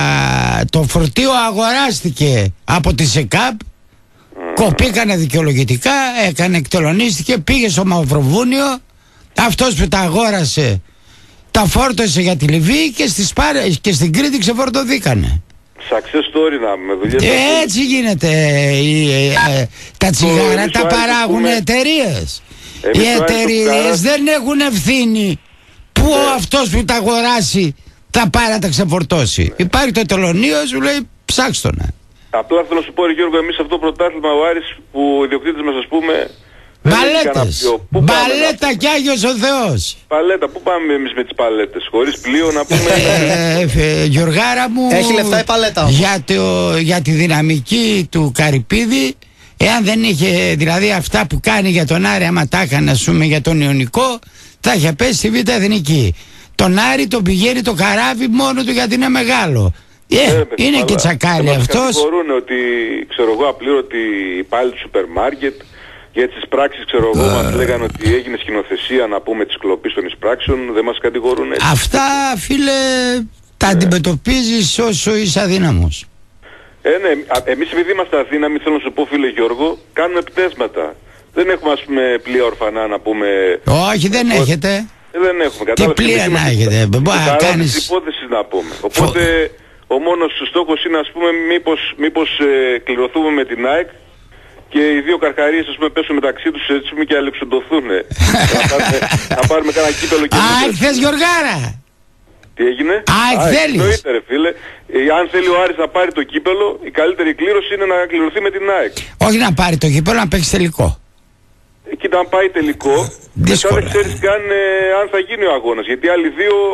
Το φορτίο αγοράστηκε από τη ΣΕΚΑΠ, mm. κοπήκανε δικαιολογητικά, έκανε, εκτελονίστηκε, πήγε στο Μαυροβούνιο, αυτός που τα αγόρασε τα φόρτωσε για τη Λιβύη και, στις πάρε, και στην Κρήτη ξεφορτωθήκανε. Success story να με δουλειές. Ε, έτσι γίνεται. Οι, ε, ε, τα τσιγάρα τα παράγουν εταιρείες. Οι εταιρείες δεν έχουν ευθύνη που ναι. ο αυτός που τα αγοράσει θα πάρει να τα ξεφορτώσει. Ναι. Υπάρχει το τελωνίο, σου λέει ψάξτε το να. Απλά θέλω να σου πω, ρε Γιώργο, εμείς αυτό το πρωτάθλημα ο Άρης που ο ιδιοκτήτης μας, ας πούμε, παλέτες, παλέτα κι Άγιος ο Θεός. Παλέτα, πού πάμε εμείς με τις παλέτες, χωρίς πλοίο να πούμε. ε, ε, Γιωργάρα μου, έχει λεφτά η παλέτα όμως. Για, το, για τη δυναμική του Καρυπίδη, εάν δεν είχε δηλαδή αυτά που κάνει για τον Άρη, άμα τα έκανε ας πούμε για τον Ιωνικό, θα είχε πέσει στη Β' Εθνική. Τον Άρη τον πηγαίνει το καράβι μόνο του γιατί είναι μεγάλο. Ε, ε, είναι και τσακάλι αυτός. Κατηγορούν ότι, ξέρω εγώ, απλήρωτοι υπάλληλοι του σούπερ μάρκετ. Για τις πράξεις, ξέρω εγώ, μας λέγανε ότι έγινε σκηνοθεσία, να πούμε, της κλοπής των εισπράξεων, δεν μας κατηγορούν έτσι. Αυτά, φίλε, τα ναι. αντιμετωπίζεις όσο είσαι αδύναμος. Ε, ναι, εμείς επειδή είμαστε αδύναμοι, θέλω να σου πω, φίλε Γιώργο, κάνουμε πτέσματα. Δεν έχουμε, ας πούμε, πλοία ορφανά, να πούμε. Όχι, δεν ε, έχετε. Ε, δεν έχουμε. Τι πλοία να έχετε. Μπορεί να κάνεις υπόθεση, να πούμε. Οπότε, Φο... ο μόνος στόχος είναι, ας πούμε, μήπως, μήπως ε, κληρωθούμε με την ΑΕΚ και οι δύο καρχαρίες, ας πούμε, πέσουν μεταξύ τους έτσι και αλεξοντωθούν. να, πάρουμε, να πάρουμε κάνα κύπελο και... ΑΕΚ θες, Γιωργάρα! Τι έγινε? ΑΕΚ θέλεις! Εννοείται, ρε φίλε. Ε, αν θέλει ο Άρης να πάρει το κύπελο, η καλύτερη κλήρωση είναι να κληρωθεί με την ΑΕΚ. Όχι να πάρει το κύπελο, να παίξει τελικό. Ε, κοίτα, αν πάει τελικό, μετά δεν ξέρεις καν ε, αν θα γίνει ο αγώνας. Γιατί άλλοι δύο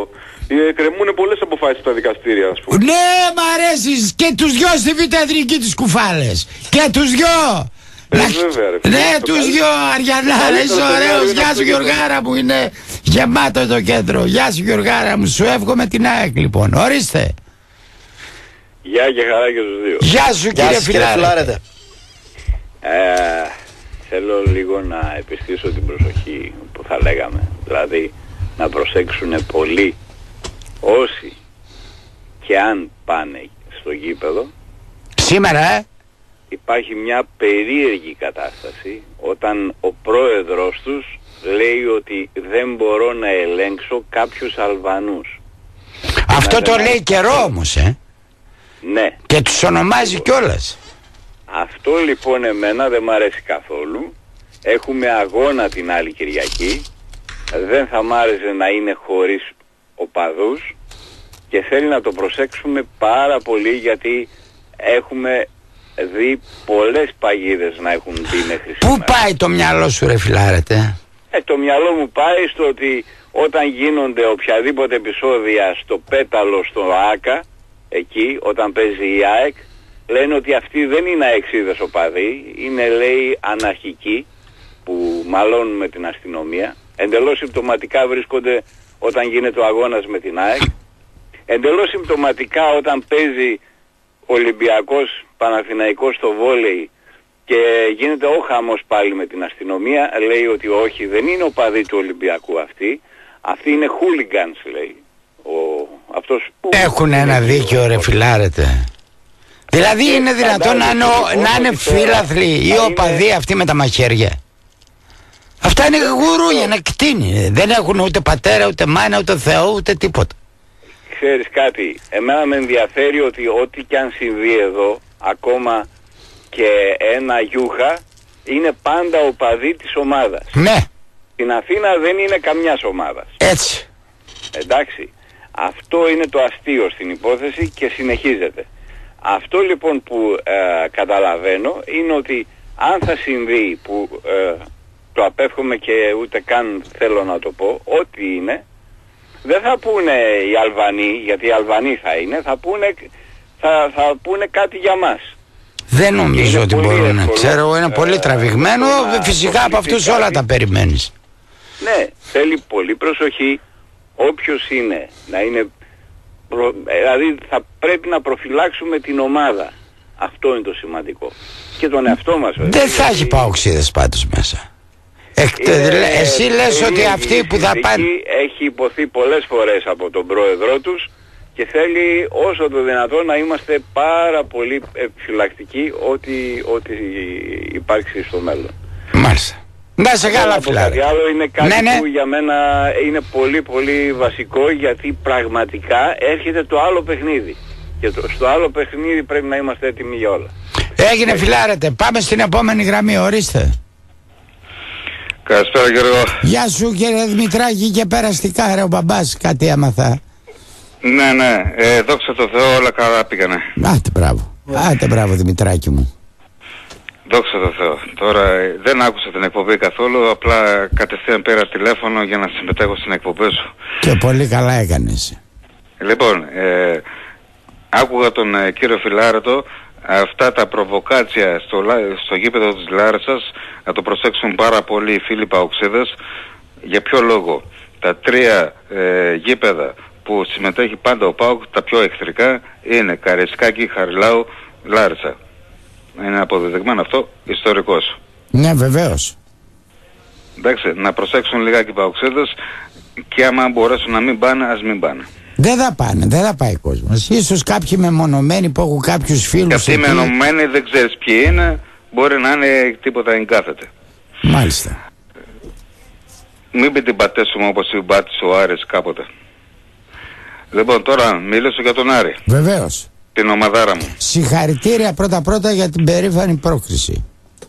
Κρεμούν πολλές αποφάσεις στα δικαστήρια, ας πούμε. Ναι, μ' αρέσεις και τους δυο στη Β' Εθνική τις κουφάλες. Και τους δυο. Ε, βέβαια, ρε, ναι, το τους καλύ... δυο, Αριανάρα, είσαι ωραίος. Γεια σου Γιωργάρα μου, είναι γεμάτο το κέντρο. Γεια σου Γιωργάρα μου, σου εύχομαι την ΑΕΚ λοιπόν. Ορίστε. Γεια και χαρά και τους δύο. Γεια σου κύριε Φιλάρετε. Ε, θέλω λίγο να επιστήσω την προσοχή που θα λέγαμε. Δηλαδή να προσέξουν πολύ όσοι και αν πάνε στο γήπεδο. Σήμερα ε. Υπάρχει μια περίεργη κατάσταση όταν ο πρόεδρος τους λέει ότι δεν μπορώ να ελέγξω κάποιους Αλβανούς. Αυτό το λέει καιρό όμως ε. Ναι. Και τους ονομάζει κιόλας. Αυτό λοιπόν εμένα δεν μ' αρέσει καθόλου. Έχουμε αγώνα την άλλη Κυριακή. Δεν θα μ' άρεσε να είναι χωρίς οπαδούς. Και θέλει να το προσέξουμε πάρα πολύ γιατί έχουμε δει πολλές παγίδες να έχουν μπει μέχρι σήμερα. Πού πάει το μυαλό σου ρε Φιλάρετε? Ε, το μυαλό μου πάει στο ότι όταν γίνονται οποιαδήποτε επεισόδια στο Πέταλο, στο ΆΚΑ, εκεί όταν παίζει η ΑΕΚ, λένε ότι αυτοί δεν είναι αεξίδες οπαδοί, είναι λέει αναρχικοί που μαλώνουν με την αστυνομία. Εντελώς συμπτωματικά βρίσκονται όταν γίνεται ο αγώνας με την ΑΕΚ. Εντελώς συμπτωματικά όταν παίζει Ολυμπιακός Παναθηναϊκός στο βόλεϊ και γίνεται ο χαμός πάλι με την αστυνομία, λέει ότι όχι, δεν είναι οπαδοί του Ολυμπιακού αυτοί, αυτοί είναι hooligans λέει. Ο, αυτός που... Έχουν ένα δίκιο ρε Φιλάρετε. Δηλαδή και είναι δυνατόν να είναι, να είναι φίλαθλοι ή οπαδοί αυτοί με τα μαχαίρια? Αυτά είναι γουρούνια, είναι κτίνη. Δεν έχουν ούτε πατέρα, ούτε μάνα, ούτε Θεό, ούτε τίποτα. Ξέρεις κάτι, εμένα με ενδιαφέρει ότι ό,τι κι αν συμβεί εδώ, ακόμα και ένα γιούχα, είναι πάντα οπαδοί της ομάδας. Ναι. Στην Αθήνα δεν είναι καμιάς ομάδας. Έτσι. Εντάξει. Αυτό είναι το αστείο στην υπόθεση και συνεχίζεται. Αυτό λοιπόν που ε, καταλαβαίνω είναι ότι αν θα συμβεί, που ε, το απέφχομαι και ούτε καν θέλω να το πω, ό,τι είναι, δεν θα πούνε οι Αλβανοί, γιατί οι Αλβανοί θα είναι, θα πούνε, θα, θα πούνε κάτι για μας. Δεν νομίζω ότι μπορούν να ξέρω, είναι πολύ ε, τραβηγμένο, ε, φυσικά από αυτούς όλα τα περιμένεις. Ναι, θέλει πολύ προσοχή, όποιος είναι, να είναι, προ, δηλαδή θα πρέπει να προφυλάξουμε την ομάδα. Αυτό είναι το σημαντικό. Και τον εαυτό μας. Δεν γιατί... θα έχει παοξίδες πάντως μέσα. Είναι, εσύ λες ότι αυτοί που θα πάνε... Έχει υποθεί πολλές φορές από τον πρόεδρό τους και θέλει όσο το δυνατόν να είμαστε πάρα πολύ επιφυλακτικοί ό,τι, ό,τι υπάρξει στο μέλλον. Μάλιστα. Να σε καλά φιλάρε. Κάτι άλλο είναι κάτι ναι, ναι. που για μένα είναι πολύ πολύ βασικό γιατί πραγματικά έρχεται το άλλο παιχνίδι. Και το, στο άλλο παιχνίδι πρέπει να είμαστε έτοιμοι για όλα. Έγινε φιλάρετε. Πάμε στην επόμενη γραμμή. Ορίστε. Καλησπέρα Γιώργο. Γεια σου κύριε Δημητράκη και περαστικά ρε ο μπαμπάς κάτι έμαθα. Ναι ναι, ε, δόξα τω Θεώ όλα καλά πήγανε. Άτε μπράβο, άτε μπράβο Δημητράκη μου. Δόξα τω Θεώ. Τώρα ε, δεν άκουσα την εκπομπή καθόλου, απλά κατευθείαν πήρα τηλέφωνο για να συμμετέχω στην εκπομπή σου. Και πολύ καλά έκανες. Λοιπόν, ε, άκουγα τον ε, κύριο Φιλάρετο. Αυτά τα προβοκάτσια στο, στο γήπεδο της Λάρισσας να το προσέξουν πάρα πολύ οι φίλοι παοξίδες. Για ποιο λόγο? Τα τρία ε, γήπεδα που συμμετέχει πάντα ο ΠΑΟΚ, τα πιο εχθρικά, είναι Καραϊσκάκη, Χαριλάου, Λάρισα. Είναι αποδεδειγμένο αυτό, ιστορικός. Ναι βεβαίως. Εντάξει, να προσέξουν λιγάκι οι παοξίδες και άμα μπορέσουν να μην πάνε, ας μην πάνε. Δεν θα πάνε, δεν θα πάει ο κόσμος. Ίσως κάποιοι μεμονωμένοι που έχουν κάποιους φίλους. Και αυτοί μεμονωμένοι δεν ξέρεις ποιοι είναι, μπορεί να είναι τίποτα εγκάθεται. Μάλιστα. Μην την πατέσουμε όπως την πάτησε ο Άρης κάποτε. Λοιπόν, τώρα μίλησω για τον Άρη. Βεβαίως. Την ομαδάρα μου. Συγχαρητήρια πρώτα πρώτα για την περήφανη πρόκριση.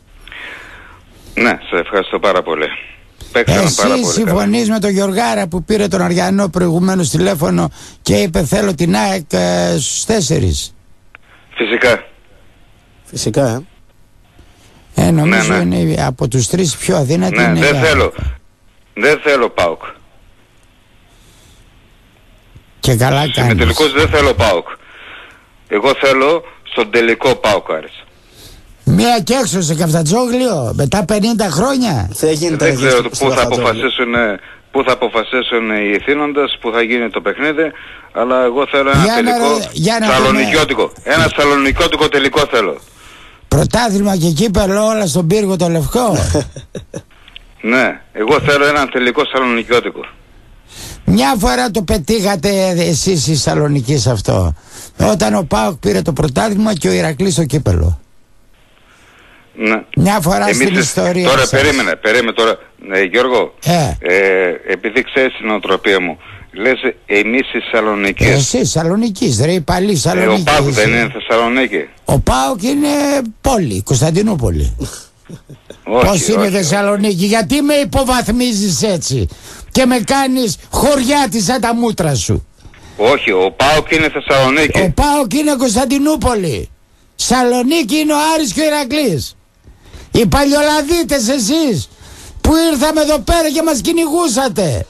Ναι, σε ευχαριστώ πάρα πολύ. Εσύ συμφωνείς με τον Γιωργάρα που πήρε τον Αριανό προηγουμένως τηλέφωνο και είπε θέλω την ΑΕΚ ε, στους τέσσερις? Φυσικά. Φυσικά ε. Ε, νομίζω ναι, ναι. είναι από τους τρεις πιο αδύνατοι. Ναι, είναι δεν θέλω. Δεν θέλω ΠΑΟΚ. Και καλά κάνεις. Ημιτελικός δεν θέλω ΠΑΟΚ. Εγώ θέλω στον τελικό ΠΑΟΚ Άρης. Μία και έξω σε Καφτατζόγλιο μετά πενήντα χρόνια. Δεν ξέρω πού θα αποφασίσουν, πού θα αποφασίσουν οι ηθήνοντες, πού θα γίνει το παιχνίδι, αλλά εγώ θέλω ένα για τελικό να, σαλονικιώτικο. Πούμε... Ένα σαλονικιώτικο τελικό θέλω. Πρωτάθλημα και κύπελλο όλα στον πύργο το λευκό. Ναι, εγώ θέλω ένα τελικό σαλονικιώτικο. Μια φορά το πετύχατε εσείς οι Σαλονικοί σε αυτό. Όταν ο ΠΑΟΚ πήρε το πρωτάθλημα και ο Ηρακλής το κύπελλο. Ναι. Μια φορά εμείς στην ιστορία. Τώρα σας. περίμενε, περίμενε τώρα. Ε, Γιώργο, ε. Ε, επειδή ξέρεις την οτροπία μου, λες εμείς οι Σαλονικείς. Εσείς Σαλονικείς, ρε, πάλι Σαλονικείς. Ε, ο ΠΑΟΚ δεν είναι Θεσσαλονίκη. Ο ΠΑΟΚ είναι πόλη, Κωνσταντινούπολη. Όχι, πώς είναι όχι, Θεσσαλονίκη, γιατί με υποβαθμίζεις έτσι και με κάνεις χωριάτη σαν τα μούτρα σου. Όχι, ο ΠΑΟΚ είναι Θεσσαλονίκη. Ο ΠΑΟΚ είναι Κωνσταντινούπολη. Σαλονίκη είναι ο Άρης και ο Ηρακλής. Οι παλιολαδίτες εσείς που ήρθαμε εδώ πέρα και μας κυνηγούσατε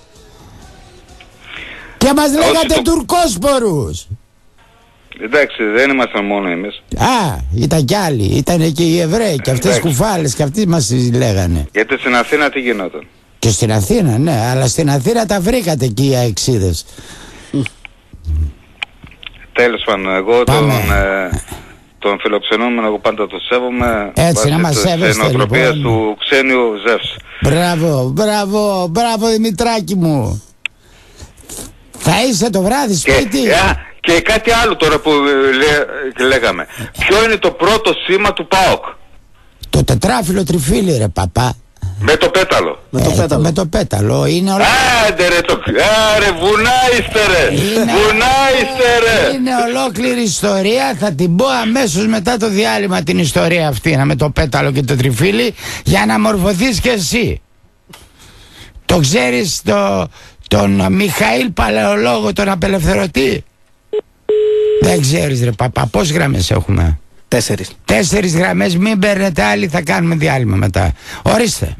και μας λέγατε το... τουρκόσπορους. Εντάξει, δεν ήμασταν μόνο εμείς. Α, ήταν κι άλλοι. Ήταν και οι Εβραίοι και αυτές κουφάλες και αυτοί μας λέγανε. Γιατί στην Αθήνα τι γινόταν? Και στην Αθήνα, ναι, αλλά στην Αθήνα τα βρήκατε εκεί οι αεξίδες. Τέλος πάντων, εγώ τον, ε, τον φιλοξενούμενο εγώ πάντα το σέβομαι. Έτσι, να μας σέβεστε στην οτροπία λοιπόν. του ξένιου Ζεύς. Μπράβο, μπράβο, μπράβο Δημητράκη μου. Θα είσαι το βράδυ σπίτι. Και, α, και κάτι άλλο τώρα που λέ, λέγαμε. Ποιο είναι το πρώτο σήμα του ΠΑΟΚ? Το τετράφυλλο τριφύλι ρε παπά. Με το πέταλο. Με το, ε, πέταλο. Με το πέταλο. Είναι ολο... Άντε ρε το... Άρε βουνάιστε ρε. Είναι... Βουνάιστε ρε. Είναι ολόκληρη ιστορία. Θα την πω αμέσως μετά το διάλειμμα την ιστορία αυτή. Με το πέταλο και το τριφύλι. Για να μορφωθείς και εσύ. Το ξέρεις το... τον Μιχαήλ Παλαιολόγο, τον απελευθερωτή? Δεν ξέρεις ρε παπά. Πόσες γραμμές έχουμε? Τέσσερις. Τέσσερις γραμμές. Μην παίρνετε άλλοι, θα κάνουμε διάλειμμα μετά. Ορίστε.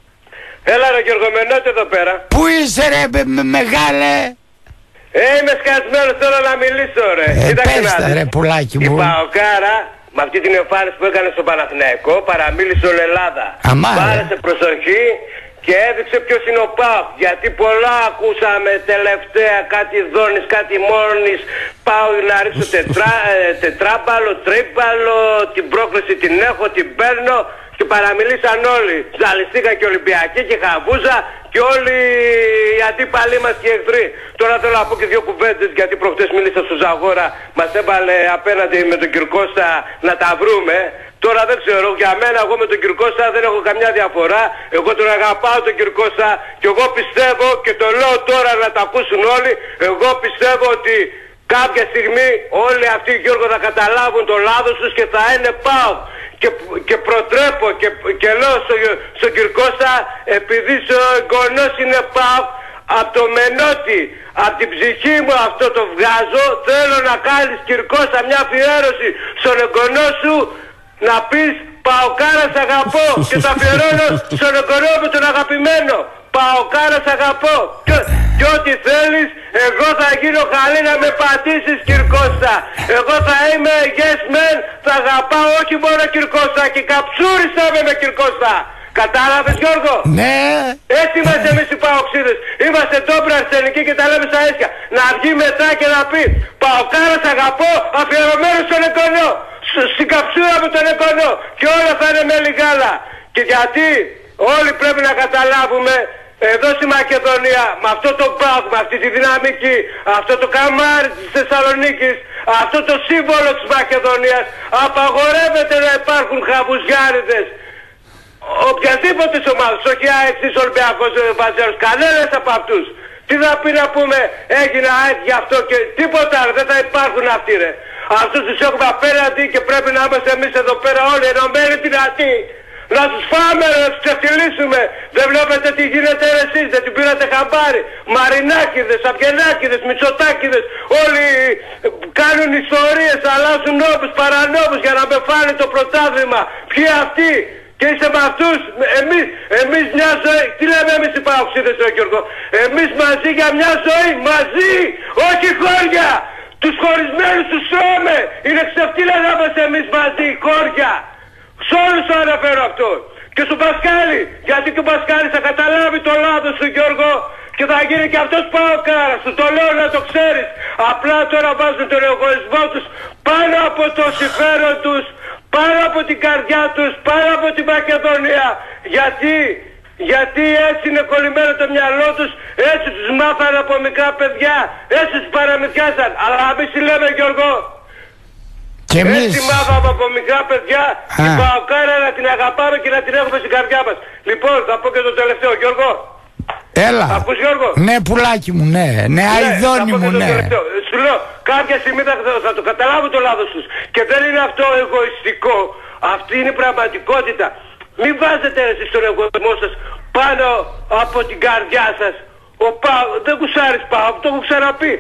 Έλα ρε Γιωργομενώτη εδώ πέρα. Πού είσαι ρε με, μεγάλε? Ε, είμαι σκασμένος, θέλω να μιλήσω ρε. Ε, πέστα ρε πουλάκι μου. Η Παοκάρα με αυτή την εμφάνιση που έκανε στο Παναθηναϊκό παραμίλησε όλη Ελλάδα. Πάρεσε προσοχή και έδειξε ποιος είναι ο ΠΑΟΚ. Γιατί πολλά ακούσαμε τελευταία, κάτι δόνεις, κάτι μόνης. Πάω να ρίξω τετρά, τετράμπαλο, τρίπαλο, την πρόκληση την έχω, την παίρνω. Και παραμιλήσαν όλοι. Ζαλιστήκα και Ολυμπιακοί και Χαβούζα και όλοι οι αντίπαλοι μας και οι εχθροί. Τώρα θέλω να πω και δύο κουβέντες, γιατί προχτές μίλησα στο Ζαγόρα, μας έβαλε απέναντι με τον Κυρκώστα να τα βρούμε. Τώρα δεν ξέρω, για μένα εγώ με τον Κυρκώστα δεν έχω καμιά διαφορά. Εγώ τον αγαπάω τον Κυρκώστα και εγώ πιστεύω, και το λέω τώρα να τα ακούσουν όλοι, εγώ πιστεύω ότι κάποια στιγμή όλοι αυτοί, Γιώργο, θα καταλάβουν το λάθος τους και θα είναι ΠΑΟΚ. Και, και προτρέπω και, και λέω στο, στον Κυρκώστα, επειδή ο εγγονός είναι ΠΑΟΚ, από το Μενώτη, από την ψυχή μου αυτό το βγάζω, θέλω να κάνεις Κυρκώστα μια αφιέρωση στον εγγονό σου, να πεις Παοκάρα σ' αγαπώ, και το αφιερώνω στον εγγονό μου τον αγαπημένο. Παοκάρα σ' αγαπώ. Και, και ό,τι θέλεις, εγώ θα γίνω χαλή να με πατήσεις Κυρκώστα. Εγώ θα είμαι yes man, θα αγαπάω όχι μόνο Κυρκώστα, και καψούρισα με με Κυρκώστα. Κατάλαβες Γιώργο? Ναι. Έτσι είμαστε εμείς οι Παοξίδες. Είμαστε ντόπρα αρσενικοί και τα λέμε στα ίσια. Να βγει μετά και να πει Παοκάρα σ' αγαπώ, αφιερωμένο στον εγγονό. Στην καψούρα με τον εγγονό. Και όλα θα είναι με λιγάλα. Και γιατί όλοι πρέπει να καταλάβουμε, εδώ στη Μακεδονία, με αυτό το ΠΑΟΚ, με αυτή τη δυναμική, αυτό το καμάρι της Θεσσαλονίκης, αυτό το σύμβολο της Μακεδονίας, απαγορεύεται να υπάρχουν χαβουζιάριδες. Οποιαδήποτε ομάδας, όχι αεξής, Ολυμπιακός, Βαζέρος, κανένας από αυτούς. Τι θα πει να πούμε, έγινε ΑΕΚ γι' αυτό και τίποτα, δεν θα υπάρχουν αυτοί ρε. Αυτούς τους έχουμε απέναντι και πρέπει να είμαστε εμείς εδώ πέρα όλοι ενωμένοι δυνατοί. Να τους φάμε ρε, να τους ξεφτυλίσουμε. Δεν βλέπετε τι γίνεται ρε εσείς, δεν την πήρατε χαμπάρι. Μαρινάκηδες, Αυγενάκηδες, Μητσοτάκηδες, όλοι κάνουν ιστορίες, αλλάζουν νόμους, παρανόμους για να με φάνε το πρωτάθλημα. Ποιοι αυτοί? Και είστε με αυτούς, εμείς, εμείς μια ζωή, τι λέμε εμείς οι παοξίδες ρε Γιώργο, εμείς μαζί για μια ζωή, μαζί, όχι χώρια, τους χωρισμένους τους τρώμε, είναι ξεφτύλα να είμαστε εμείς μαζί, χώρια, σ' όλους το αναφέρω αυτό. Και στον Πασκάλη, γιατί και ο Πασκάλης θα καταλάβει το λάθος του Γιώργο και θα γίνει και αυτός παοκάρας, του το λέω να το ξέρεις, απλά τώρα βάζουν τον εγωισμό τους πάνω από το συμφέρον τους, πάνω από την καρδιά τους, πάνω από την Μακεδονία. Γιατί, γιατί έτσι είναι κολλημένο το μυαλό τους, έτσι τους μάθανε από μικρά παιδιά, έτσι τους παραμυθιάσαν. Αλλά εμείς τι λέμε Γιώργο, και εμείς... έτσι μάθαμε από μικρά παιδιά, την Παοκάρα να την αγαπάμε και να την έχουμε στην καρδιά μας. Λοιπόν, θα πω και το τελευταίο Γιώργο. Έλα. Ακούς Γιώργο? Ναι πουλάκι μου, ναι, ναι αηδόνι μου, ναι. Σου λέω, κάποια στιγμή θα, θα το καταλάβουν το λάθος τους. Και δεν είναι αυτό εγωιστικό. Αυτή είναι η πραγματικότητα. Μην βάζετε εσείς τον εγωισμό σας πάνω από την καρδιά σας. Ο Πάο, δεν κουσάρεις Πάο, το έχω ξαναπεί.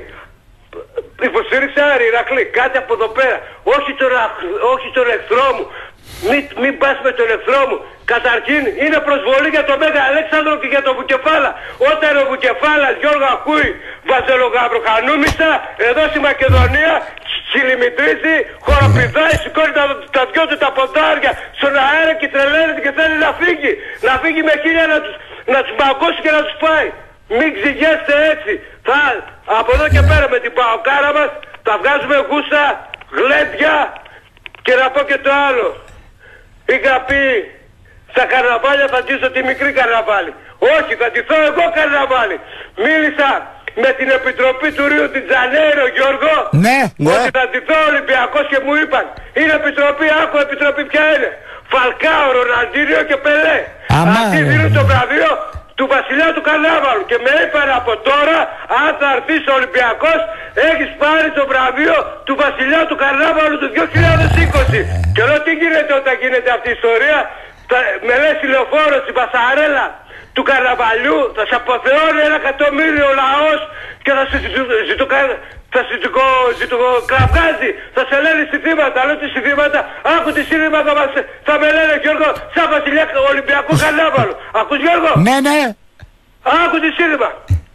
Υποστήριξα Άρη, Ηρακλή, κάτι από εδώ πέρα. Όχι τον, όχι τον εχθρό μου. Μην, μην πας με τον εχθρό μου. Καταρχήν είναι προσβολή για τον Μέγα Αλέξανδρο και για τον Βουκεφάλα. Όταν ο Βουκεφάλας Γιώργο ακούει Βαζελογαυροχανούμιστα, εδώ στη Μακεδονία τσιλιμητρίζει, χοροπηδάει, σηκώνει τα, τα δυο του τα ποντάρια στον αέρα και τρελαίνεται και θέλει να φύγει. Να φύγει με χίλια να τους, να τους μπαγκώσει και να τους πάει. Μην ξηγέστε έτσι. Θα, από εδώ και πέρα με την παοκάρα μας θα βγάζουμε γούστα, γλέντια και να πω και το άλλο. Είχα πει στα καρναβάλια θα ντύσω τη μικρή καρναβάλη. Όχι, θα ντυθώ εγώ καρναβάλη. Μίλησα με την Επιτροπή του Ρίου την Τζανέιρο Γιώργο. Ναι, ναι. Ότι θα ντυθώ Ολυμπιακός και μου είπαν είναι Επιτροπή, άκου Επιτροπή ποια είναι. Φαλκάο, Ροναλντίνιο και Πελέ. Αυτοί δίνουν το βραβείο του βασιλιά του Καρνάβαλου και με είπαν από τώρα αν θα έρθεις ο Ολυμπιακός έχεις πάρει το βραβείο του βασιλιά του Καρνάβαλου του δύο χιλιάδες είκοσι. Και εδώ τι γίνεται όταν γίνεται αυτή η ιστορία, θα, με λες τηλεοφόρο στην Πασαρέλα του Καρναβαλιού θα σε αποθεώνει ένα εκατομμύριο λαός και θα σε ζητουκάνει. Θα ζητουκραυγάζει, θα σε λένε συνθήματα, λέω τι συνθήματα, άκου τι συνθήματα μας, θα με λένε Γιώργο, σαν βασιλιά Ολυμπιακού Καρνάβαλου. Ακούς Γιώργο? Ναι, ναι. Άκου τι σύνθημα.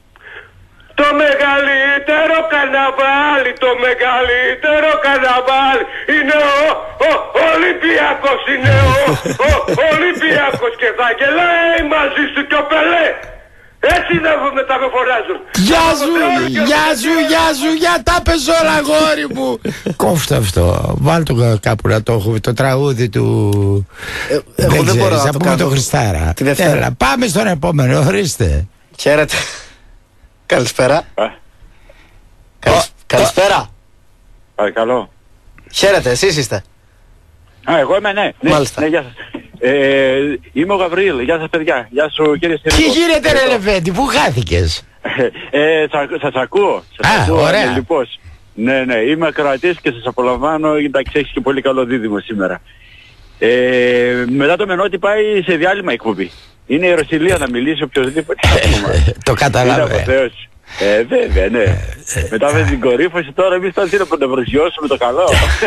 Το μεγαλύτερο καρναβάλι, το μεγαλύτερο καρναβάλι είναι ο, ο, ο Ολυμπιακός, είναι ο, ο, ο Ολυμπιακός και θα γελάει μαζί σου και ο Πελέ. Έτσι δεν τα με φωνάζουν. Γεια σου, γεια σου, γεια σου, για τα πες όλα αγόρι μου. Κόφτω αυτό, βάλ' το κάπου να το έχουμε, το τραγούδι του. ε, Εγώ δεν, δεν μπορώ να το πούμε το Χριστάρα. Έλα, πάμε στον επόμενο, ορίστε. Χαίρετε. Καλησπέρα. ε. Καλησ... oh. Καλησπέρα. Παρακαλώ. Χαίρετε, εσείς είστε? Α, εγώ είμαι, ναι. Μάλιστα. Ναι, ναι, γεια σας. Ε, είμαι ο Γαβρίλ, γεια σας παιδιά, γεια σου κύριε Συρικό. Τι γίνεται ρε Λεβέντη, πού χάθηκες? ε, σας, σας ακούω, σας Α, ακούω, ωραία. Ναι, λοιπόν. Ναι, ναι, είμαι ακροατής και σας απολαμβάνω, εντάξει έχεις και πολύ καλό δίδυμο σήμερα. Ε, μετά το Μενώτη πάει σε διάλειμμα εκπομπή. Είναι η Ρωσιλία να μιλήσει οποιοδήποτε. Το καταλάβαι. Ε, βέβαια, ναι. Μετά με την κορύφωση τώρα εμείς θα να προσγειώσουμε το καλό.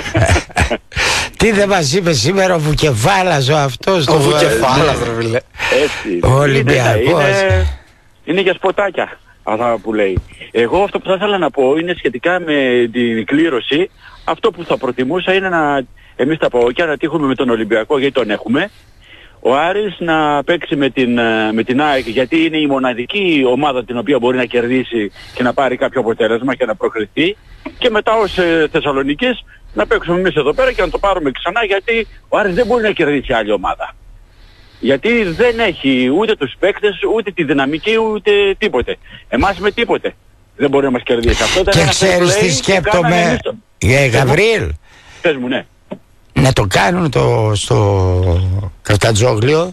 Τι δεν μας είπε σήμερα ο Βουκεφάλας ο αυτός? Ο Βουκεφάλας ρε φίλε. Έτσι. Ο Ολυμπιακός. Είναι για σποτάκια αυτά που λέει. Εγώ αυτό που θα ήθελα να πω είναι σχετικά με την κλήρωση. Αυτό που θα προτιμούσα είναι να εμείς τα παοκιά να τύχουμε με τον Ολυμπιακό γιατί τον έχουμε. Ο Άρης να παίξει με την, με την ΑΕΚ γιατί είναι η μοναδική ομάδα την οποία μπορεί να κερδίσει και να πάρει κάποιο αποτέλεσμα και να προκριθεί. Και μετά ως ε, Θεσσαλονίκης να παίξουμε εμείς εδώ πέρα και να το πάρουμε ξανά γιατί ο Άρης δεν μπορεί να κερδίσει άλλη ομάδα. Γιατί δεν έχει ούτε τους παίκτες, ούτε τη δυναμική, ούτε τίποτε. Εμάς με τίποτε δεν μπορεί να μας κερδίσει. Αυτό ήταν και ξέρεις τι σκέπτομαι, ε, Γαβρίλ? Πες μου, ναι. Να το κάνουν το, στο Καφτατζόγλιο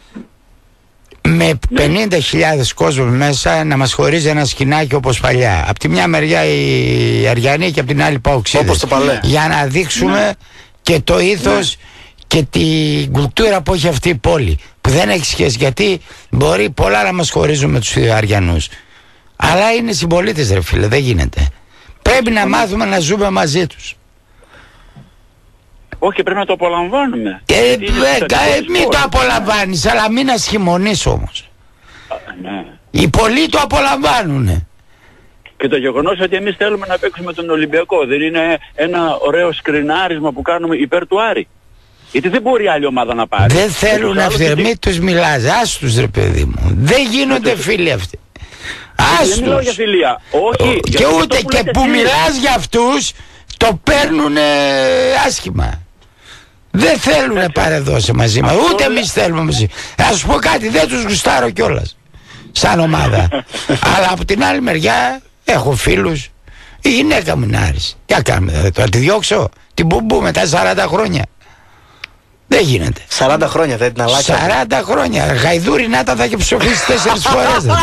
με πενήντα χιλιάδες κόσμο μέσα να μας χωρίζει ένα σκηνάκι όπως παλιά. Απ' τη μια μεριά οι Αριανοί και απ' την άλλη Παοξίδες. Όπως το παλέ. Για να δείξουμε ναι. και το ήθος ναι. και την κουλτούρα που έχει αυτή η πόλη. Που δεν έχει σχέση γιατί μπορεί πολλά να μας χωρίζουν με τους Αριανούς. Αλλά είναι συμπολίτες ρε φίλε, δεν γίνεται. Πρέπει να μάθουμε να ζούμε μαζί τους. Όχι, πρέπει να το απολαμβάνουμε. Ε, ε, ε, μην το απολαμβάνεις, αλλά μην ασχημονείς όμως. Α, ναι. Οι πολλοί το απολαμβάνουνε. Και το γεγονός ότι εμείς θέλουμε να παίξουμε τον Ολυμπιακό δεν είναι ένα ωραίο σκρινάρισμα που κάνουμε υπέρ του Άρη? Γιατί δεν μπορεί άλλη ομάδα να πάρει. Δεν θέλουν αυτοί, γιατί... μην τους μιλάς, ας τους ρε παιδί μου. Δεν γίνονται τους... φίλοι αυτοί. Ας δεν μιλάω για φιλία. Όχι. Και για ούτε που και που μιλάς για αυτούς το παίρνουνε άσχημα. Δεν θέλουνε παρεδώσει μαζί μας, ούτε εμείς θέλουμε μαζί. Ας σου πω κάτι, δεν τους γουστάρω κιόλας σαν ομάδα. Αλλά από την άλλη μεριά έχω φίλους. Η γυναίκα μου είναι Άρης. Τι να κάνουμε, θα το τη διώξω την μπουμπού μετά σαράντα χρόνια? Δεν γίνεται. σαράντα χρόνια δεν την αλλάξει. σαράντα χρόνια. Γαϊδούρι να τα θα και ψοφήσει τέσσερις φορές.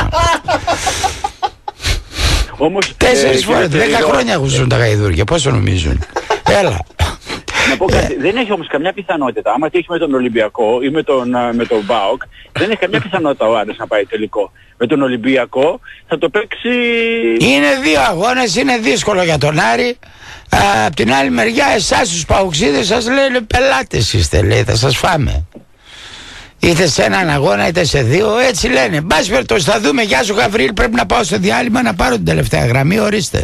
Όμως, τέσσερις ε, φορές, δέκα χρόνια έχουν ζουν τα γαϊδούρια. Πόσο νομίζουν? Έλα. Να πω κάτι, δεν έχει όμως καμιά πιθανότητα. Άμα τύχει με τον Ολυμπιακό ή με τον, με τον ΠΑΟΚ, δεν έχει καμιά πιθανότητα ο Άρης να πάει τελικό. Με τον Ολυμπιακό θα το παίξει... Είναι δύο αγώνες, είναι δύσκολο για τον Άρη. Α, απ' την άλλη μεριά εσάς τους παουξίδες σας λένε πελάτες είστε, λέει, θα σας φάμε. Είτε σε έναν αγώνα είτε σε δύο, έτσι λένε. Μπας περιπτώσει θα δούμε. Γεια σου Γαβρίλ, πρέπει να πάω στο διάλειμμα να πάρω την τελευταία γραμμή. Ορίστε.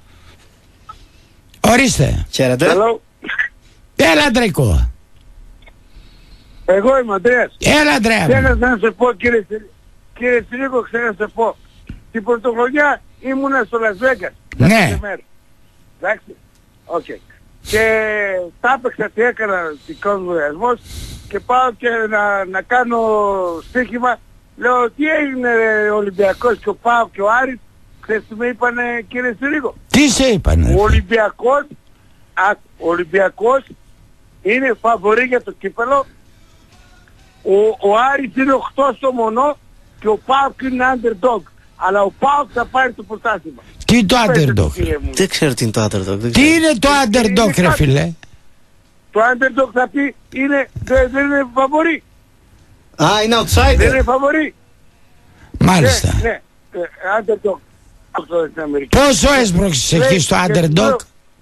Ορίστε. Χαίρετε. Έλα Αντρέικο. Εγώ είμαι ο Αντρέας. Έλα Αντρέα. Θέλω να σε πω κύριε, κύριε Συρίκο, θέλω να σε πω. Την πρωτοχρονιά ήμουνα στο Las Vegas. Ναι. Εντάξει. Οκ. Okay. Και τα έπαιξα τι έκανα δικός μου λογαριασμός και πάω και να, να κάνω στοίχημα. Λέω τι έγινε ο Ολυμπιακός και ο Πάο και ο Άρης. Χθες του με είπανε κύριε Συρίκο. Τι σε είπανε? Ο Ολυμπιακός, α, ο Ολυμπιακός είναι φαβορί για το κύπελο. Ο, ο Άρης είναι οκτώ στο μονό και ο Πάοκ είναι underdog. Αλλά ο Πάοκ θα πάρει το πρωτάθλημα. Τι είναι το underdog? Δεν ξέρω τι είναι το underdog. Τι είναι το underdog ρε φίλε? Το underdog θα πει είναι, δεν, δεν είναι φαβορί. Α, είναι outsider. Δεν είναι φαβορί. Μάλιστα. Ναι, ναι, underdog. Πόσο έσπρωξες εκεί στο underdog?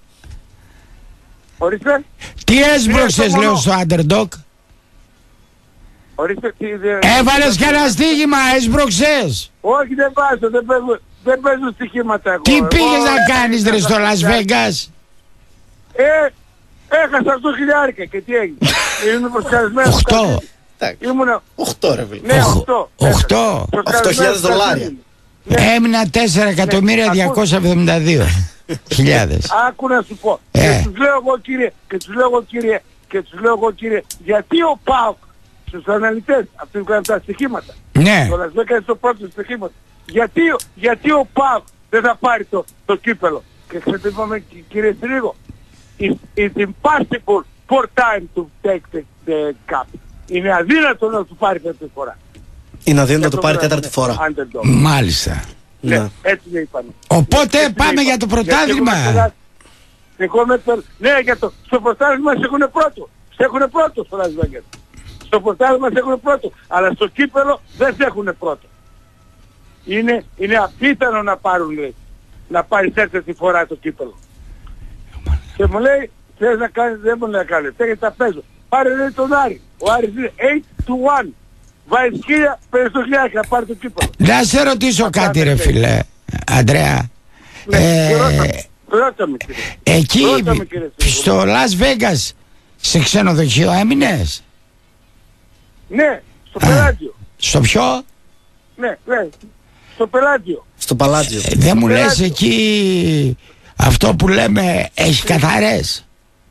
Ορίστε. Τι έσπρωξες λέω στο underdog? Ορίστε, τι, δε, έβαλες κανένα στοίχημα, έσπρωξες? Όχι, δεν βάζω, δεν παίζω, δεν παίζω στοιχήματα εγώ. Τι πήγες να κάνεις ρε στο Las Vegas? Ε, έχασα αυτό χιλιάρικα και τι έγινε? Ήμουν προσκαλισμένος. Οχτώ. Ήμουνα... Οχτώ ρε φίλε. Ναι, οχτώ. Οχτώ. Οχτώ χιλιάδες δολάρια. Έμεινα τέσσερα εκατομμύρια διακόσια εβδομήντα δύο χιλιάδες. Άκου να σου πω. Ε. Και τους λέω εγώ κύριε, και τους λέω εγώ κύριε, και τους λέω εγώ κύριε, γιατί ο ΠΑΟΚ στους αναλυτές, αυτοί που κάνουν τα στοιχήματα. Ναι. Το Las Vegas είναι το πρώτο στοιχήμα. Γιατί, γιατί ο ΠΑΟΚ δεν θα πάρει το, το κύπελο. Και ξέρετε είπαμε κύριε Συρίγο, it's, it's impossible for time to take the, the cup. Είναι αδύνατο να του πάρει τέταρτη φορά. Είναι αδύνατο να του πάρει τέταρτη φορά. Μάλιστα. Ναι, έτσι δεν είπανε. Οπότε έτσι πάμε για το πρωτάθλημα. Εγώ με το... Ναι, για το... στο πρωτάθλημα σε έχουν πρώτο. Σε έχουν πρώτο στο Las Vegas. Στο πρωτάθλημα σε έχουν πρώτο. Αλλά στο κύπελο δεν σε έχουν πρώτο. Είναι, είναι απίθανο να πάρουν, λέει, να πάρει τέταρτη φορά το κύπελο. Και μου λέει, θες να κάνεις, δεν μου λέει να κάνεις, θέλεις να παίζω. Πάρε λέει τον Άρη. Ο Άρης είναι eight to one. Βάζεις χίλια, παίρνεις το χιλιάκι να πάρει το κύπελο. Να σε ρωτήσω κάτι ρε φίλε, Αντρέα. Ναι, ρώτα με κύριε. Εκεί στο Las Vegas σε ξενοδοχείο έμεινες? Ναι, στο Πελάτιο. Στο ποιο? Ναι, ναι, στο Πελάτιο. Στο Παλάτιο. Ε, δεν μου λες εκεί αυτό που λέμε έχει καθαρές?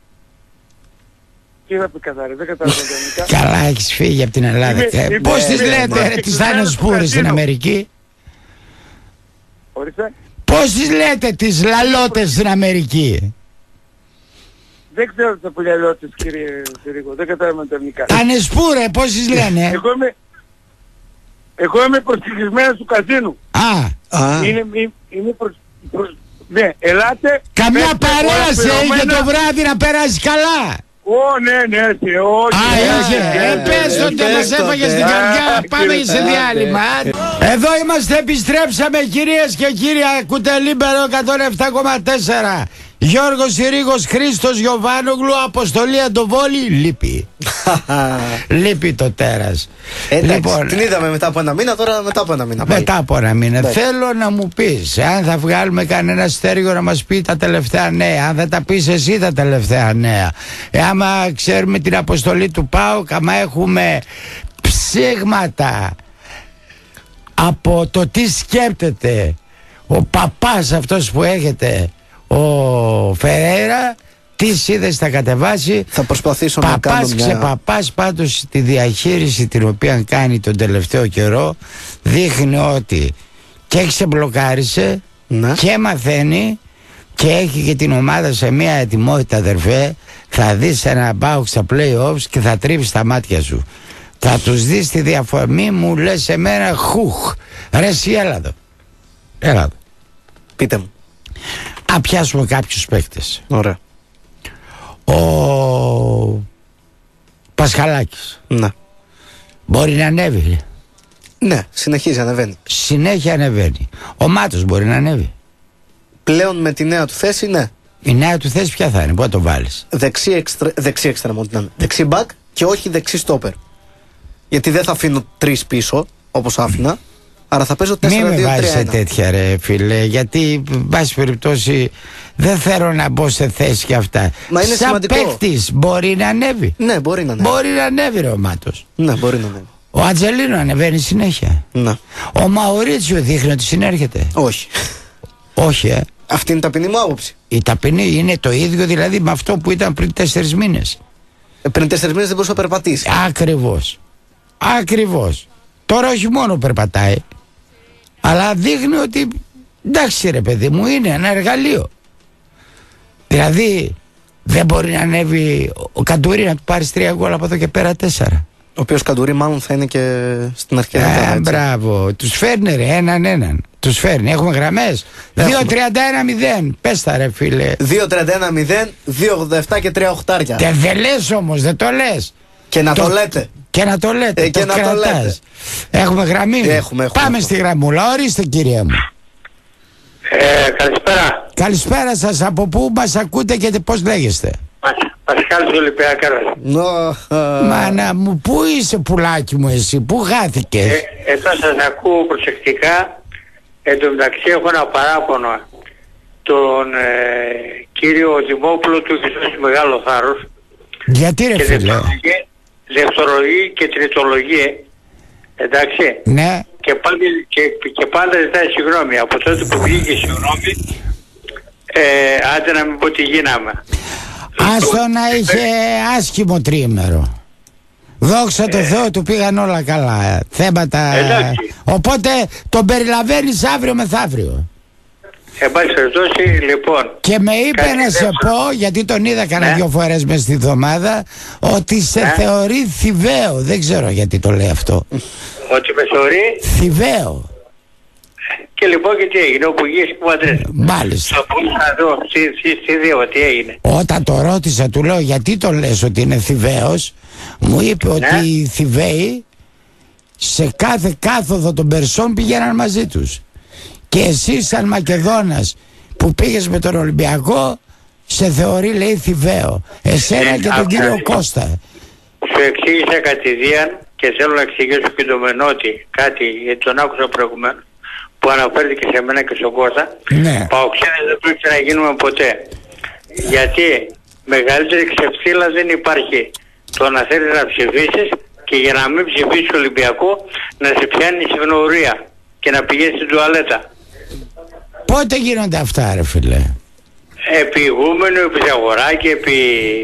Τι θα πει καθαρές, δεν κατάλαβα γενικά. Καλά έχεις φύγει από την Ελλάδα. Πώς τις λέτε ρε τις Δανοσπούρες στην Αμερική? Ορίστε. Πώς τις λέτε τις λαλότες στην Αμερική? Δεν ξέρω τα πουλιαλιώτες κύριε Συρίγο, δεν κατάλαβα τα ελληνικά. Ανεσπούρε, πώς τις λένε? Εγώ είμαι, εγώ είμαι προσκεκλισμένος του καζίνου. Α, είναι, είμαι, είμαι προς, προς, ναι, ελάτε. Καμιά παρέασε για το βράδυ να περάσει καλά. Ω, ναι, ναι, έτσι, όχι. Α, είχε, ε, πες τότε μας έφαγε στην καρδιά, πάμε σε διάλειμμα. Εδώ είμαστε, επιστρέψαμε κυρίες και κύριοι, ακούτε Λίμπερο εκατόν επτά κόμμα τέσσερα. Γιώργος Συρίγος, Χρήστος Γιοβάνογλου, Αποστολή Αντοβόλη, λείπει. Λείπει το τέρας. Εντάξει, λοιπόν, την είδαμε μετά από ένα μήνα, τώρα μετά από ένα μήνα. Μετά πάει. από ένα μήνα. Εντάξει. Θέλω να μου πεις, αν θα βγάλουμε κανένα στέργιο να μας πει τα τελευταία νέα, αν θα τα πεις εσύ τα τελευταία νέα. Ε, άμα ξέρουμε την αποστολή του ΠΑΟΚ, άμα έχουμε ψήγματα από το τι σκέπτεται ο παπάς αυτός που έχετε, ο Φερέιρα, τι είδες θα κατεβάσει. Θα προσπαθήσω παπάς, να κάνω μια... ξεπαπάς πάντως τη διαχείριση την οποία κάνει τον τελευταίο καιρό δείχνει ότι και ξεμπλοκάρισε, ναι, και μαθαίνει και έχει και την ομάδα σε μια ετοιμότητα, αδερφέ. Θα δεις ένα ΠΑΟΚ στα play-offs και θα τρίβεις τα μάτια σου. Θα τους δεις τη διαφορά. Μη μου λες εμένα χουχ. Ρε εσύ έλα εδώ. Έλα εδώ. Πείτε μου. Α, πιάσουμε κάποιους παίκτες. Ωραία. Ο Πασχαλάκης. Ναι. Μπορεί να ανέβει. Ναι, συνεχίζει, ανεβαίνει. Συνέχεια ανεβαίνει. Ο Μάτος μπορεί να ανέβει. Πλέον με τη νέα του θέση, ναι. Η νέα του θέση ποια θα είναι, πού θα το βάλεις? Δεξί εξτρε... δεξί εξτρε... δεξί μπακ και όχι δεξί στόπερ. Γιατί δεν θα αφήνω τρεις πίσω όπως άφηνα. Άρα θα παίζω τέσσερα δύο τρία ένα. Μην με βάζεις σε τέτοια ρε φίλε. Γιατί εν πάση περιπτώσει δεν θέλω να μπω σε θέση και αυτά. Μα είναι σαν σημαντικό. παίκτης μπορεί να ανέβει. Ναι, μπορεί να ανέβει. Μπορεί να ανέβει ρε ο Μάτος. Ναι, μπορεί να ανέβει. Ο Ατζελίνο ανεβαίνει συνέχεια. Ναι. Ο Μαουρίτσιο δείχνει ότι συνέρχεται. Όχι. Όχι, ε. Αυτή είναι η ταπεινή μου άποψη. Η ταπεινή είναι το ίδιο δηλαδή με αυτό που ήταν πριν τέσσερις μήνες. Ε, πριν τέσσερις μήνες δεν μπορούσε να περπατήσει. Ακριβώς. Ακριβώς. Τώρα όχι μόνο περπατάει, αλλά δείχνει ότι εντάξει ρε παιδί μου, είναι ένα εργαλείο. Δηλαδή δεν μπορεί να ανέβει ο Καντουρί να του πάρει τρία γκολ από εδώ και πέρα τέσσερα. Ο οποίος Καντουρί μάλλον θα είναι και στην αρχή. Ε, μπράβο. Τους φέρνει ρε έναν έναν. Τους φέρνει. Έχουμε γραμμές. δύο τριάντα ένα μηδέν. Πες τα ρε φίλε. δύο τριάντα ένα μηδέν, δύο ογδόντα επτά και τρία οχτάρια. Δεν δε λες όμως, δεν το λες. Και να το, το λέτε. Και να το λέτε. Ε, το και να κρατάς. το λέτε. Έχουμε γραμμή. Έχουμε, έχουμε, Πάμε έχουμε. στη γραμμούλα. Ορίστε κύριε μου. Ε, καλησπέρα. Καλησπέρα σας. Από πού μας ακούτε και πώς λέγεστε? Πασχάλης Ολυμπιακάρας. Μάνα μου, πού είσαι πουλάκι μου εσύ, πού χάθηκες? Ε, εδώ σας ακούω προσεκτικά. Εν τω μεταξύ έχω ένα παράπονο. Τον ε, κύριο Δημόπουλο του έχει δώσει μεγάλο θάρρος. Γιατί ρε φίλε? Δευτερολογεί και τριτολογεί. Εντάξει. Ναι. Και πάντα, και, και πάντα ζητάει συγγνώμη. Από τότε που βγήκε συγγνώμη, ε, άντε να μην πω τι γίναμε. Άστο να είχε άσχημο τρίμερο. Δόξα τω Θεώ του πήγαν όλα καλά. Θέματα. Εντάξει. Οπότε τον περιλαβαίνεις αύριο μεθαύριο. Εν πάση περιπτώσει, λοιπόν. Και με είπε να σε πω, γιατί τον είδα κανένα ναι. δυο φορές μες στη εβδομάδα, ότι σε ναι. θεωρεί θηβαίο. Δεν ξέρω γιατί το λέει αυτό. Ότι με θεωρεί θηβαίο. Και λοιπόν και τι έγινε, όπου γης που αντρές. Μάλιστα. Θα πω να δω, τι δύο, τι έγινε. Όταν το ρώτησα, του λέω γιατί το λες ότι είναι θηβαίος, μου είπε ναι. ότι οι θηβαίοι σε κάθε κάθοδο των Περσών πήγαιναν μαζί τους. Και εσύ σαν Μακεδόνας που πήγες με τον Ολυμπιακό, σε θεωρεί λέει θηβαίο. Εσένα ε, και τον κύριο Κώστα. Σου εξήγησα κατηδίαν και θέλω να εξηγήσω και το Μενώτη κάτι, γιατί τον άκουσα προηγουμένως, που αναφέρθηκε σε μένα και στον Κώστα. Ναι. Παοξίδες δεν πρέπει να γίνουμε ποτέ. Γιατί μεγαλύτερη ξεφτύλα δεν υπάρχει. Το να θέλεις να ψηφίσεις και για να μην ψηφίσεις Ολυμπιακό να σε πιάνει η συγνωρία και να πηγαίνεις στην τουαλέτα. Πότε γίνονται αυτά ρε φίλε? Επί ηγούμενου, επί Ζαγοράκη, επί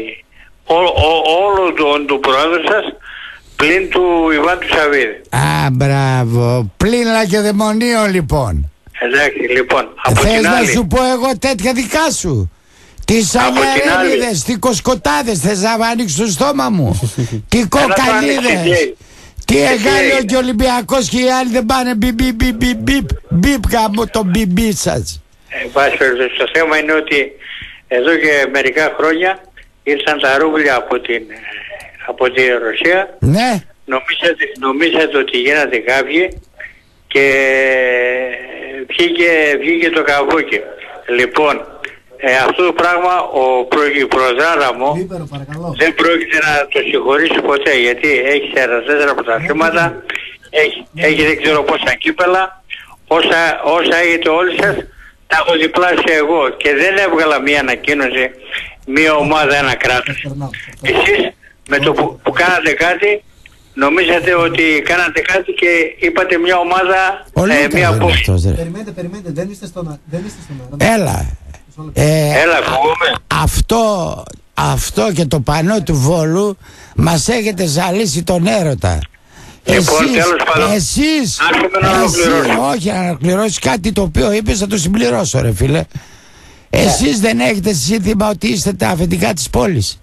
ό, ό, όλο τον του πρόεδρου σας, πλην του Ιβάν του Σαββίδη. Α, μπράβο. Πλην Λακεδαιμονίων λοιπόν. Εντάξει, λοιπόν. Από Θες την να άλλη, σου πω εγώ τέτοια δικά σου? Τι αλιαρίδες, τι κοσκοτάδες, θες να ανοίξεις το στόμα μου? Τι κοκαλίδες, τι εγάλιο και Ολυμπιακός και οι άλλοι δεν πάνε μπιπ μπιπ μπιπ μπιπ μπιπ μπιπ γάμο το μπιπ σας. εν πάση περιπτώσει, το θέμα είναι ότι εδώ και μερικά χρόνια ήρθαν τα ρούβλια από την, από τη Ρωσία. Ναι. Νομίζατε, νομίζατε ότι γίνατε κάποιοι και βγήκε, βγήκε το καβούκι. Λοιπόν, ε, αυτό το πράγμα ο προεδράρα μου Λίπερο, παρακαλώ. δεν πρόκειται να το συγχωρήσει ποτέ, γιατί έχει σαράντα τέσσερα πρωταθλήματα, έχει, έχει δεν ξέρω πόσα κύπελα, όσα, όσα έχετε όλοι σας, τα έχω διπλάσει εγώ και δεν έβγαλα μια ανακοίνωση, μια ομάδα, ένα κράτος. Εσείς με το που, που κάνατε κάτι, νομίζατε ότι κάνατε κάτι και είπατε μια ομάδα, ε, μια απόφαση. Περιμένετε, περιμένετε, δεν είστε στον αέρα. Έλα. Ε, Έλα, φοβούμαι. Αυτό, αυτό και το πανό του Βόλου μας έχετε ζαλίσει τον έρωτα. Λοιπόν, τέλος πάντων, εσείς, να εσύ, όχι να ολοκληρώσεις κάτι το οποίο είπες, θα το συμπληρώσω ρε φίλε. Εσείς δεν έχετε σύνθημα ότι είστε τα αφεντικά της πόλης?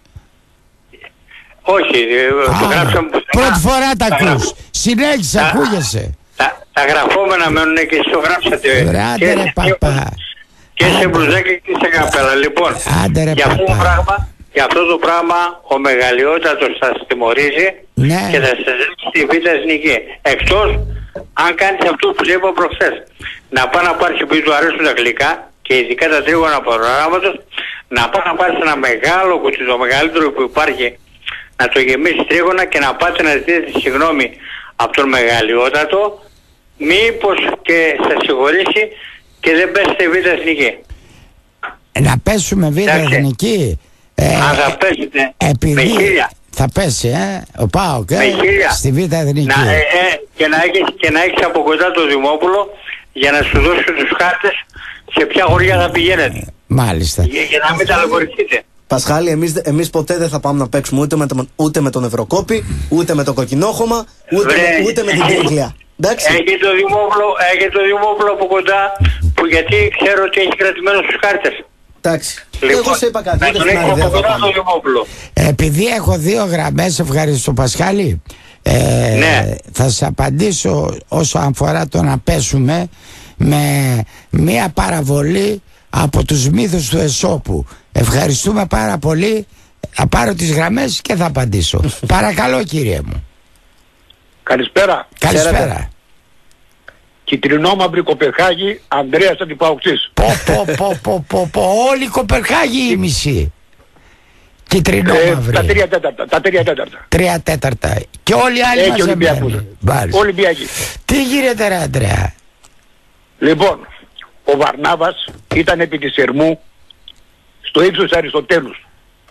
Όχι, το γράψαμε πουθενά. Πρώτη φορά τα ακούς. Συνέχισε, τα, ακούγεσαι. Τα, τα γραφόμενα μένουν και εσείς το γράψατε. Άντε ρε παπά. Και σε μπλουζάκι και σε καπέλα. Λοιπόν, Άντε, ρε, για, αυτό το πράγμα, για αυτό το πράγμα ο μεγαλειότατος θα σας τιμωρήσει, ναι, και θα σας ρίξει στη Β' Εθνική. Εκτός αν κάνεις αυτό που σου είπα προχθές. Να πάει να πάρεις, επειδή του αρέσουν τα γλυκά και ειδικά τα τρίγωνα προγράμματος, να πάει να πάρεις ένα μεγάλο κουτί, το μεγαλύτερο που υπάρχει, να το γεμίσεις τρίγωνα και να πάτε να ζητήσετε συγγνώμη από τον μεγαλειότατο, μήπως και σας συγχωρήσει και δεν πέσετε Β' Εθνική. Να πέσουμε Β' Εθνική. Ε, Αν θα πέσετε επειδή με χίλια. Θα πέσει, ε, ο ΠΑΟΚ, ε, στη Β' Εθνική. Να, ε, ε, και, να έχεις, και να έχεις από κοντά το Δημόπουλο για να σου δώσει τους χάρτες σε ποια χωριά θα πηγαίνετε. Μάλιστα. Για, για να μην ταλαιπωρηθείτε. Πασχάλη, εμείς, εμείς ποτέ δεν θα πάμε να παίξουμε ούτε με, το, ούτε με τον Ευρωκόπη, ούτε με το Κοκκινόχωμα, ούτε, Βρε, με, ούτε με την Κίγλια. Έχει το Δημόπουλο, έχει το Δημόπουλο από κοντά, που γιατί ξέρω ότι έχει κρατημένο στους χάρτες. Εντάξει. Λοιπόν, εγώ σε είπα κάτι. να τον έχω από κοντά το Δημόπουλο. Επειδή έχω δύο γραμμές, ευχαριστώ Πασχάλη, ε, ναι, θα σας απαντήσω όσο αφορά το να πέσουμε με μία παραβολή από τους μύθους του Εσώπου. Ευχαριστούμε πάρα πολύ. Θα πάρω τις γραμμές και θα απαντήσω. Παρακαλώ κύριε μου. Καλησπέρα. Καλησπέρα. Κιτρινόμαυρη Κοπεχάγη, Ανδρέας Αντιπαοξής. Πω πω πω πω πω πω, όλη η Κοπεχάγη η μισή. Κιτρινόμαυρη. Ε, τα τρία τέταρτα. Τα τρία τέταρτα. Τρία τέταρτα. Και όλοι οι άλλοι μαζεμένοι. Ολυμπιακοί. Τι γίνεται ρε Ανδρέα? Λοιπόν, ο Βαρνάβας ήταν επί της Ερμού στο ύψος Αριστοτέλους.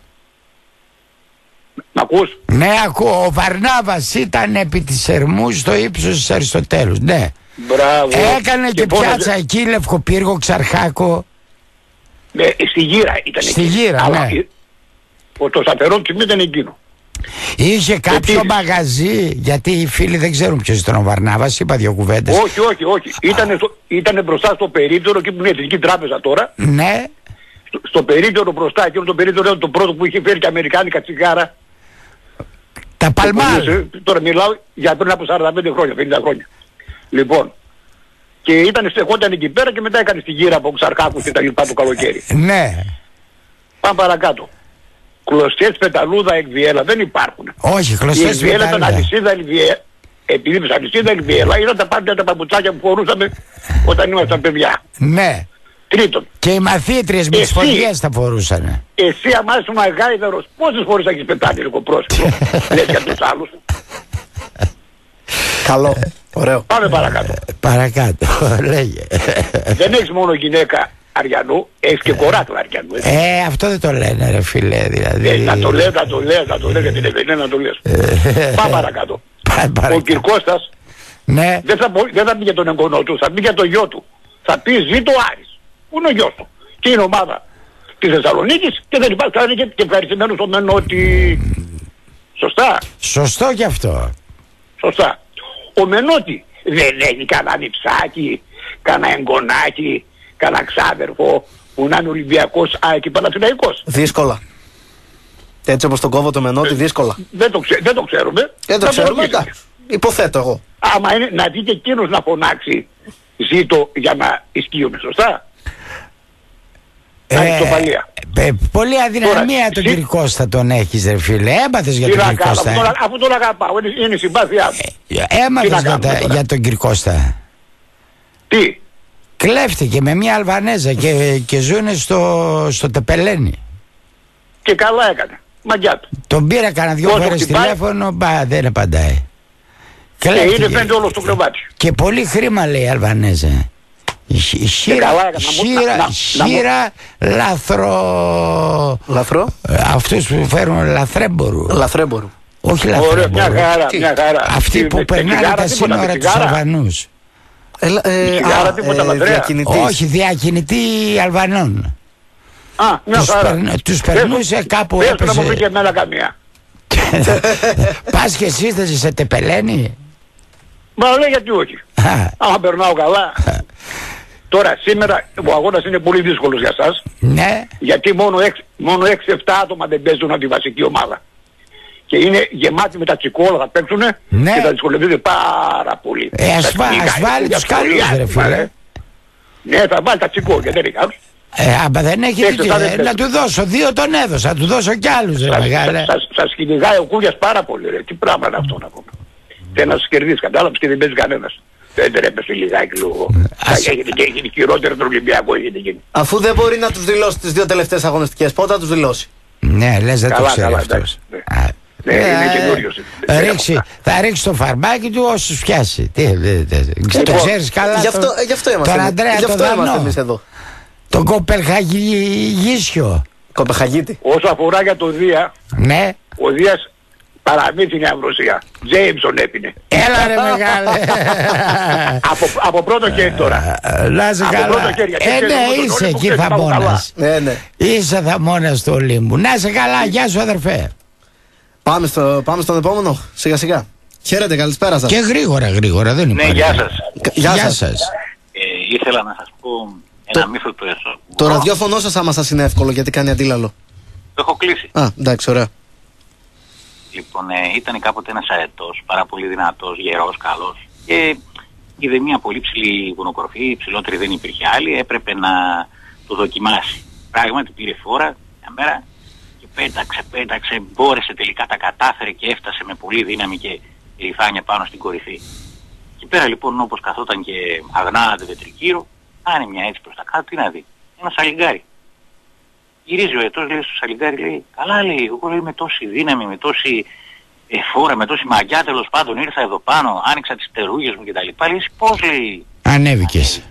Μ' ακούς? Ναι, ακούω. Ο Βαρνάβας ήταν επί της Ερμού στο ύψος της Αριστοτέλους. Ναι. Μπράβο. Έκανε και, και πιάτσα πόναζε... εκεί, Λευκοπύργο, Ξαρχάκο. Ναι, στη Γύρα ήταν στη εκεί. Γύρα, αλλά, ναι. Ο, το σταθερό ψημή ήταν εκείνο. Είχε κάποιο Επίσης, μαγαζί, γιατί οι φίλοι δεν ξέρουν ποιος ήταν ο Βαρνάβας, είπα δύο κουβέντες. Όχι, όχι, όχι. Ήτανε, στο, ήτανε μπροστά στο περίπτερο, εκεί που είναι η Εθνική Τράπεζα τώρα. Ναι. Στο, στο περίπτερο μπροστά, εκείνο το περίπτερο ήταν το πρώτο που είχε φέρει και αμερικάνικα τσιγάρα. Τα Παλμάλ. Τώρα μιλάω για πριν από σαράντα πέντε χρόνια, πενήντα χρόνια. Λοιπόν, και ήταν στεκόταν εκεί πέρα και μετά έκανε στη Γύρα από Ξαρχάκους και τα λοιπά το καλοκαίρι. Ναι. Πάμε παρακάτω. Κλωστές, πεταλούδα, εκβιέλα δεν υπάρχουν. Όχι, κλωστές, η εκβιέλα ήταν αλυσίδα, ελβιέλα. Επειδή είπες αλυσίδα, ελβιέλα, ήταν τα πάντα τα παπουτσάκια που φορούσαμε όταν ήμασταν παιδιά. Ναι. Τρίτον. Και οι μαθήτριες με τις φωτιές τα φορούσανε. Εσύ αμάς ο Μαγάιδερος, πόσες φορές θα έχεις πετάξει λίγο πρόσωπο. Λες για τους άλλους. Καλό. Ωραίο. Πάμε παρακάτω. Παρακάτω, λέγε. Δεν έχεις μόνο γυναίκα Αριανού, έχεις και κοράκλα Αριανού. Έτσι. Ε, αυτό δεν το λένε ρε φίλε, δηλαδή. Ε, να το λες, να το λες, να το λες για την Ευελία, να το λες. Πάμε παρακάτω. Ο Κυρκώστας ναι. δεν, θα, δεν θα πει για τον εγγονό του, θα πει για το γιο του. Θα πει ζήτω Άρης, που είναι ο γιος του. Και είναι ομάδα της Θεσσαλονίκης και δεν υπάρχει κανένα και, και ευχαριστημένος ο Μενώτη. Σωστά. Σωστό κι αυτό. Σωστά. Ο Μενώτη δεν έχει κανένα νυψάκι, κανένα εγγονάκι, κανένα ξάδερφο που να είναι Ολυμπιακός και Παναθηναϊκός. Δύσκολα. Έτσι όπως τον κόβω το Μενώτη, δύσκολα. Δεν το, ξέ, δεν το ξέρουμε. Δεν το ξέρουμε, εντάξει. Υποθέτω εγώ. Άμα είναι να δει και εκείνος να φωνάξει ζήτω για να ισχύουμε, σωστά. Ε, ε, πολύ αδυναμία τώρα, τον κύριο Κώστα τον έχεις ρε φίλε. Έμαθες για τον κύριο Κώστα. Αφού, αφού τον αγαπάω, είναι, είναι η συμπάθειά μου. Ε, έμαθες για, τα, για τον κύριο Κώστα. Τι. Κλέφτηκε με μια Αλβανέζα και, και ζουνε στο, στο Τεπελένι. Και καλά έκανε. Μαγιά του. Τον πήρα κανένα δυο φορές τηλέφωνο, μπα, δεν απαντάει. Και είναι φαίνεται όλο στο κρεβάτι. Και πολύ χρήμα λέει η Αλβανέζα. Χείρα, χείρα, χείρα λαθρο... Λαθρό? Αυτούς που φέρουν λαθρέμπορου. Λαθρέμπορου. Όχι λαθρέμπορου. Μια χαρά, μια χαρά. Αυτοί που περνάνε τα σύνορα τους Αλβανούς. Όχι, διακινητή Αλβανών. Α, μια χαρά. Τους περνούσε κάπου, έπαιζε. Δεν θα μου πει και εμένα καμία. Πας και σύσταση σε Τεπελένι. Μα λέει γιατί όχι. Άμα περνάω καλά. Τώρα σήμερα ο αγώνας είναι πολύ δύσκολος για σας. Ναι. Γιατί μόνο έξι εφτά άτομα δεν παίζουν από τη βασική ομάδα. Και είναι γεμάτοι με τα τσικόλα, θα παίξουνε, ναι. Και θα δυσκολευτείτε πάρα πολύ. Ε, ας, βα, ας βάλει τους καλούς ρε φίλε. Ναι, θα βάλει τα τσικόλια, δεν είναι καλούς. Ε, άμα δεν έχει δίκιο, ε, να του δώσω, δύο τον έδωσα, να του δώσω κι άλλους ρε μεγάλε. Σας, σας κυνηγάει ο Κούγιας πάρα πολύ ρε, τι πράγμα είναι αυτό να πούμε. Θέλει να σας κερδίσει, κατάλαβες και δεν παίζει κανένας. Δεν τρέπεσε λιγάκι λόγω. Έγινε χειρότερο τον Ολυμπιακό, έγινε γίνει. Αφού δεν μπορεί να τους δηλώσει τις δύο τελευταίες αγωνιστικές, πότε θα τους δηλώσει? Ναι, λες δεν το ξέρει αυτός. Ναι, είναι καινούριος. Θα ρίξει το φαρμάκι του όσους πιάσει. Τι, το ξέρεις καλά γι' αυτό είμαστε εμείς εδώ. Τον Κοπελχαγίσιο. Κοπελχαγίτη. Όσο αφορά για το Δία, ναι. Ο Δίας παραμύθι είναι Αμβροσία. Τζέιμσον έπινε. Έλα ρε μεγάλε. από, από πρώτο χέρι τώρα. Να σε καλά. Ε, ναι, είσαι εκεί θαμώνας. Είσαι θαμώνας του Ολύμπου. Να σε καλά, γεια σου αδερφέ. Πάμε, στο, πάμε στον επόμενο, σιγά σιγά. Χαίρετε, καλησπέρα σας. Και γρήγορα, γρήγορα, δεν υπάρχει. Ναι, γεια σας. Γεια, γεια σας. σας. Ε, ήθελα να σας πω ένα το, μύθο του ΕΣΟ. Το ραδιόφωνο σας άμα σας είναι εύκολο γιατί κάνει αντίλαλο. Το έχω κλείσει. Α, εντάξει, ωραία. Λοιπόν, ε, ήταν κάποτε ένας αετός, πάρα πολύ δυνατός, γερός, καλός. Και είδε μια πολύ ψηλή βουνοκορφή, ψηλότερη δεν υπήρχε άλλη, έπρεπε να το δοκιμάσει. Πράγματι πήρε φόρα, μια μέρα, και πέταξε, πέταξε, μπόρεσε τελικά, τα κατάφερε και έφτασε με πολύ δύναμη και ηλιθάνια πάνω στην κορυφή. Και πέρα λοιπόν όπως καθόταν και αγνάται τρικύρο, κάνει μια έτσι προς τα κάτω, τι να δει, ένα σαλιγκάρι. Γυρίζει ο αετός, λέει στο σαλιγκάρι, λέει, καλά λέει, εγώ λέει με τόση δύναμη, με τόση ε, φόρα, με τόση μαγιά τέλος πάντων ήρθα εδώ πάνω, άνοιξα τις τερούγες μου κτλ. Λέει, πώς λέει. Ανέβηκες.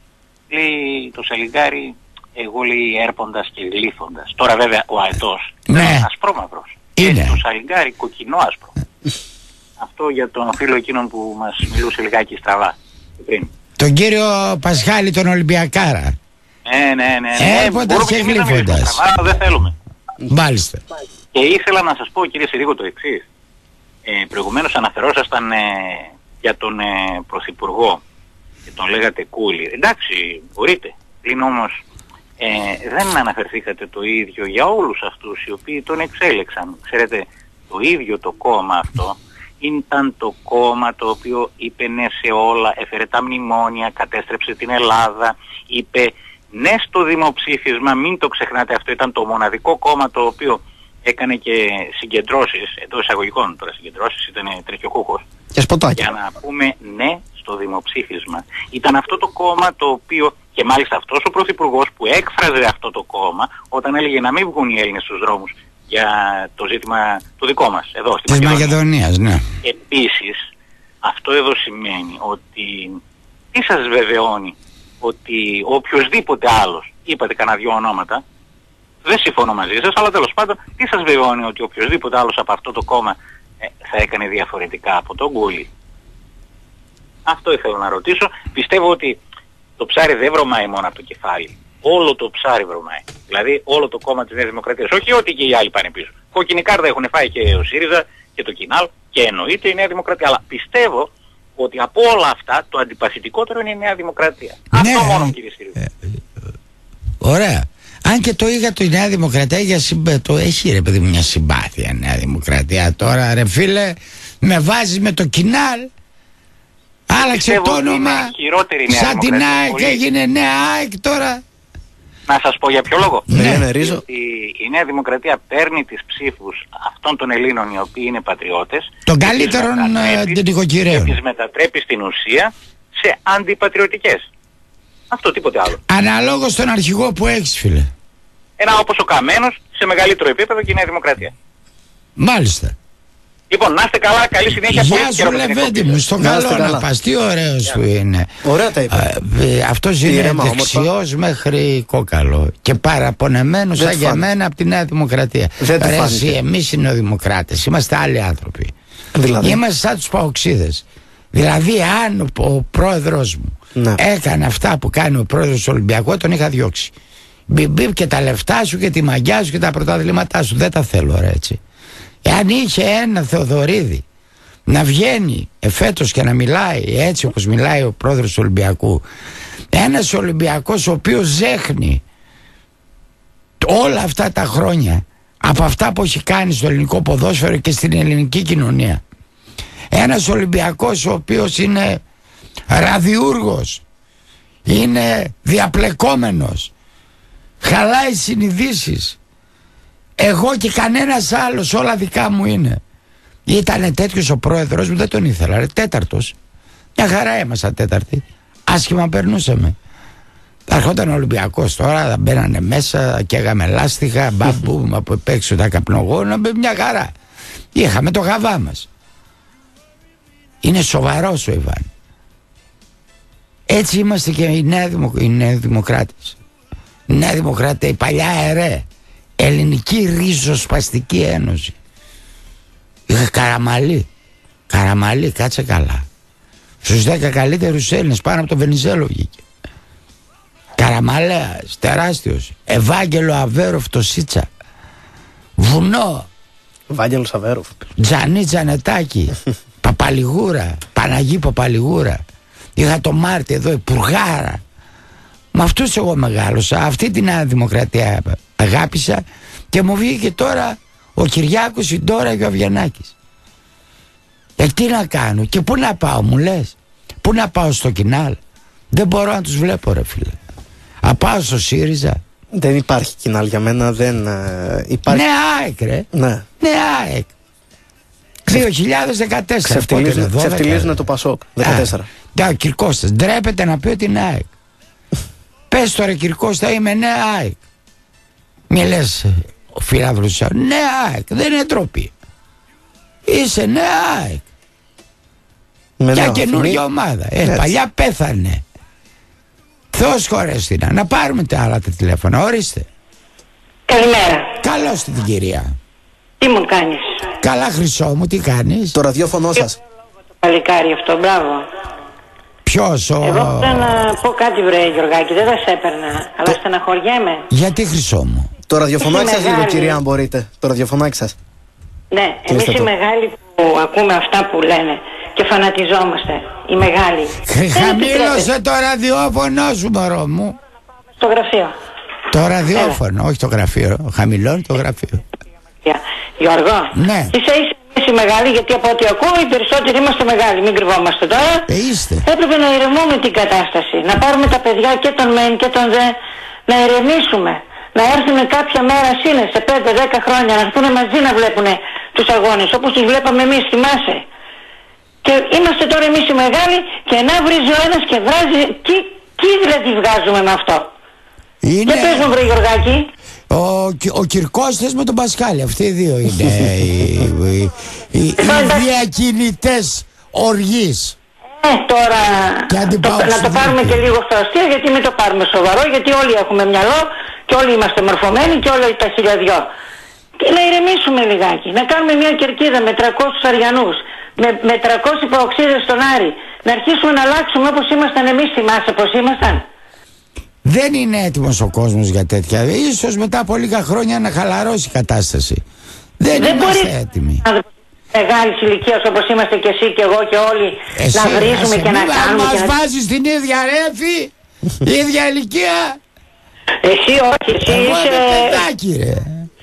Λέει το σαλιγκάρι, εγώ λέει έρποντας και γλύφοντας. Τώρα βέβαια ο αετός ναι. είναι ασπρόμαυρος. Είναι. Και το σαλιγκάρι κοκκινό άσπρο. Αυτό για τον φίλο εκείνον που μας μιλούσε λιγάκι στραβά πριν. Τον κύριο Πασχάλη τον Ολυμπιακάρα. Ναι, ναι, ναι. Έρποντας και γλύφοντας. Δεν θέλουμε. Μάλιστα. Και ήθελα να σας πω κύριε Συρίγο το εξής. Ε, προηγουμένως αναφερόσασταν ε, για τον ε, Πρωθυπουργό και τον λέγατε Κούλη. Εντάξει, μπορείτε. Πλην όμως ε, δεν αναφερθήκατε το ίδιο για όλους αυτούς οι οποίοι τον εξέλεξαν. Ξέρετε, το ίδιο το κόμμα αυτό ήταν το κόμμα το οποίο είπε ναι σε όλα, έφερε τα μνημόνια, κατέστρεψε την Ελλάδα, είπε ναι στο δημοψήφισμα, μην το ξεχνάτε, αυτό ήταν το μοναδικό κόμμα το οποίο έκανε και συγκεντρώσεις, εντός εισαγωγικών τώρα συγκεντρώσεις, ήταν τρεχιοκούχος. Και σποτάκια. Για να πούμε ναι στο δημοψήφισμα. Ήταν αυτό το κόμμα το οποίο, και μάλιστα αυτός ο Πρωθυπουργός που έκφραζε αυτό το κόμμα, όταν έλεγε να μην βγουν οι Έλληνες στους δρόμους για το ζήτημα το δικό μας, εδώ στην Της Μακεδονίας, ναι. Επίσης, αυτό εδώ σημαίνει ότι, τι σας βεβαιώνει, ότι οποιοσδήποτε άλλος, είπατε κανένα δυο ονόματα, δεν συμφωνώ μαζί σας, αλλά τέλος πάντων, τι σας βεβαιώνει ότι οποιοσδήποτε άλλος από αυτό το κόμμα ε, θα έκανε διαφορετικά από τον Κούλη. Αυτό ήθελα να ρωτήσω. Πιστεύω ότι το ψάρι δεν βρωμάει μόνο από το κεφάλι. Όλο το ψάρι βρωμάει. Δηλαδή όλο το κόμμα της Νέας Δημοκρατίας. Όχι ότι και οι άλλοι πάνε πίσω. Κόκκινη κάρτα έχουν φάει και ο ΣΥΡΙΖΑ και το Κινάλ και εννοείται η Νέα Δημοκρατία. Αλλά πιστεύω ότι από όλα αυτά το αντιπαθητικότερο είναι η Νέα Δημοκρατία. Ναι. Αυτό μόνο κύριε ΣΥΡΙΖΑ. Ε, ωραία. Αν και το είχα το η Νέα Δημοκρατία για συμπα... το έχει ρε παιδί μου μια συμπάθεια η Νέα Δημοκρατία. Τώρα ρε φίλε με βάζει με το Κινάλ. Άλλαξε το όνομα. Σαν την ΑΕΚ έγινε Νέα ΑΕΚ τώρα. Να σας πω για ποιο λόγο. Ναι, ναι, ρίζω. Η, η Νέα Δημοκρατία παίρνει τις ψήφους αυτών των Ελλήνων οι οποίοι είναι πατριώτες. Των καλύτερων νοικοκυρέων. Και τις μετατρέπει στην ουσία σε αντιπατριωτικές. Αυτό, τίποτε άλλο. Αναλόγως τον αρχηγό που έχεις, φίλε. Ένα όπως ο Καμένος, σε μεγαλύτερο επίπεδο και η Νέα Δημοκρατία. Μάλιστα. Λοιπόν, να είστε καλά, καλή συνέχεια. Γεια σου Λεβέντη μου, στο καλό να πας, τι ωραίος που είναι. Ωραία τα είπε. Αυτός είναι δεξιός μέχρι κόκαλο και παραπονεμένος σαν για μένα από τη Νέα Δημοκρατία. Ρε εσύ, εμείς οι νεοδημοκράτες, είμαστε άλλοι άνθρωποι. Δηλαδή. Είμαστε σαν τους παοξίδες. Δηλαδή αν ο πρόεδρος μου ναι. έκανε αυτά που κάνει ο πρόεδρος του Ολυμπιακού, τον είχα διώξει. Μπιμπίπ και τα λεφτά σου και τη μαγιά σου και τα πρωταθλήματά σου, δεν τα θέλω ρε έτσι. Εάν είχε ένα Θεοδωρίδη να βγαίνει εφέτος και να μιλάει έτσι όπως μιλάει ο πρόεδρος του Ολυμπιακού, ένας Ολυμπιακός ο οποίος ζέχνει όλα αυτά τα χρόνια από αυτά που έχει κάνει στο ελληνικό ποδόσφαιρο και στην ελληνική κοινωνία, ένας Ολυμπιακός ο οποίος είναι ραδιούργος, είναι διαπλεκόμενος, χαλάει συνειδήσεις, εγώ και κανένας άλλος, όλα δικά μου είναι. Ήτανε τέτοιος ο πρόεδρος μου, δεν τον ήθελα ρε, τέταρτος. Μια χαρά ήμασταν τέταρτη, άσχημα περνούσαμε. Αρχόταν ο Ολυμπιακός τώρα, θα μπαίνανε μέσα, καίγαμε λάστιχα, μπαμπού από επ' έξω τα καπνογόνα, μια χαρά. Είχαμε το γαβά μας. Είναι σοβαρός ο Ιβάν. Έτσι είμαστε και οι νέοι δημο, δημοκράτες. Η Νέα Δημοκρατία, η παλιά ΕΡΕ, Ελληνική Ριζοσπαστική Ένωση. Είχα Καραμαλή. Καραμαλή, κάτσε καλά. Στους δέκα καλύτερους Έλληνες, πάνω από τον Βενιζέλο βγήκε. Καραμαλέας, τεράστιος. Ευάγγελο Αβέροφ το Σίτσα. Βουνό. Ευάγγελος Αβέροφ. Τζανί Τζανετάκη. Παπαλιγούρα. Παναγή Παπαλιγούρα. Είχα το Μάρτι εδώ, Υπουργάρα. Με αυτούς εγώ μεγάλωσα. Αυτή την Νέα Δημοκρατία αγάπησα και μου βγήκε τώρα ο Κυριάκος, η Ντόρα και ο Αβγενάκης. Ε, τι να κάνω και πού να πάω, μου λες? Πού να πάω στο Κινάλ? Δεν μπορώ να τους βλέπω ρε φίλε. Α, πάω στο ΣΥΡΙΖΑ. Δεν υπάρχει Κινάλ για μένα, δεν ε, υπάρχει. Ναι, ΑΕΚ ρε. Ναι, ναι ΑΕΚ. δύο χιλιάδες δεκατέσσερα. Ξεφτιλίζουνε το Πασόκ δεκατέσσερα. Α, ο Κυρκώστας ντρέπεται να πει ότι είναι ΑΕΚ. Πες τώρα Κυρκώστα, είμαι νέα ΑΕΚ. Μη λες ο φίλαυρος, νέα ΑΕΚ, δεν είναι ντροπή. Είσαι νέα ΑΕΚ. Μια καινούργια ομάδα. Ε, παλιά πέθανε. Θεός χωρέστηνα. Να πάρουμε τα άλλα τα τηλέφωνα, ορίστε. Καλημέρα. Καλώς την κυρία. Τι μου κάνεις? Καλά χρυσό μου, τι κάνεις? Το ραδιόφωνο σας. Το παλικάρι αυτό, μπράβο. Ποιος ο... Εγώ θέλω να πω κάτι βρε Γιωργάκη, δεν θα σε έπαιρνα, αλλά το... στεναχωριέμαι. Γιατί χρυσό μου? Το ραδιοφωνάκι σας λίγο κυρία αν μπορείτε. Το ραδιοφωνάκι σας. Ναι, εμείς οι μεγάλοι που ακούμε αυτά που λένε και φανατιζόμαστε, οι μεγάλοι. Χαμήλωσε το ραδιόφωνο σου μωρό μου. Στο γραφείο. Το ραδιόφωνο, Έλα. όχι το γραφείο, χαμηλώνει το γραφείο. Γιώργο, ναι. Είσαι ίσα εμείς οι μεγάλοι, γιατί από ό,τι ακούω οι περισσότεροι είμαστε μεγάλοι, μην κρυβόμαστε τώρα. Ε, είστε. Έπρεπε να ηρεμούμε την κατάσταση, να πάρουμε τα παιδιά και τον μεν και τον δε, να ηρεμήσουμε. Να έρθουν κάποια μέρα σύνε σε πέντε δέκα χρόνια, να έρθουν μαζί να βλέπουν τους αγώνες όπως τους βλέπαμε εμείς, θυμάσαι. Και είμαστε τώρα εμείς οι μεγάλοι και να βρίζει ο ένας και βράζει. Τι, τι δηλαδή βγάζουμε με αυτό? Είναι... Δεν παίζουν βρε Γιωργάκη. Ο, ο Κυρκώστας με τον Πασχάλη, αυτοί οι δύο είναι οι, οι, οι, οι διακινητές οργής. Ε, τώρα το, να το πάρουμε και λίγο στο αστείο, γιατί μην το πάρουμε σοβαρό, γιατί όλοι έχουμε μυαλό και όλοι είμαστε μορφωμένοι και όλοι τα χιλιαδιό. Και να ηρεμήσουμε λιγάκι, να κάνουμε μια κερκίδα με τριακόσιους αριανούς, με, με τριακόσιους παοξίδες στον Άρη, να αρχίσουμε να αλλάξουμε όπως ήμασταν εμείς, θυμάσαι πως ήμασταν. Δεν είναι έτοιμος ο κόσμος για τέτοια. Ίσως μετά από λίγα χρόνια να χαλαρώσει η κατάσταση. Δεν, Δεν είμαστε μπορεί... έτοιμοι. Μεγάλης ηλικίας όπως είμαστε και εσύ και εγώ και όλοι, εσύ, να βρίζουμε και να κάνουμε. Αν μας να... βάζεις την ίδια ρέφη, η ίδια ηλικία. Εσύ όχι, εσύ εγώ είσαι... Εγώ είμαι παιδάκι ρε.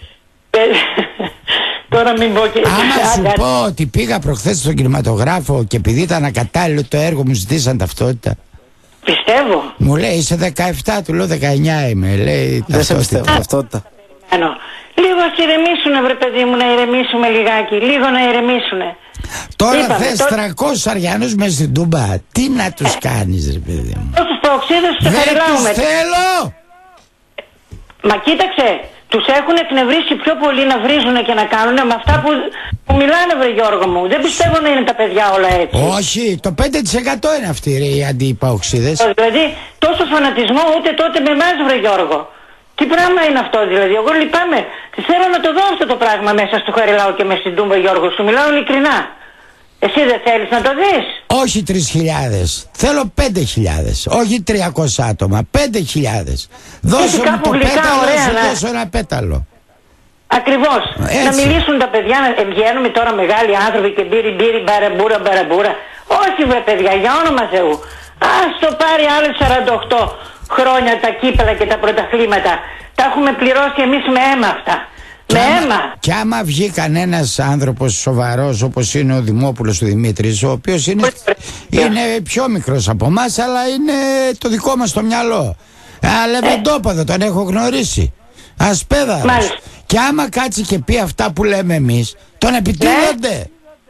Τώρα μην πω και... Άμα σου πω ότι πήγα προχθές στον κινηματογράφο και επειδή ήταν ακατάλληλο το έργο μου ζητήσαν ταυτότητα. Πιστεύω. Μου λέει είσαι δεκαεπτά, του λέω δεκαεννιά είμαι. Λέει δεν σε πιστεύω ταυτότητα. Λίγο ας ηρεμήσουνε βρε παιδί μου, να ηρεμήσουμε λιγάκι. Λίγο να ηρεμήσουνε. Τώρα θες τώρα... τριακόσιους αριανούς μες στην Τούμπα. Τι να τους κάνεις ρε παιδί μου? Όσους παοξίδες τους ευχαριλάουμε. Δεν τους θέλω! Μα κοίταξε, τους έχουν εκνευρίσει πιο πολύ να βρίζουν και να κάνουν με αυτά που, που μιλάνε, βρε Γιώργο μου. Δεν πιστεύω να είναι τα παιδιά όλα έτσι. Όχι, το πέντε τοις εκατό είναι αυτοί οι αντιπαοξίδες. Δηλαδή τόσο φανατισμό ούτε τότε με εμάς, βρε Γιώργο. Τι πράγμα είναι αυτό δηλαδή? Εγώ λυπάμαι. Θέλω να το δω αυτό το πράγμα μέσα στο Χαριλάου και με στην Τούμπα, Γιώργο. Σου μιλάω ειλικρινά. Εσύ δεν θέλεις να το δεις? Όχι τρεις χιλιάδες. Θέλω πέντε χιλιάδες. Όχι τριακόσια άτομα. Πέντε χιλιάδες. Δώσω μου το πέταλο, σου να... δώσω ένα πέταλο. Ακριβώς. Έτσι. Να μιλήσουν τα παιδιά, να βγαίνουμε τώρα μεγάλοι άνθρωποι και μπύρι μπύρι μπαραμπούρα μπαραμπούρα. Όχι βρε παιδιά, για όνομα Θεού. Ας το πάρει άλλες σαράντα οκτώ χρόνια τα κύπελα και τα πρωταθλήματα. Τα έχουμε πληρώσει εμείς με αίμα αυτά. Κι με άμα, αίμα. Κι άμα βγει κανένας άνθρωπος σοβαρός όπως είναι ο Δημόπουλος του Δημήτρης, ο οποίος είναι, είναι πιο μικρός από εμάς, αλλά είναι το δικό μας το μυαλό. Αλεβεντόπαδο, τον έχω γνωρίσει. Ασπέδαρος. Και άμα κάτσει και πει αυτά που λέμε εμείς, τον επιτίθενται. Ναι.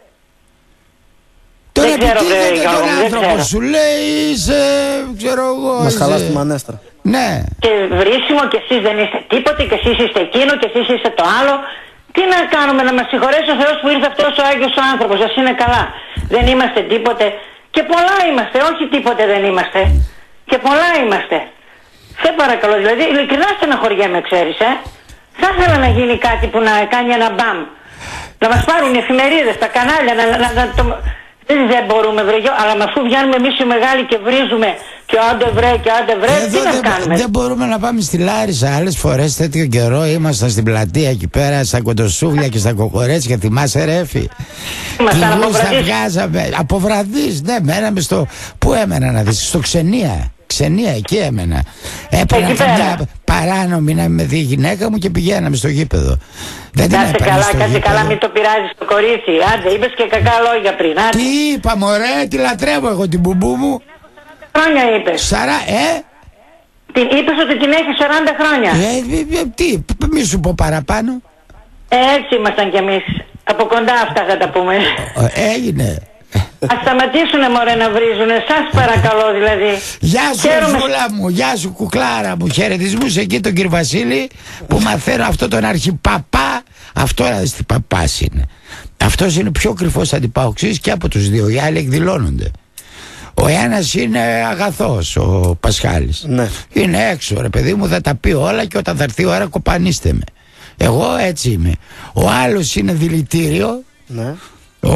Τον επιτίθενται τον άνθρωπο, σου λέει είσαι, ξέρω εγώ. Μας χαλάς τη μανέστρα. Ναι. Και βρίσιμο και εσείς δεν είστε τίποτε και εσείς είστε εκείνο και εσείς είστε το άλλο. Τι να κάνουμε, να μας συγχωρέσει ο Θεός που ήρθε αυτός ο Άγιος ο άνθρωπος, ας είναι καλά. Δεν είμαστε τίποτε και πολλά είμαστε, όχι τίποτε δεν είμαστε. Και πολλά είμαστε. Σε παρακαλώ, δηλαδή ειλικρινά στεναχωριέμαι, ξέρεις, ε. Θα ήθελα να γίνει κάτι που να κάνει ένα μπαμ. Να μας πάρουν οι εφημερίδες, τα κανάλια, να, να, να το... Δεν μπορούμε, βρε, αλλά με αφού βγαίνουμε εμείς οι μεγάλοι και βρίζουμε και άντε βρε και άντε βρε, Εδώ τι να δεν, κάνουμε? Δεν μπορούμε να πάμε στη Λάρισα. Άλλες φορές τέτοιο καιρό ήμασταν στην πλατεία εκεί πέρα, στα κοντοσούβλια και στα κοκορέτσια. Θυμάσαι, ρέφη? Ήμασταν από βραδείς. Βγάζαμε, από βραδείς, ναι, μέναμε στο... Πού έμενα να δεις? Στο Ξενία. Ξενία, εκεί έμενα. Έπαιρνα μια παράνομη να με δει η γυναίκα μου και πηγαίναμε στο γήπεδο. Δεν την κάτσε έπαιρνα καλά, στο κάτσε γήπεδο. καλά, μην το πειράζεις το κορίτσι. Άντε, είπες και κακά λόγια πριν. Άντε. Τι είπα, μωρέ, τη λατρεύω εγώ την μπουμπού μου. Χρόνια είπες. Σαρά, ε? Την, είπες ότι την έχει σαράντα χρόνια. Ε, ε, ε, τι, μη σου πω παραπάνω. Ε, έτσι ήμασταν κι εμείς. Από κοντά αυτά θα τα πούμε. Ε, έγινε. Ας σταματήσουνε μωρέ να βρίζουνε, σας παρακαλώ δηλαδή. Γεια σου Χαίρομαι... Φούλα μου, γεια σου κουκλάρα μου. Χαιρετισμούς εκεί τον κύριο Βασίλη που μαθαίνω αυτό τον αρχιπαπά. Αυτό να δεις τι παπάς είναι. Αυτός είναι πιο κρυφός αντιπαοξής και από τους δύο. Οι άλλοι εκδηλώνονται. Ο ένας είναι αγαθός, ο Πασχάλης. Ναι. Είναι έξω, ρε παιδί μου, θα τα πει όλα και όταν θα έρθει η ώρα κοπανίστε με. Εγώ έτσι είμαι. Ο άλλος είναι δηλητήριο. Ναι. Ο,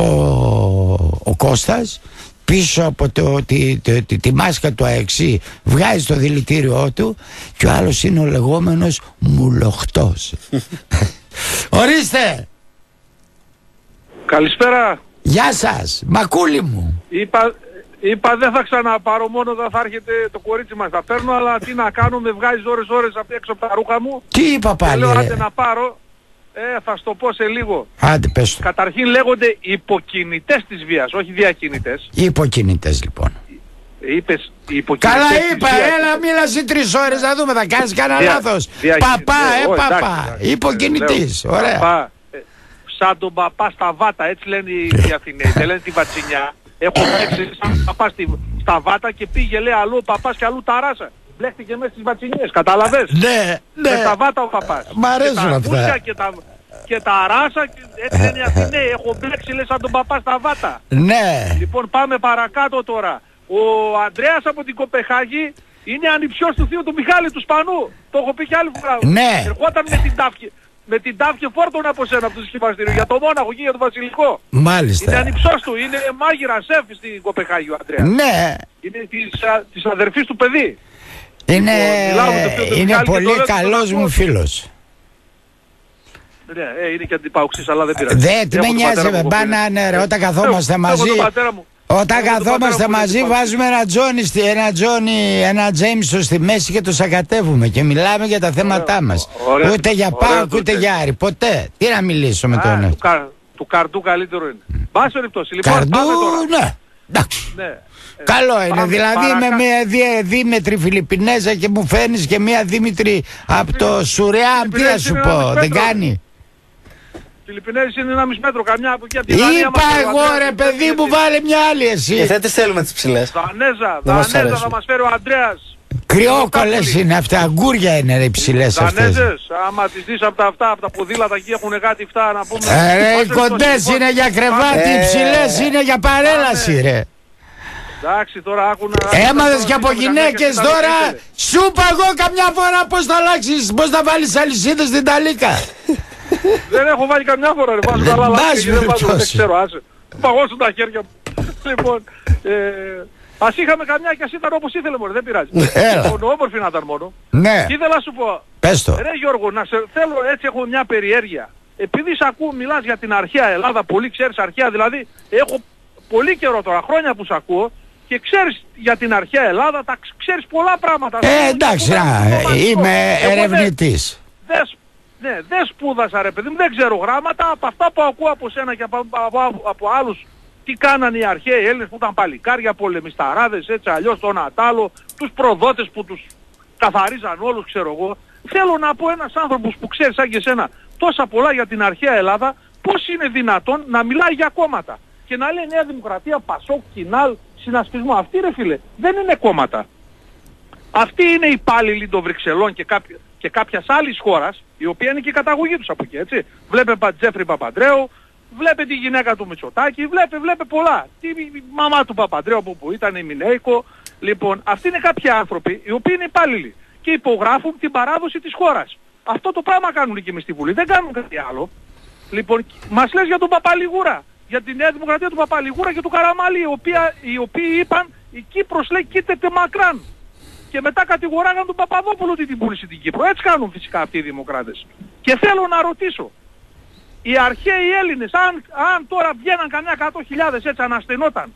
ο Κώστας πίσω από το, τη, τη, τη, τη μάσκα του αεξί βγάζει το δηλητήριό του και ο άλλος είναι ο λεγόμενος μουλοχτός. Ορίστε. Καλησπέρα. Γεια σας, μακούλι μου. Είπα, είπα δεν θα ξαναπάρω, μόνο όταν θα έρχεται το κορίτσι μας. Θα παίρνω, αλλά τι να κάνω, με βγάζει ώρες ώρες απ' έξω από τα ρούχα μου. Τι είπα πάλι? Και λέω ρε. άντε να πάρω. Ε, θα στο πω σε λίγο. Άντε πες το. Καταρχήν λέγονται υποκινητές της βίας, όχι διακινητές. Υποκινητές λοιπόν. Είπες υποκινητές. Καλά της είπα, βίας. έλα μίλα σε τρεις ώρες να δούμε, θα κάνεις κανένα Δια- λάθος. δια- Παπά, ε, ε, όχι, παπά. εντάξει, εντάξει. Υποκινητής, Λέω, ωραία. παπά, ε, σαν τον παπά στα βάτα, έτσι λένε οι Αθηναίοι, δεν λένε τη βατσινιά. Έχω παίξει σαν παπά στη, στα βάτα και πήγε λέει αλλού ο παπάς και αλλού ταράσα. Μπλέχτηκε μέσα στις βατσινιές, κατάλαβες? Ναι, ναι. Με στα βάτα ο παπάς. Μ' αρέσουν Και τα αυτά. μουσια Και τα, και τα ράσα, και έτσι λένε οι Αθηναίοι. Έχω μπλέξει λέει σαν τον παπά στα βάτα. Ναι. Λοιπόν πάμε παρακάτω τώρα. Ο Ανδρέας από την Κοπεχάγη είναι ανιψιός του θείου του Μιχάλη του Σπανού. Το έχω πει και άλλη φορά. Ναι. Ερχόταν με την τάφη. Με την τάφη φόρτωνα από σένα από το συσκευαστήριο για το Μόναχο και για το Βασιλικό. Μάλιστα. Είναι ανιψιός του, είναι μάγειρα σεφ στην Κοπεχάγη ο Ανδρέας. Ναι. Είναι της, α, της αδερφής του παιδί. Είναι, Λοιπόν, μιλάω με το θείο του είναι Μιχάλη και πολύ το λέω και καλός τον μου ακούω. φίλος. Ναι, ε, είναι και αντιπαοξής, αλλά δεν πειράζει. Δεν, τι Έχω με τον νοιάζει, πατέρα με μου μπάνα, ναι, ρε, όταν Έχω- καθόμαστε έχω μαζί. τον πατέρα μου. Όταν Έχω τον καθόμαστε πατέρα μου μαζί που είναι βάζουμε ένα Τζόνι, στη, ένα Τζόνι, ένα Τζέιμσον στη μέση και το σακατεύουμε και μιλάμε για τα θέματά μας. Ωραία. Ούτε για Ωραία, Πάοκ τότε. ούτε για Άρη. Ποτέ. Τι να μιλήσω με Α, τον. του, κα, του Καρντού καλύτερο είναι. Πάση περιπτώσει. Λοιπόν, Καρντού, πάμε τώρα. ναι. Εντάξει. Ναι. Ε, Καλό είναι, πάμε δηλαδή παρακα- με μια δι- δίμετρη Φιλιππινέζα και μου φέρνεις και μια Δήμητρη από το Σουρεάμ, τι να σου είναι πω, ένας δεν Πέτρος. κάνει. Φιλιππινέζοι είναι ένα μισό μέτρο, καμιά από εκεί από την Δανία. Είπα εγώ ρε παιδί μου, βάλε μια άλλη εσύ. Και δεν τις θέλουμε τις ψηλές. Δανέζα, Δανέζα θα μας φέρει ο Αντρέας. Κρυόκολες είναι αυτά, αγκούρια είναι ρε, οι ψηλές αυτές. Δανέζες, άμα τις δεις από τα αυτά, από τα ποδήλατα εκεί έχουν κάτι φτά να πούμε. Ε, ρε, οι κοντές είναι για κρεβάτι, οι ψηλές είναι για παρέλαση ρε. Εντάξει, τώρα άκουνα. Έμαθες και από γυναίκες τώρα. Σου είπα εγώ καμιά φορά πώς θα αλλάξεις, πώς θα βάλεις αλυσίδες στην ταλίκα. Δεν έχω βάλει καμιά φορά ρε, βάζω καλά λάθη, δεν βάζω, δεν ξέρω, άσε. Παγώσουν τα χέρια μου. Λοιπόν, ας είχαμε καμιά και ας ήταν όπως ήθελε μόνο, δεν πειράζει. Λοιπόν, όμορφη να ήταν μόνο. Ναι. Και ήθελα να σου πω, πες το. Ρε Γιώργο, να σε, θέλω, έτσι έχω μια περιέργεια. Επειδή σ' ακούω, μιλάς για την αρχαία Ελλάδα, πολύ ξέρεις αρχαία, δηλαδή έχω πολύ καιρό τώρα, χρόνια που σ' ακούω, και ξέρεις για την αρχαία Ελλάδα, τα ξέρεις πολλά πράγματα. Ε, εντάξει, να, είμαι ερευνητής. Δες, ναι, δεν σπούδασα ρε παιδί μου, δεν ξέρω γράμματα, από αυτά που ακούω από σένα και από, από, από, από άλλους, τι κάνανε οι αρχαίοι Έλληνες που ήταν παλικάρια, πολεμισταράδες, έτσι αλλιώς το ένα τ' άλλο, τους προδότες που τους καθαρίζαν όλους, ξέρω εγώ. Θέλω να πω ένας άνθρωπος που ξέρει σαν και εσένα τόσα πολλά για την αρχαία Ελλάδα, πώς είναι δυνατόν να μιλάει για κόμματα και να λέει Νέα Δημοκρατία, Πασόκ, Κινάλ, συνασπισμό. Αυτοί ρε φίλε δεν είναι κόμματα. Αυτοί είναι υπάλληλοι των Βρυξελών και, κάποι... και κάποιας άλλης χώρας, η οποία είναι και η καταγωγή τους από εκεί, έτσι. Βλέπε Τζέφρι Παπαντρέου, βλέπε τη γυναίκα του Μητσοτάκη, βλέπε, βλέπε πολλά. Τη μαμά του Παπαντρέου που, που ήταν η Μινέικο. Λοιπόν, αυτοί είναι κάποιοι άνθρωποι οι οποίοι είναι υπάλληλοι και υπογράφουν την παράδοση της χώρας. Αυτό το πράγμα κάνουν και εμείς στη Βουλή, δεν κάνουν κάτι άλλο. Λοιπόν, μας λες για τον Παπαλιγούρα, για τη Νέα Δημοκρατία του Παπαλιγούρα και του Καραμάλη, οι, οποία, οι οποίοι είπαν η Κύπρος λέει κοίταται μακράν. Και μετά κατηγοράγαν τον Παπαδόπουλο ότι την πούλησε την Κύπρο. Έτσι κάνουν φυσικά αυτοί οι δημοκράτες. Και θέλω να ρωτήσω, οι αρχαίοι Έλληνες, αν, αν τώρα βγαίναν κανένα εκατό χιλιάδες έτσι αναστενόταν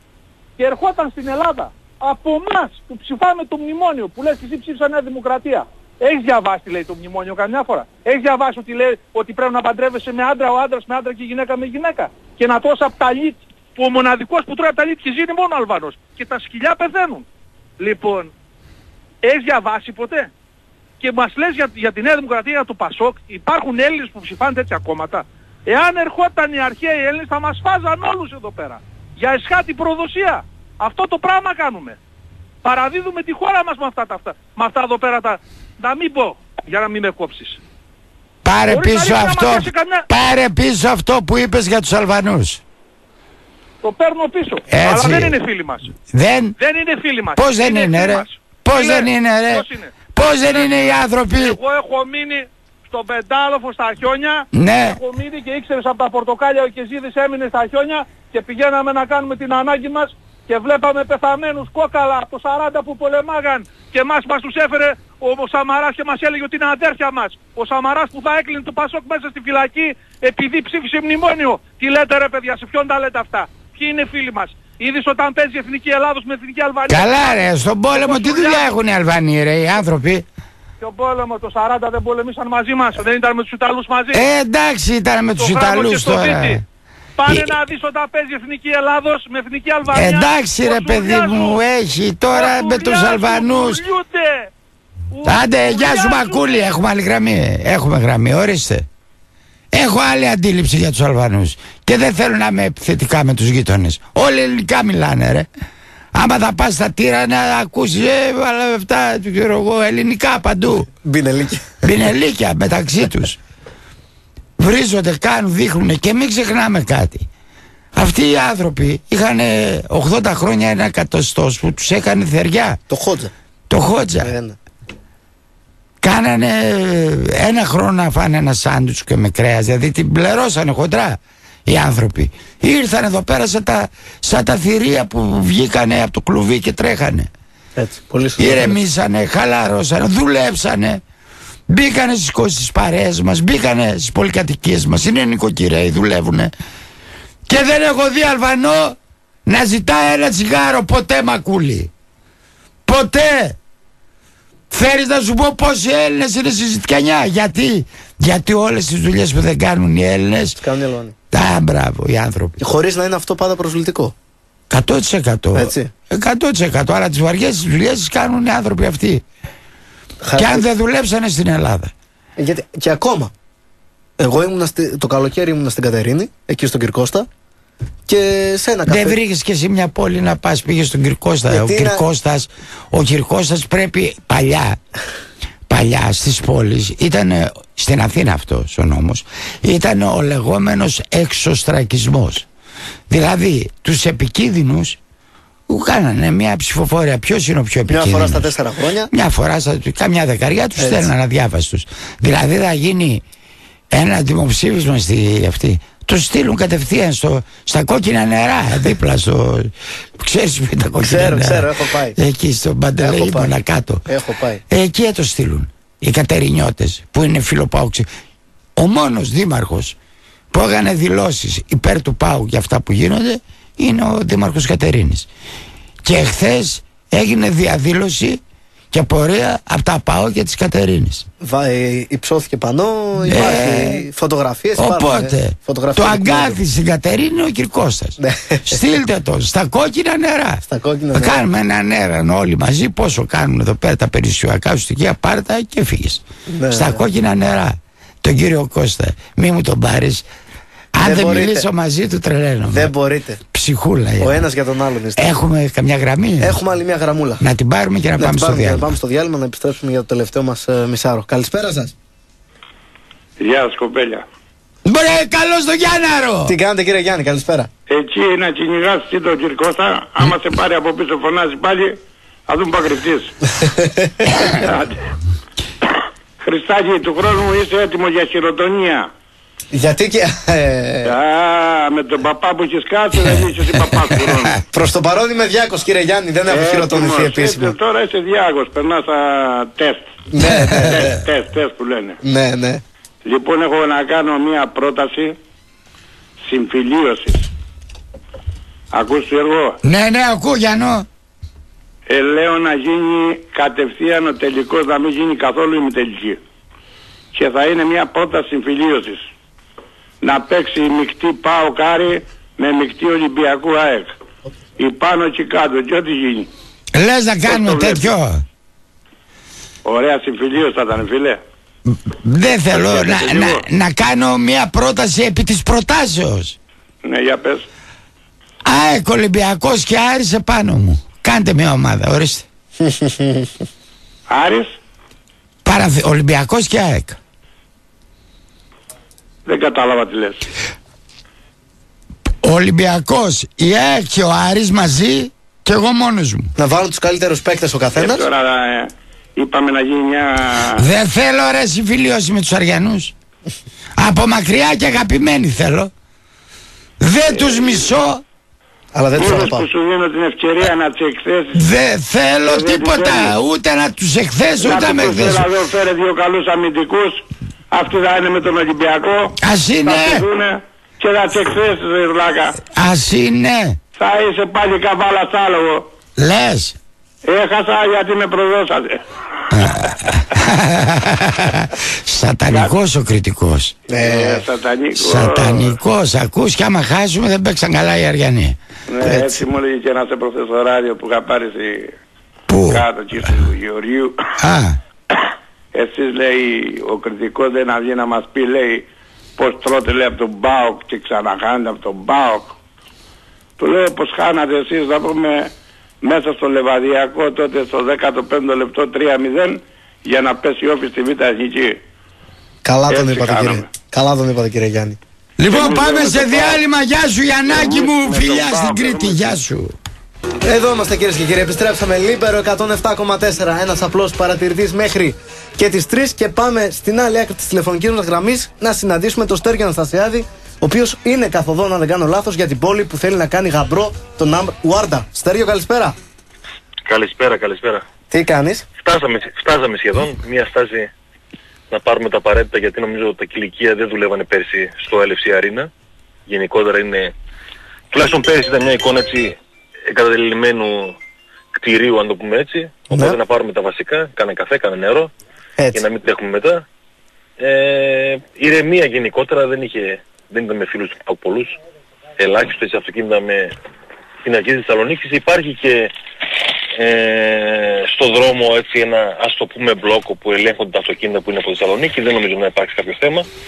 και ερχόταν στην Ελλάδα από εμάς που ψηφάμε το μνημόνιο, που λες εσύ ψήφισα Νέα Δημοκρατία. Έχεις διαβάσει τι λέει το μνημόνιο καμιά φορά? Έχεις διαβάσει ότι λέει ότι πρέπει να παντρεύεσαι με άντρα, ο άντρας με άντρα και η γυναίκα με γυναίκα? Και να τρως από τα λίτ, που ο μοναδικός που τρώει από τα λίτ και ζει είναι μόνο Αλβανός. Και τα σκυλιά πεθαίνουν. Λοιπόν, έχεις διαβάσει ποτέ? Και μας λες για, για τη Νέα Δημοκρατία, για το Πασόκ, υπάρχουν Έλληνες που ψηφάνε τέτοια κόμματα. Εάν ερχόταν οι αρχαίοι Έλληνες θα μας φάζαν όλους εδώ πέρα. Για εσχάτη προδοσία. Αυτό το πράγμα κάνουμε. Παραδίδουμε τη χώρα μας με αυτά τα αυτά. Με αυτά εδώ πέρα τα... Να μην πω, για να μην με κόψεις. Πάρε πίσω αυτό, καμιά... πάρε πίσω αυτό που είπες για τους Αλβανούς. Το παίρνω πίσω. Έτσι. Αλλά δεν είναι φίλοι μας. Δεν, δεν είναι φίλοι μας. Πώς δεν είναι, είναι ρε. Πώς δεν είναι ρε. Πώς, είναι. Πώς δεν είναι οι άνθρωποι. Εγώ έχω μείνει στον Πεντάλοφο στα χιόνια. Ναι. Έχω μείνει και ήξερες από τα πορτοκάλια ο Κεζίδης έμεινε στα χιόνια και πηγαίναμε να κάνουμε την ανάγκη μας. Και βλέπαμε πεθαμένους κόκαλα από το σαράντα που πολεμάγαν και εμάς μας τους έφερε ο, ο Σαμαράς και μας έλεγε ότι είναι αδέρφια μας. Ο Σαμαράς που θα έκλεινε το Πασόκ μέσα στη φυλακή επειδή ψήφισε μνημόνιο. Τι λέτε ρε παιδιά, σε ποιον τα λέτε αυτά? Ποιοι είναι φίλοι μας? Είδες όταν παίζει η Εθνική Ελλάδος με Εθνική Αλβανία? Καλά ρε, στον πόλεμο τι δουλειά έχουν οι Αλβανοί ρε, οι άνθρωποι? Στον πόλεμο το σαράντα δεν πολεμήσαν μαζί μας, δεν ήταν με τους Ιταλούς μαζί? Ε, εντάξει ήταν με τους Ιταλούς τώρα. Πάνε ε... να δεις όταν παίζει Εθνική Ελλάδος με Εθνική Αλβανία. Εντάξει ρε παιδί μου, έχει τώρα με τους Αλβανούς. Άντε, γεια σου Μακούλη, έχουμε άλλη γραμμή. Έχουμε γραμμή, ορίστε. Έχω άλλη αντίληψη για τους Αλβανούς. Και δεν θέλω να είμαι επιθετικά με τους γείτονες. Όλοι ελληνικά μιλάνε ρε. Άμα θα πας στα Τύρα να ακούσεις ε, αλλά αυτά, ξέρω εγώ, ελληνικά παντού. Μπινελίκια. Μπινελίκια μεταξύ τους. Βρίζονται, κάνουν, δείχνουν και μην ξεχνάμε κάτι. Αυτοί οι άνθρωποι είχαν ογδόντα χρόνια ένα εκατοστός που τους έκανε θεριά. Το Χότζα. Το Χότζα. Ε, Κάνανε ένα χρόνο να φάνε ένα σάντουιτς και με κρέας. Δηλαδή την πληρώσανε χοντρά οι άνθρωποι. Ήρθαν εδώ πέρα σαν τα, σαν τα θηρία που βγήκανε από το κλουβί και τρέχανε. Έτσι, πολύ σωστά. Ηρεμήσανε, χαλαρώσανε, δουλέψανε. Μπήκανε στις, στις παρέες μας, μπήκανε στις πολυκατοικίες μας, είναι νοικοκυρέοι, δουλεύουνε. Και δεν έχω δει Αλβανό να ζητάει ένα τσιγάρο ποτέ Μακούλη. Ποτέ. Θέλεις να σου πω πόσοι Έλληνες είναι στη ζητιανιά? Γιατί, γιατί όλες τις δουλειές που δεν κάνουν οι Έλληνες κάνουν οι Αλβανοί. Α, μπράβο, οι άνθρωποι. Και χωρίς να είναι αυτό πάντα προσβλητικό. εκατό τοις εκατό. Έτσι. εκατό τοις εκατό. Αλλά τις βαριές τις δουλειές τις κάνουν οι άνθρωποι αυτοί. Χα... Και αν δεν δουλέψανε στην Ελλάδα. Γιατί και ακόμα. Εγώ ήμουν στη, το καλοκαίρι ήμουν στην Κατερίνη, εκεί στον Κυρκώστα. Και σε ένα καφέ. Δεν βρήκες και εσύ μια πόλη να πας, πήγες στον Κυρκώστα. Ο Κυρκώστας, ο Κυρκώστας πρέπει παλιά, παλιά στις πόλεις, ήταν στην Αθήνα αυτός ο νόμος, ήταν ο λεγόμενος εξωστρακισμός. Δηλαδή τους επικίνδυνους που κάνανε μια ψηφοφορία. Ποιος είναι ο πιο επικίνδυνος? Μια φορά στα τέσσερα χρόνια. Μια φορά στα καμιά δεκαριά τους στέλναν αδιάβαστους. Δηλαδή θα γίνει ένα δημοψήφισμα στη αυτή. Το στείλουν κατευθείαν στο, στα κόκκινα νερά, δίπλα στο. Ξέρεις που είναι τα κόκκινα ξέρω, νερά? Ξέρω, έχω πάει. Εκεί στο Παντελεήμονα κάτω. Έχω πάει. Εκεί το στείλουν. Οι Κατερινιώτες που είναι φιλοπάουξοι. Ο μόνος δήμαρχος που έκανε δηλώσεις υπέρ του ΠΑΟΚ για αυτά που γίνονται είναι ο δήμαρχος Κατερίνης. Και χθες έγινε διαδήλωση και πορεία από τα ΠΑΟΚ και της Κατερίνης. Υψώθηκε πανό, υπάρχει ε, φωτογραφίες. Οπότε το αγκάθι στην Κατερίνη ο Κυρκώστας. Στείλτε το στα κόκκινα νερά. Στα κόκκινα θα νερά. κάνουμε ένα νερά όλοι μαζί. Πόσο κάνουν εδώ πέρα τα περιουσιακά σου στοιχεία, πάρε τα και φύγες. Ναι, στα ναι. κόκκινα νερά. Τον κύριο Κώστα, μη μου τον πάρεις. Αν δεν, δεν μιλήσω μαζί του, τρελαίνω. Δεν μπορείτε. Ψυχούλα. Ο ένας για τον άλλον. Είστε. Έχουμε καμιά γραμμή. Έχουμε άλλη μια γραμμούλα. Να την πάρουμε και να, να πάμε στο διάλειμμα. Να πάμε στο διάλειμμα να επιστρέψουμε για το τελευταίο μας ε, μισάρο. Καλησπέρα σας. Γεια σας κοπέλια. Μπρε, καλώς το Γιάνναρο. Τι κάνετε κύριε Γιάννη, καλησπέρα. Εκεί να κυνηγάς εσύ τον κύριο Κώστα. Άμα σε πάρει από πίσω φωνάζει πάλι, θα δούμε πακρυφτής. Χριστάκη, του χρόνου είσαι έτοιμο για χειροτονία. Γιατί και... Α, με τον παπά που έχεις κάτσει δεν είσαι εσύ παπάς του χρόνου. Προς το παρόν είμαι διάκος κύριε Γιάννη, δεν έχω χειροτονηθεί επίσημα. Τώρα είσαι διάκος, περνάς τα τεστ. Ναι, τεστ, τεστ που λένε. Ναι, ναι. Λοιπόν έχω να κάνω μια πρόταση συμφιλίωσης. Ακούς το έργο? Ναι, ναι, ακούω Γιάννο. Ε, λέω να γίνει κατευθείαν ο τελικός, να μην γίνει καθόλου ημιτελική. Και θα είναι μια πρόταση συμφιλίωσης. Να παίξει μεικτή ΠΑΟΚ Άρη με μεικτή Ολυμπιακού ΑΕΚ. Ή πάνω και κάτω και ό,τι γίνει. Λες να κάνουμε τέτοιο? Ωραία συμφιλίωση θα ήταν φίλε. Δεν θέλω να, να, να κάνω μια πρόταση επί της προτάσεως. Ναι, για πες. ΑΕΚ, Ολυμπιακός και Άρης επάνω μου. Κάντε μια ομάδα, ορίστε. Άρης. Παραθ... Ολυμπιακός και ΑΕΚ. Δεν κατάλαβα τι λες. Ο Ολυμπιακός, η ΑΕΚ και ο Άρης μαζί και εγώ μόνος μου. Να βάλω τους καλύτερους παίκτες ο καθένας. Ε, τώρα ε, είπαμε να γίνει μια... Δεν θέλω ρε συμφιλίωση με τους Αριανούς. Από μακριά και αγαπημένοι θέλω. Δεν ε, τους μισώ. Αλλά δεν τους που σου δίνω την ευκαιρία να τους εκθέσεις. Δεν θέλω ε, τίποτα, ούτε να τους εκθέσω ούτε να με εκθέσω. Δηλαδή φέρε δύο καλούς αμυντικούς. Αυτοί θα είναι με τον Ολυμπιακό. Ας είναι. Θα και θα τους εκθέσεις ρε βλάκα. Ας είναι. Θα είσαι πάλι καβάλα σ' άλογο. Λες. Έχασα γιατί με προδώσατε. Σατανικός ο κριτικός. Ναι, σατανικός. Σατανικός. Ακούς και άμα χάσουμε δεν παίξαν καλά οι Αριανοί. Ναι, έτσι μου έλεγε και ένας σε προχθές ράδιο που είχα πάρει κάτω εκεί του Γεωργίου. Α. Εσείς λέει ο κριτικός δεν να βγει να μας πει λέει πως τρώτε λέει από τον ΠΑΟΚ και ξαναχάνετε από τον ΠΑΟΚ. Του λέω πως χάνατε εσείς να πούμε μέσα στο Λεβαδιακό τότε στο δέκατο πέμπτο λεπτό τρία μηδέν για να πέσει όφη στη Β' Εθνική. Καλά τον είπατε κύριε. Καλά τον είπατε κύριε Γιάννη. Λοιπόν πάμε σε διάλειμμα. Γεια σου Γιαννάκη μου. Φιλιά στην Κρήτη. Γεια σου. Εδώ είμαστε κυρίες και κύριοι, επιστρέψαμε Λίμπερο εκατόν επτά κόμμα τέσσερα, ένας απλός παρατηρητής μέχρι και τις τρεις και πάμε στην άλλη άκρη της τηλεφωνικής μας γραμμής να συναντήσουμε τον Στέργιο Αναστασιάδη, ο οποίος είναι καθοδόν αν δεν κάνω λάθος για την πόλη που θέλει να κάνει γαμπρό τον Ναμπ Ουάρντα. Στέργιο, καλησπέρα. Καλησπέρα, καλησπέρα. Τι κάνεις? Φτάσαμε, φτάσαμε σχεδόν, μία στάση να πάρουμε τα απαραίτητα γιατί νομίζω ότι τα κηλικία δεν δουλεύανε πέρσι στο ελ εφ σι Arena. Γενικότερα είναι, τουλάχιστον πέρσι ήταν μια εικόνα έτσι εγκαταλελειμμένου κτηρίου, αν το πούμε έτσι. Οπότε ναι. Να πάρουμε τα βασικά, κάνε καφέ, κάνε νερό, έτσι. Για να μην τρέχουμε μετά. Ε, ηρεμία γενικότερα, δεν, είχε, δεν ήταν με φίλους του πολλούς. Ελάχιστο έτσι αυτοκίνητα με την αρχή της Θεσσαλονίκης. Υπάρχει και ε, στο δρόμο έτσι ένα, ας το πούμε, μπλόκο που ελέγχονται τα αυτοκίνητα που είναι από τη Θεσσαλονίκη. Δεν νομίζω να υπάρξει κάποιο θέμα.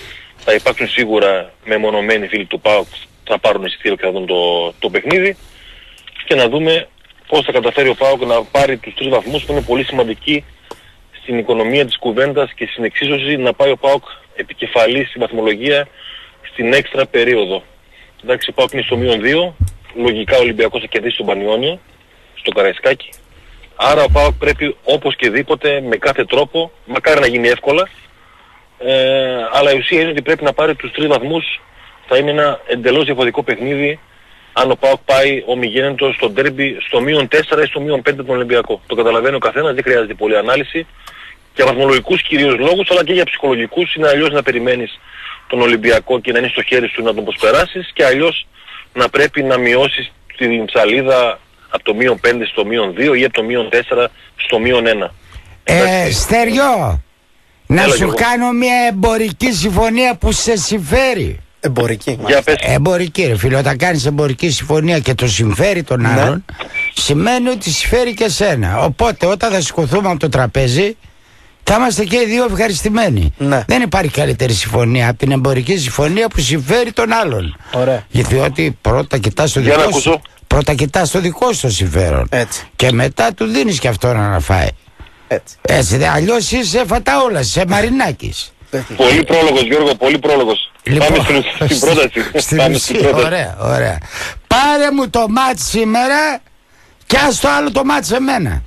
θα υπάρξουν σίγουρα μεμονωμένοι φίλοι του ΠΑΟΚ, θα πάρουν εισιτήριο και θα δουν το, το παιχνίδι και να δούμε πώς θα καταφέρει ο ΠΑΟΚ να πάρει τους τρεις βαθμούς που είναι πολύ σημαντικοί στην οικονομία της κουβέντας και στην εξίσωση, να πάει ο ΠΑΟΚ επικεφαλής στη βαθμολογία στην έξτρα περίοδο. Εντάξει, ο ΠΑΟΚ είναι στο μείον δύο, λογικά ο Ολυμπιακός θα κερδίσει τον Πανιόνιο, στο Καραϊσκάκι. Άρα ο ΠΑΟΚ πρέπει όπως και δίποτε, με κάθε τρόπο, μακάρι να γίνει εύκολα, ε, αλλά η ουσία είναι ότι πρέπει να πάρει τους τρεις βαθμούς. Θα είναι ένα εντελώς διαφορετικό παιχνίδι αν ο ΠΑΟΚ πάει ομιγένετος στο ντέρμπι στο μείον τέσσερα ή στο μείον πέντε τον Ολυμπιακό. Το καταλαβαίνει ο καθένας, δεν χρειάζεται πολλή ανάλυση. Για βαθμολογικούς κυρίως λόγους, αλλά και για ψυχολογικούς. Είναι αλλιώς να περιμένεις τον Ολυμπιακό και να είναι στο χέρι σου να τον προσπεράσεις, και αλλιώς να πρέπει να μειώσεις την ψαλίδα από το μείον πέντε στο μείον δύο ή από το μείον τέσσερα στο μείον ένα. Ε, Στεριό, να Έλα σου κάνω μια εμπορική συμφωνία που σε συμφέρει. Εμπορική. Για πες. Εμπορική ρε φίλε, όταν κάνεις εμπορική συμφωνία και το συμφέρει τον Ναι. άλλον, σημαίνει ότι συμφέρει και σένα. Οπότε όταν θα σηκωθούμε από το τραπέζι, θα είμαστε και οι δύο ευχαριστημένοι. Ναι. Δεν υπάρχει καλύτερη συμφωνία από την εμπορική συμφωνία που συμφέρει τον άλλον. Ωραία. Γιατί ότι πρώτα κοιτάς το Για να δικό σου, ακούσω. πρώτα κοιτάς το δικό σου το συμφέρον. Έτσι. Και μετά του δίνεις και αυτό να φάει. Έτσι. Έτσι, δε, αλλιώς είσαι φαταόλας, είσαι μαρινάκης. Πολύ πρόλογος, Γιώργο, πολύ πρόλογος. Λοιπόν, Πάμε στην, στην πρόταση. Στην Πάμε ουσία, στην πρόταση. ωραία, ωραία. Πάρε μου το μάτς σήμερα και ας το άλλο το μάτς εμένα.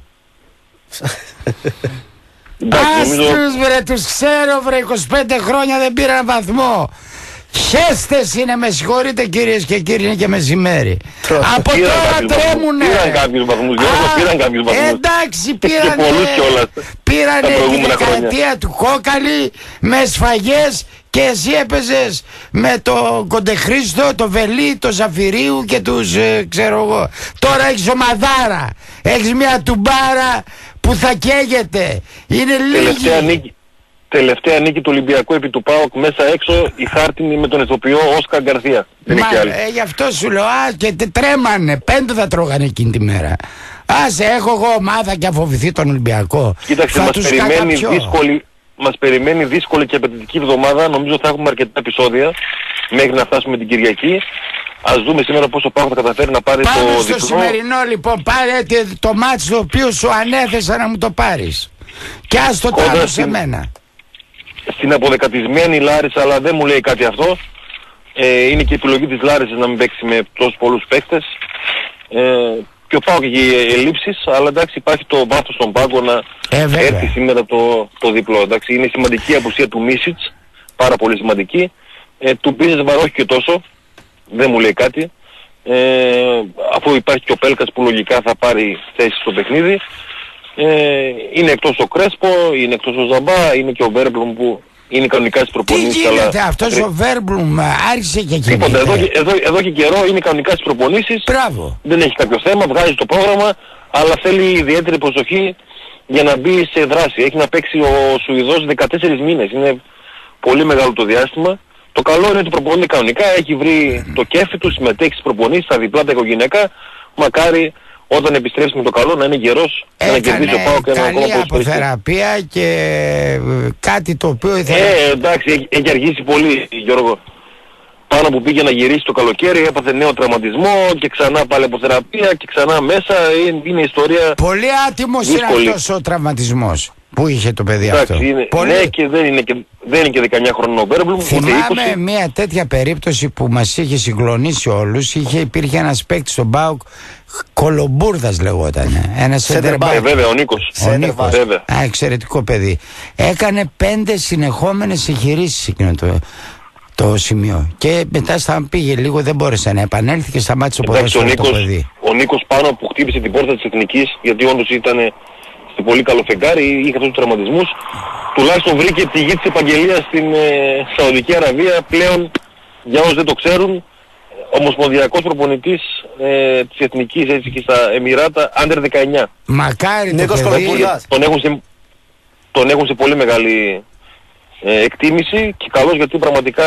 Εντάξει, νομίζω- Άστρους βρε, τους ξέρω βρε, είκοσι πέντε χρόνια δεν πήραν βαθμό. Χέστες είναι, με συγχωρείτε κυρίες και κύριοι, είναι και μεσημέρι. Από Πήραν τώρα κάποιους βαθμούς. τρέμουνε. Πήραν κάποιους βαθμούς, Γιώργο, Α, πήραν κάποιους βαθμούς. Εντάξει, Και πήρανε, πολλούς κιόλας. πήρανε τα τη προηγούμενα δεκαετία του Κόκαλη με σφαγές και εσύ έπαιζες με το Κοντεχρήστο, το Βελί, το Ζαφυρίου και τους ε, ξέρω εγώ. Τώρα έχεις ομαδάρα, έχεις μια τουμπάρα που θα καίγεται. Είναι Τελευταία λίγη. νίκη, τελευταία νίκη του Ολυμπιακού επί του ΠΑΟΚ μέσα έξω, η χάρτινη με τον ηθοποιό Όσκαρ Γκαρθία. Δεν Μα, έχει άλλη. ε, γι' αυτό σου λέω, α, και τε- τρέμανε, πέντε θα τρώγανε εκείνη τη μέρα. Άσε, έχω εγώ ομάδα και αφοβηθεί τον Ολυμπιακό. Κοίταξε, Θα μας τους περιμένει, καταπιώ. δύσκολη, μας περιμένει δύσκολη και απαιτητική εβδομάδα. Νομίζω θα έχουμε αρκετά επεισόδια μέχρι να φτάσουμε την Κυριακή. Ας δούμε σήμερα πώς ο ΠΑΟΚ θα καταφέρει να πάρει Πάμε το στο διπλό. σημερινό λοιπόν, πάρε τε- το μάτς το οποίο σου ανέθεσα να μου το πάρεις. Και ας το Κοντά τάλω σε στην- μένα. Στην αποδεκατισμένη Λάρισα, αλλά δεν μου λέει κάτι αυτό. Ε, είναι και η επιλογή της Λάρισας να μην παίξει με τόσους πολλούς παίκτες. Ε, και ο ΠΑΟΚ έχει ελλείψεις, αλλά εντάξει υπάρχει το βάθος στον πάγκο να Ε, βέβαια. έρθει σήμερα το, το διπλό. Εντάξει, είναι σημαντική η απουσία του Μίσιτς, πάρα πολύ σημαντική. Ε, του Μπίζεσβαρ όχι και τόσο, δεν μου λέει κάτι. Ε, αφού υπάρχει και ο Πέλκας που λογικά θα πάρει θέση στο παιχνίδι. Ε, είναι εκτός ο Κρέσπο, είναι εκτός ο Ζαμπά, είναι και ο Βέρμπλουμ που είναι κανονικά στις Τι προπονήσεις. γίνεται, αυτός ο Βέρμπλουμ άρχισε και Τίποτα, εδώ, κινείται. και- εδώ, εδώ και καιρό είναι κανονικά στις προπονήσεις. Μπράβο. Δεν έχει κάποιο θέμα, βγάζει το πρόγραμμα, αλλά θέλει ιδιαίτερη προσοχή για να μπει σε δράση. Έχει να παίξει ο Σουηδός δεκατέσσερις μήνες, είναι πολύ μεγάλο το διάστημα. Το καλό είναι ότι προπονείται κανονικά, έχει βρει το κέφι του, συμμετέχει στις προπονήσεις, στα διπλά τα οικογενειακά. Μακάρι όταν επιστρέψει με το καλό να είναι γερός και να κερδίσει ο ΠΑΟΚ ένα ακόμα καλή ποδοσφαιριστή. αποθεραπεία και ε, κάτι το οποίο ήθελα... Ε, εντάξει, έχει, έχει αργήσει πολύ, Γιώργο. Πάνω που πήγε να γυρίσει το καλοκαίρι, έπαθε νέο τραυματισμό και ξανά πάλι από θεραπεία και ξανά μέσα. Είναι, είναι ιστορία Πολύ άτιμος δύσκολη. είναι αυτός ο τραυματισμός που είχε το παιδί Εντάξει, αυτό. είναι, Πολύ... ναι, και δεν είναι και, δεν είναι και δεκαεννιά χρονών ο Μπέρμπλουμ, ούτε Θυμάμαι είκοσι. μια τέτοια περίπτωση που μας είχε συγκλονίσει όλους. Είχε, υπήρχε ένας παίκτης στον ΠΑΟΚ, Κολομπούρδας λεγόταν. Ένας Σέντερμπακ. Ε, βέβαια, ο Νίκος. Ο Νίκος. Βέβαια. Α, εξαιρετικό παιδί. Έκανε πέντε συνεχόμενες εγχειρήσεις εκείνο το, το σημείο. Και μετά στα πήγε λίγο, δεν μπόρεσε να επανέλθει και σταμάτησε το Εντάξει, ο ποδόσφαιρο το Νίκος, παιδί. ο Νίκος πάνω που χτύπησε την πόρτα της Εθνικής, γιατί όντως ήταν σε πολύ καλό φεγγάρι, είχε αυτούς τους τραυματισμούς, τουλάχιστον βρήκε τη γη της επαγγελίας στην ε, Σαουδική Αραβία. Πλέον, για όσους δεν το ξέρουν, ομοσπονδιακός προπονητής ε, της Εθνικής, έτσι και στα Εμιράτα, άντερ δεκαεννιά. Μακάρι το Νίκος παιδί. Κολοπούλας. Τον έχουν σε, τον έχουν σε πολύ μεγάλη ε, εκτίμηση και καλός, γιατί πραγματικά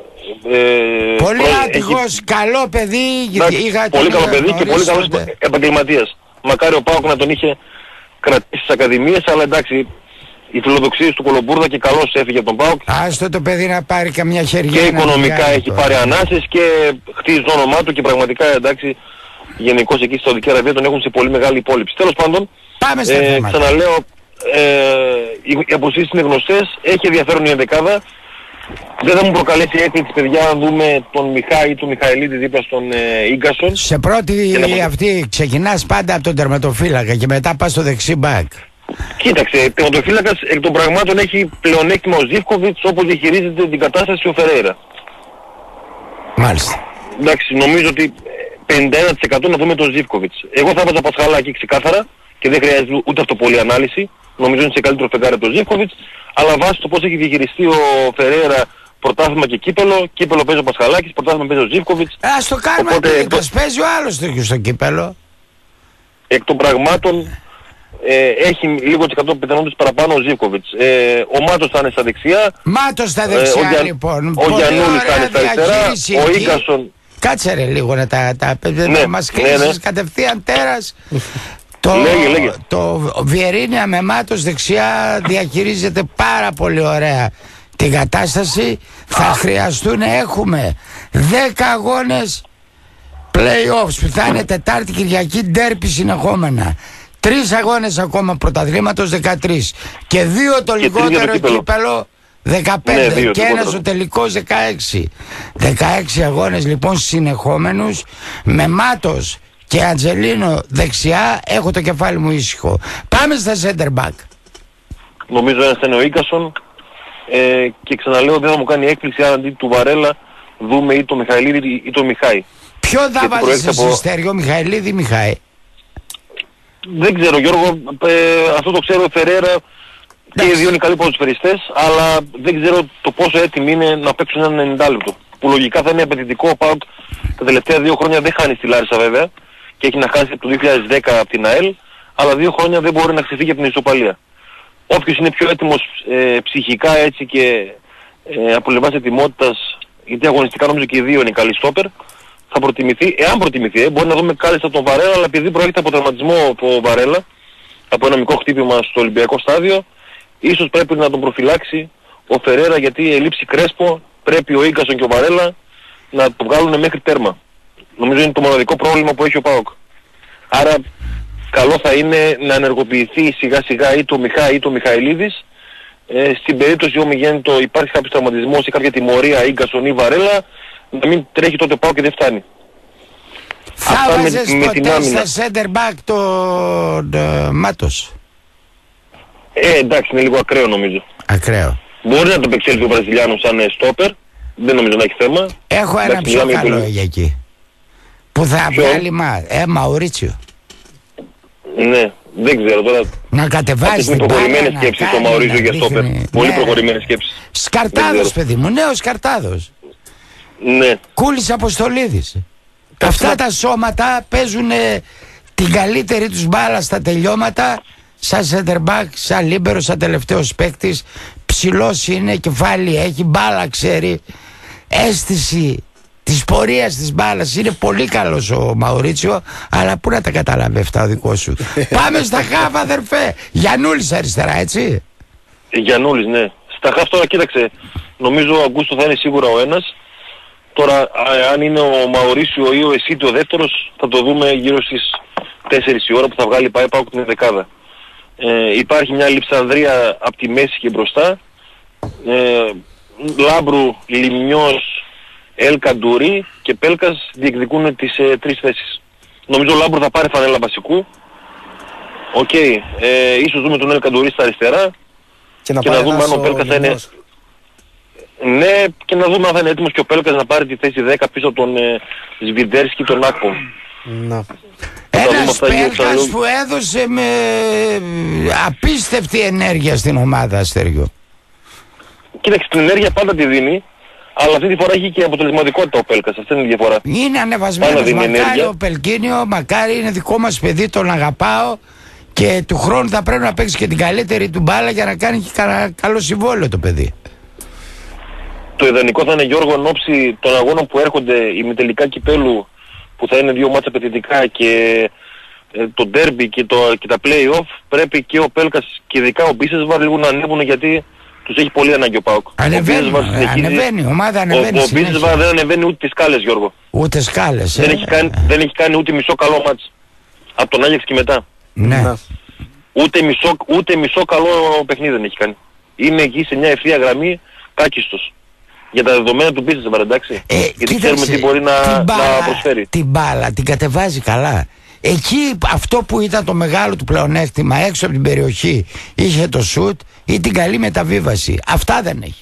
ε, Πολύ προ- άτυχος, έχει- καλό παιδί. εντάξει, Είχα πολύ τον καλό παιδί και πολύ γνωρίσει καλός τότε. επαγγελματίας. Μακάρι ο ΠΑΟΚ να τον είχε κρατήσει στις ακαδημίες, αλλά εντάξει, οι φιλοδοξίες του Κολομπούρδα και καλώς έφυγε από τον ΠΑΟΚ. Άστο το παιδί να πάρει καμιά χεριά. Και οικονομικά έχει πάρει ανάσες και χτίζει το όνομά του και πραγματικά εντάξει γενικώς εκεί στη Σαουδική Αραβία τον έχουν σε πολύ μεγάλη υπόλοιψη. Τέλος πάντων, πάμε στα ε, θέματα. Ξαναλέω, ε, οι, οι αποσύσεις είναι γνωστές, έχει ενδιαφέρον η ενδεκάδα. Δεν θα μου προκαλέσει έκπληξη παιδιά αν δούμε τον Μιχάη ή τον Μιχαηλίδη δίπλα στον ε, Ίγκασον. Σε πρώτη να... αυτή ξεκινάς πάντα από τον τερματοφύλακα και μετά πας στο δεξί μπακ. Κοίταξε, τερματοφύλακας εκ των πραγμάτων έχει πλεονέκτημα ο Ζίβκοβιτς όπως διαχειρίζεται την κατάσταση ο Φερέιρα. Μάλιστα. Εντάξει, νομίζω ότι πενήντα ένα τοις εκατό να δούμε τον Ζίβκοβιτς. Εγώ θα βάζα Πασχαλάκη ξεκάθαρα και δεν χρειάζεται ούτε αυτό πολλή ανάλυση. Νομίζω είναι σε καλύτερο φεγγάρι από τον Ζίβκοβιτς. Αλλά βάσει το πώς έχει διαχειριστεί ο Φερέιρα πρωτάθλημα και κύπελο, κύπελο παίζει ο Πασχαλάκης, πρωτάθλημα παίζει ο Ζίβκοβιτς. Ας το κάνουμε, οπότε, εκτός παίζει ο άλλος τέτοιο στο κύπελο. Εκ των πραγμάτων ε, έχει λίγο τις εκατό πιθανότητες παραπάνω ο Ζίβκοβιτς. Ε, ο Μάτος θα είναι στα δεξιά. Μάτος στα δεξιά ε, ο, λοιπόν. Ο Γιαννούλης θα είναι στα αριστερά. Ο Ίγκασον. Κάτσε ρε λίγο να τα... τα ναι, μας κλείσεις ναι, ναι. κατευθείαν τέρας. Το, λέγε, λέγε. το Βιερίνια με Μάτος δεξιά διαχειρίζεται πάρα πολύ ωραία την κατάσταση. Θα χρειαστούν, έχουμε δέκα αγώνες play-offs που θα είναι Τετάρτη Κυριακή ντέρπι συνεχόμενα. Τρεις αγώνες ακόμα πρωταθλήματος δεκατρείς και δύο το και λιγότερο κύπελο, κύπελο δεκαπέντε ναι, δύο, και ένας ο τελικός δεκαέξι. δεκαέξι αγώνες λοιπόν συνεχόμενους με Μάτος και Αντζελίνο δεξιά. Έχω το κεφάλι μου ήσυχο. Πάμε στα center back. Νομίζω ένας είναι ο Ίγκασον ε, και ξαναλέω δεν θα μου κάνει έκπληξη αν αντί του Βαρέλα δούμε ή το Μιχαηλίδη ή το Μιχάη. Ποιο θα βάζεις εσύ από... Στέργιο, Μιχαηλίδη ή Μιχάη? Δεν ξέρω Γιώργο, ε, αυτό το ξέρω ο Φερέιρα και οι δύο είναι καλοί ποδοσφαιριστές, αλλά δεν ξέρω το πόσο έτοιμοι είναι να παίξουν ένα ενενήντα λεπτό. Που λογικά θα είναι απαιτητικό. Ο ΠΑΟΚ τα τελευταία δύο χρόνια δεν χάνει στη Λάρισα βέβαια και έχει να χάσει από το δύο χιλιάδες δέκα από την ΑΕΛ, αλλά δύο χρόνια δεν μπορεί να ξεφύγει από την ισοπαλία. Όποιος είναι πιο έτοιμος ε, ψυχικά έτσι και ε, από πλευράς ετοιμότητας, γιατί αγωνιστικά νομίζω και οι δύο είναι καλοί στόπερ, θα προτιμηθεί, εάν προτιμηθεί, ε, μπορεί να δούμε κάλλιστα τον Βαρέλα, αλλά επειδή προέρχεται από τραυματισμό από Βαρέλα, από ένα μικρό χτύπημα στο Ολυμπιακό στάδιο, ίσως πρέπει να τον προφυλάξει ο Φερέιρα, γιατί η ελλείψη Κρέσπο πρέπει ο Ίγκασον και ο Βαρέλα να το βγάλουν μέχρι τέρμα. Νομίζω είναι το μοναδικό πρόβλημα που έχει ο ΠΑΟΚ. Άρα καλό θα είναι να ενεργοποιηθεί σιγά σιγά ή το Μιχάη ή το Μιχαηλίδης. Ε, στην περίπτωση όμως το υπάρχει κάποιος τραυματισμός ή κάποια τιμωρία Ίγκασον ή Βαρέλα, να μην τρέχει τότε ΠΑΟΚ και δεν φτάνει. Θα βάζεις ποτέ στα center back τον uh, Μάτος? Ε, εντάξει, είναι λίγο ακραίο νομίζω. Ακραίο. Μπορεί να το επεξέλθει ο Βραζιλιάνος σαν στόπερ, δεν νομίζω να έχει θέμα. Έχω ένα πιο καλό για εκεί. Που θα βγάλει μα, ε, Μαουρίτσιο. Ναι, δεν ξέρω τώρα. Να κατεβάζει την μπάλα. Είναι προχωρημένες σκέψεις το Μαουρίτσιο για στόπερ. Πολύ προχωρημένες σκέψεις. Σκαρτάδος παιδί μου, νέος Σκαρτάδος. Ναι. Κούλης Αποστολίδης. Αυτά τα σώματα παίζουν την καλύτερη τους μπάλα στα τελειώματα. Σαν center back, σαν λίμπερο, σαν τελευταίος παίκτης. Ψηλός είναι, κεφάλι έχει, μπάλα ξέρει, αίσθηση της πορείας της μπάλας. Είναι πολύ καλός ο Μαουρίτσιο, αλλά πού να τα καταλάβει αυτά ο δικός σου. Πάμε στα χαφ αδερφέ. Γιαννούλης αριστερά, έτσι. Γιαννούλης, ναι. Στα χαφ τώρα κοίταξε, νομίζω ο Αγκούστο θα είναι σίγουρα ο ένας. Τώρα αν είναι ο Μαουρίσιο ή ο Εσίτη ο δεύτερος θα το δούμε γύρω στις τέσσερις η ώρα που θα βγάλει πάει πάω την δεκάδα. Ε, υπάρχει μια Λειψανδρία από τη μέση και μπροστά. Ε, Λάμπρου, Λιμνιός, Ελ Καντουρί και Πέλκας διεκδικούν τις ε, τρεις θέσεις. Νομίζω ο Λάμπρου θα πάρει φανέλα βασικού. Οκ. Okay. Ε, ίσως δούμε τον Ελ Καντουρί στα αριστερά και να, και να δούμε αν ο Πέλκας θα είναι... Ναι, και να δούμε αν θα είναι έτοιμος και ο Πέλκας να πάρει τη θέση δέκα πίσω από τον ε, Σβιντέρσκι και τον Άκπομ. Να. Ένας Πέλκας που έδωσε με απίστευτη ενέργεια στην ομάδα, Αστέριο. Κοίταξε, την ενέργεια πάντα τη δίνει, αλλά αυτή τη φορά έχει και αποτελεσματικότητα ο Πέλκας. Αυτή είναι η διαφορά. Είναι ανεβασμένος, μακάρι ο Πελκίνιο, μακάρι είναι δικό μας παιδί, τον αγαπάω και του χρόνου θα πρέπει να παίξει και την καλύτερη του μπάλα για να κάνει και κανένα καλό συμβόλαιο το παιδί. Το ιδανικό θα είναι, Γιώργο, εν ώψη των αγώνων που έρχονται ημιτελικά κυπέλου, που θα είναι δύο μάτσα απαιτητικά και ε, το derby και, το, και τα play-off πρέπει και ο Πέλκας και ειδικά ο Μπίσεσβαρ λίγο να ανέβουν, γιατί τους έχει πολύ ανάγκη ο ΠΑΟΚ. Ανεβαίνει, ανεβαίνει, η ομάδα ανεβαίνει. Ο, ο Μπίσεσβαρ δεν ανεβαίνει ούτε τις σκάλες, Γιώργο. Ούτε σκάλες. Δεν, ε. έχει κάνει, δεν έχει κάνει ούτε μισό καλό μάτς. Από τον Άγιαξ και μετά. Ναι. Ούτε μισό, ούτε μισό καλό παιχνίδι δεν έχει κάνει. Είναι εκεί σε μια ευθεία γραμμή κάκιστος. Για τα δεδομένα του Μπίσεσβαρ, εντάξει. Ε, γιατί κοίταξε, ξέρουμε τι μπορεί να, μπάλα, να προσφέρει. Την μπάλα την κατεβάζει καλά. Εκεί αυτό που ήταν το μεγάλο του πλεονέκτημα έξω από την περιοχή είχε το σουτ ή την καλή μεταβίβαση. Αυτά δεν έχει.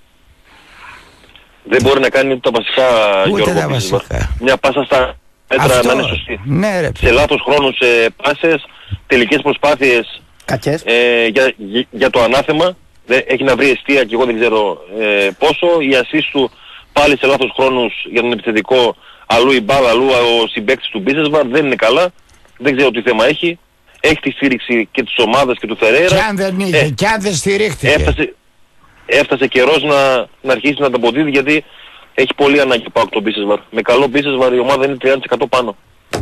Δεν μπορεί να κάνει ούτε τα βασικά, ούτε Γιώργο, τα βασικά. Μια πάσα στα μέτρα αυτό, να είναι σωστή. Ναι, ρε, σε λάθος χρόνους ε, πάσες, τελικές προσπάθειες ε, για, για, για το ανάθεμα. Δεν, έχει να βρει εστία και εγώ δεν ξέρω ε, πόσο. Η assist του πάλι σε λάθος χρόνους για τον επιθετικό, αλλού η μπάλα, αλλού ο συμπαίκτης του Μπίσεσβαρ δεν είναι καλά. Δεν ξέρω τι θέμα έχει. Έχει τη στήριξη και της ομάδας και του Φερέιρα. Κι αν δεν είχε, ε, κι αν δεν στηρίχτηκε. Έφτασε, έφτασε καιρός να, να αρχίσει να τα αποδίδει, γιατί έχει πολύ ανάγκη πάω τον Μπίσεσβαρ. Με καλό Μπίσεσβαρ η ομάδα είναι τριάντα τοις εκατό πάνω.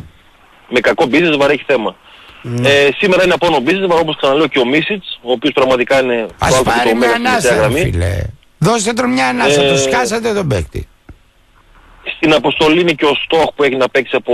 Με κακό Μπίσεσβαρ έχει θέμα. Mm. Ε, σήμερα είναι απόνο Μπίσεσβαρ, όπως ξαναλέω, και ο Μίσιτς, ο οποίος πραγματικά είναι ας το πάρει μια ανάσα, φίλε. Δώστε τον μια ανάσα, ε, το σκάσατε τον παίκτη. Στην αποστολή είναι και ο Στόχ που έχει να παίξει από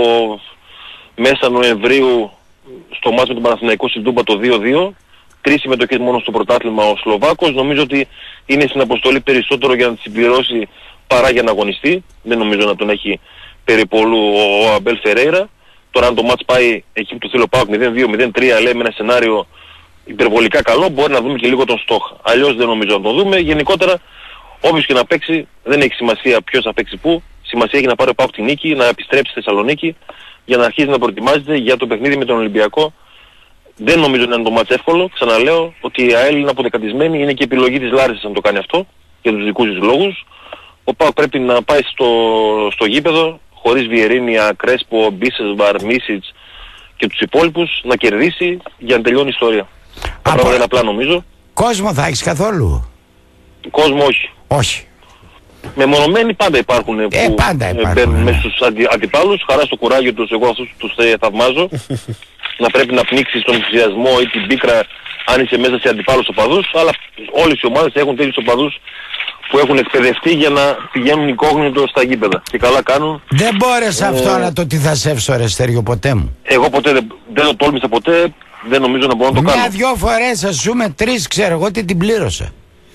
μέσα Νοεμβρίου στο μάτς με τον Παναθηναϊκό στην Τούμπα το δύο δύο. Τρεις συμμετοχές μόνο στο πρωτάθλημα ο Σλοβάκος. Νομίζω ότι είναι στην αποστολή περισσότερο για να τη συμπληρώσει παρά για να αγωνιστεί. Δεν νομίζω να τον έχει περιπολού ο, ο Αμπέλ Φερέιρα. Τώρα αν το μάτς πάει εκεί που το θέλει ο ΠΑΟΚ μηδέν δύο μηδέν τρία, λέμε ένα σενάριο υπερβολικά καλό, μπορεί να δούμε και λίγο τον Στόχ. Αλλιώς δεν νομίζω να τον δούμε. Γενικότερα όποιος και να παίξει δεν έχει σημασία ποιος θα παίξει πού. Σημασία έχει να πάρει ο ΠΑΟΚ τη νίκη, να επιστρέψει στη Θεσσαλονίκη για να αρχίσει να προετοιμάζεται για το παιχνίδι με τον Ολυμπιακό. Δεν νομίζω να είναι το μάτς εύκολο. Ξαναλέω ότι η ΑΕΛ είναι αποδεκατισμένη, είναι και επιλογή της Λάρισας να το κάνει αυτό για τους δικούς της λόγους. Ο ΠΑΟΚ πρέπει να πάει στο, στο γήπεδο χωρίς Βιερίνια, Κρέσπο, Μπίσεσβαρ, Μίσιτς και τους υπόλοιπους, να κερδίσει για να τελειώνει η ιστορία. Τα πράγματα είναι απλά νομίζω. Κόσμο θα έχεις καθόλου? Κόσμο όχι. Όχι. Μεμονωμένοι πάντα υπάρχουν ε, που πάντα υπάρχουν, μπαίνουν ναι. μέσα στους αντι, αντιπάλους, χαρά στο κουράγιο τους, εγώ αυτούς τους ε, θαυμάζω. Να πρέπει να πνίξεις τον ενθουσιασμό ή την πίκρα αν είσαι μέσα σε αντιπάλους οπαδούς, αλλά όλες οι ομάδες έχουν τέτοιους οπαδούς που έχουν εκπαιδευτεί για να πηγαίνουν εικόγνητο στα γήπεδα. Και καλά κάνουν. Δεν μπόρεσα ε, αυτό να το τυθασεύσω, ρε Στέργιο, ποτέ μου. Εγώ ποτέ δεν, δεν το τόλμησα ποτέ, δεν νομίζω να μπορώ να το κάνω. Μια-δυο φορές, ας πούμε, τρεις, ξέρω εγώ τι την πλήρωσα.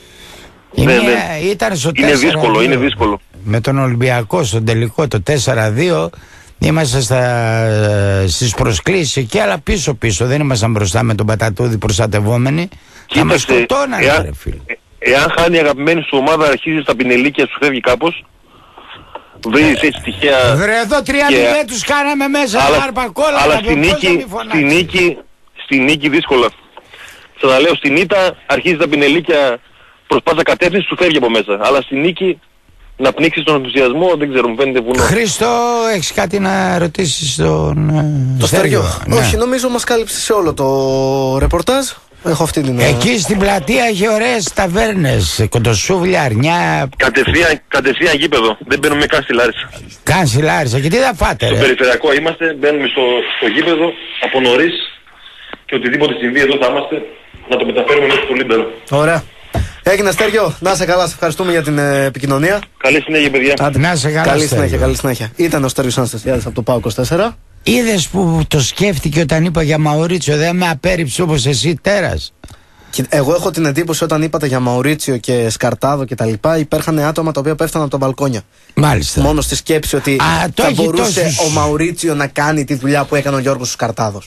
Η ναι, μία ναι. ήταν στο είναι τέσσερα δύο. δύσκολο, είναι δύσκολο. Με τον Ολυμπιακό στον τελικό το τέσσερα δύο είμαστε στα, στις προσκλήσεις εκεί, αλλά πίσω πίσω δεν ήμασταν μπροστά με τον Πατατούδη προστατευόμενοι. Θα μας σκοτώνανε, εάν, ρε φίλε. ε, εάν χάνει η αγαπημένη σου ομάδα, αρχίζει στα πινελίκια, σου φεύγει κάπως. Βρίζεις έτσι τυχαία. Βρε, εδώ τρία μηδέν τους κάναμε μέσα, αλλά, αρπακόλα, αλλά στη νίκη, στη νίκη, στη νίκη δύσκολα. Ξαναλέω, στην ήττα αρχίζει τα πινελίκια προς πάσα κατεύθυνση, σου φεύγει από μέσα. Αλλά στη νίκη να πνίξεις τον ενθουσιασμό, δεν ξέρω, μου φαίνεται βουνό. Χρήστο, έχεις κάτι να ρωτήσεις τον το Στέργιο? Ναι. Όχι, νομίζω μας κάλυψε σε όλο το ρεπορτάζ. Έχω αυτή την... Εκεί στην πλατεία έχει ωραίες ταβέρνες, κοντοσούβλια, αρνιά. Κατευθείαν, κατευθείαν γήπεδο. Δεν μπαίνουμε καν στη Λάρισα. Καν στη Λάρισα. Και τι θα φάτε, στο ρε? περιφερειακό είμαστε, μπαίνουμε στο, στο γήπεδο από νωρίς και οτιδήποτε συμβεί εδώ θα είμαστε να το μεταφέρουμε μέσα στο Λίμπερο. Ωραία. Έγινε, Στέργιο, να είσαι καλά, σε ευχαριστούμε για την ε, επικοινωνία. Καλή συνέχεια, παιδιά. Άντε. Να είσαι καλά, καλή Στέργιο. συνέχεια, καλή συνέχεια. Ήταν ο Στέργιος Αναστασιάδης από το ΠΑΟΚ είκοσι τέσσερα. Είδες που το σκέφτηκε όταν είπα για Μαουρίτσιο, δεν με απέρριψε όπως εσύ, τέρας. Εγώ έχω την εντύπωση όταν είπατε για Μαουρίτσιο και Σκαρτάδο και τα λοιπά, υπήρχαν άτομα τα οποία πέφταναν από τα μπαλκόνια. Μάλιστα. Μόνο στη σκέψη ότι Α, θα μπορούσε τόσους... ο Μαουρίτσιο να κάνει τη δουλειά που έκανε ο Γιώργος Σκαρτάδος.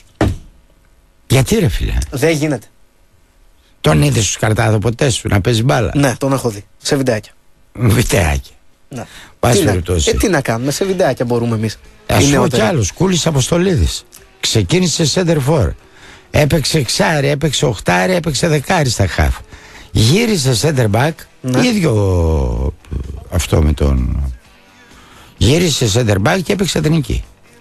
Γιατί, ρε φίλε? Δεν γίνεται. Τον είδες στο Σκαρτάδο ποτέ σου να παίζει μπάλα? Ναι, τον έχω δει. Σε βιντεάκια. Βιντεάκια. Ναι. Πάση τι, να, περιπτώσει. ε, τι να κάνουμε, σε βιντεάκια μπορούμε εμείς. Ας πω κι άλλος, Κούλης Αποστολίδης. Ξεκίνησε center for. Έπαιξε εξάρι, έπαιξε οχτάρι, έπαιξε δεκάρι στα χαφ. Γύρισε center back, ναι. ίδιο αυτό με τον... Γύρισε center back και έπαιξε εθνική.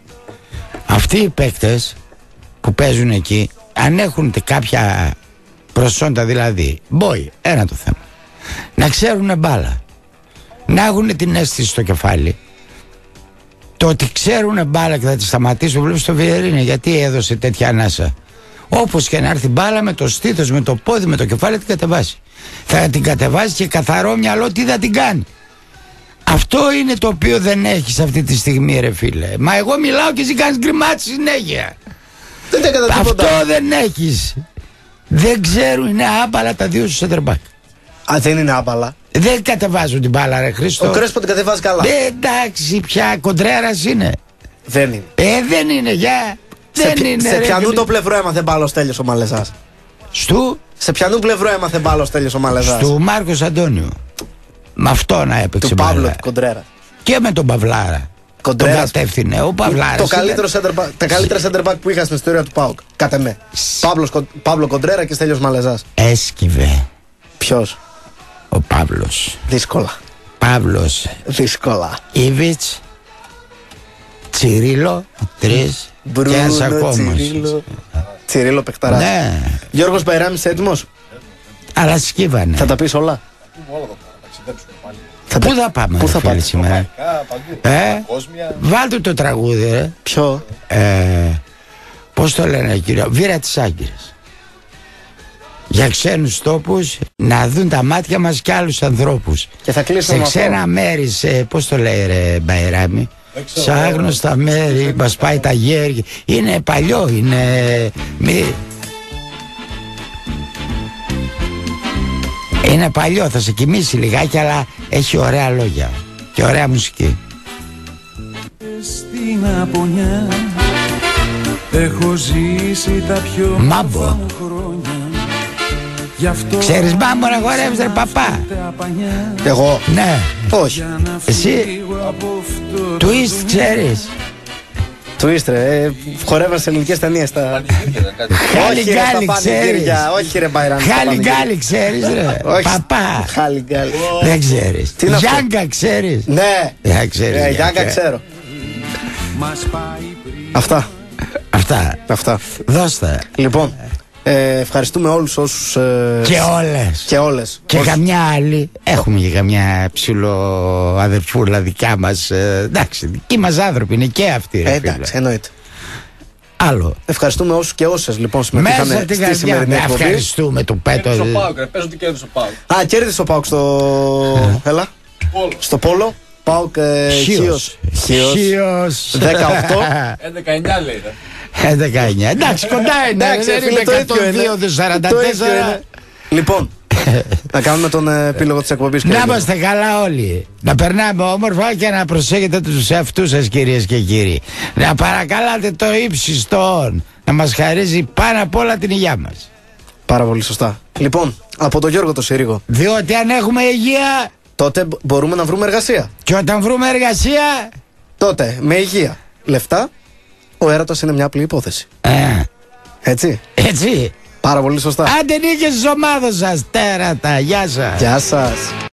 Αυτοί οι παίκτες που παίζουν εκεί, αν έχουν κάποια προσόντα, δηλαδή, μπόι, ένα το θέμα. Να ξέρουν μπάλα. Να έχουν την αίσθηση στο κεφάλι. Το ότι ξέρουν μπάλα και θα τη σταματήσουν, βλέπεις το Βιερίνη γιατί έδωσε τέτοια ανάσα. Όπως και να έρθει μπάλα με το στήθος, με το πόδι, με το κεφάλι την κατεβάσει. Θα την κατεβάσει και καθαρό μυαλό τι θα την κάνει. Αυτό είναι το οποίο δεν έχεις αυτή τη στιγμή, ρε φίλε. Μα εγώ μιλάω και εσύ κάνεις γκριμάτσι συνέχεια. Δεν έκανα τίποτα. Αυτό δεν έχεις. Δεν ξέρουν, είναι άπαλα τα δύο σου center back. Α, δεν είναι άπαλα. Δεν κατεβάζουν την μπάλα, ρε Χρήστο. Ο Κρέσπο την κατεβάζει καλά. Ε, εντάξει, πια Κοντρέρας είναι. Δεν είναι. Ε, δεν είναι, για. Σε, δεν είναι, σε ρε, ποιανού φίλε. το πλευρό έμαθε μπάλος Τέλειος ο Μαλεζάς? Στου. Σε ποιανού πλευρό έμαθε μπάλος Τέλειος ο Μαλεζάς? Του Μάρκος Αντώνιου. Με αυτό να έπαιξε. Του Παύλο του Κοντρέρα. Και με τον Παυλάρα. Κοντρέρας. Τον κατεύθυνε. Ο Παυλάρας. Το καλύτερο center back, τα καλύτερα center back που είχα στην ιστορία του ΠΑΟΚ. Κάτε με. Παύλος, Παύλο Κοντρέρα και Στέλιος Μαλεζάς. Έσκυβε. Ποιος? Ο Παύλος. Δύσκολα. Παύλος. Δύσκολα. Ήβιτς. Τσιρίλο. Τρεις. Μπρούνο, και ένας ακόμα. Τσιρίλο. Τσιρίλο παιχταράς. Ναι. Γιώργος Μπαϊράμης έτοιμος? Αλλά σκύβανε. Θα τα πεις όλα? Θα Πού θα πάμε? Πού θα πάμε σήμερα? Ε, βάλτε το τραγούδι, ρε. Ποιο? Ε, πώς το λένε, κύριο? Βήρα της Άγκυρας. Για ξένους τόπους να δουν τα μάτια μας και άλλους ανθρώπους. Και θα κλείσουμε σε ξένα αυτό. Μέρη, σε, πώς το λέει, ρε Μπαϊράμι? Σε άγνωστα μέρη μας πάει τα γέρια. Είναι παλιό, είναι... Μη... Είναι παλιό, θα σε κοιμήσει λιγάκι, αλλά έχει ωραία λόγια και ωραία μουσική. Στην Απονιά έχω ζήσει τα πιο Μάμπο. Ξέρεις μπάμπο να χορεύεις, ρε παπά? Εγώ? Ναι. Όχι. Εσύ? Twist ξέρεις? Twist, ρε, χορεύαν σε ελληνικές ταινίες τα... Χάλι γκάλι ξέρεις? Όχι ρε Μπαϊράμι. Χάλι γκάλι ξέρεις, ρε? Παπά. Χάλι γκάλι. Δεν ξέρεις? Γιάγκα ξέρεις? Ναι. Γιάγκα ξέρω. Αυτά. Αυτά. Αυτά. Δώστε. Λοιπόν, ε, ευχαριστούμε όλους όσους... Ε, και όλες. Και όλες. Και όσους... καμιά άλλη. Έχουμε και καμιά ψηλό αδερφούλα δικιά μας. Ε, εντάξει, δικοί μας άνθρωποι είναι και αυτοί. Ρε, ε, εντάξει, εννοείται. Άλλο. Ευχαριστούμε όσους και όσες λοιπόν συμμετείχαν μέσα στη σημερινή εκπομπή. Ευχαριστούμε το Πέτο. Κέρδισε ο Πάουκ, ρε, παίζω ότι κέρδισε ο Πάουκ. Α, κέρδισε ο Πάουκ στο... Έλα. Πόλο. Στο Πόλο. Πάουκ ε, Χίος. Χίος. δεκαοκτώ. έντεκα εννιά λέει. έντεκα εννιά. Εντάξει, κοντά είναι. Εντάξει, φίλε, το ίδιο είναι. σαράντα τέσσερα. Λοιπόν, να κάνουμε τον επίλογο της εκπομπής. Να είμαστε καλά όλοι. Να περνάμε όμορφα και να προσέχετε τους εαυτούς σας, κυρίες και κύριοι. Να παρακαλάτε το ύψιστον να μας χαρίζει πάνω απ' όλα την υγειά μας. Πάρα πολύ σωστά. Λοιπόν, από τον Γιώργο το Συρίγο. Διότι αν έχουμε υγεία, τότε μπορούμε να βρούμε εργασία. Και όταν βρούμε εργασία, τότε με υγεία, λεφτά, ο έρωτας είναι μια απλή υπόθεση. Ε. Έτσι. Έτσι. Πάρα πολύ σωστά. Άντε νίκες της ομάδας σας, τέρατα. Γεια σας. Γεια σας.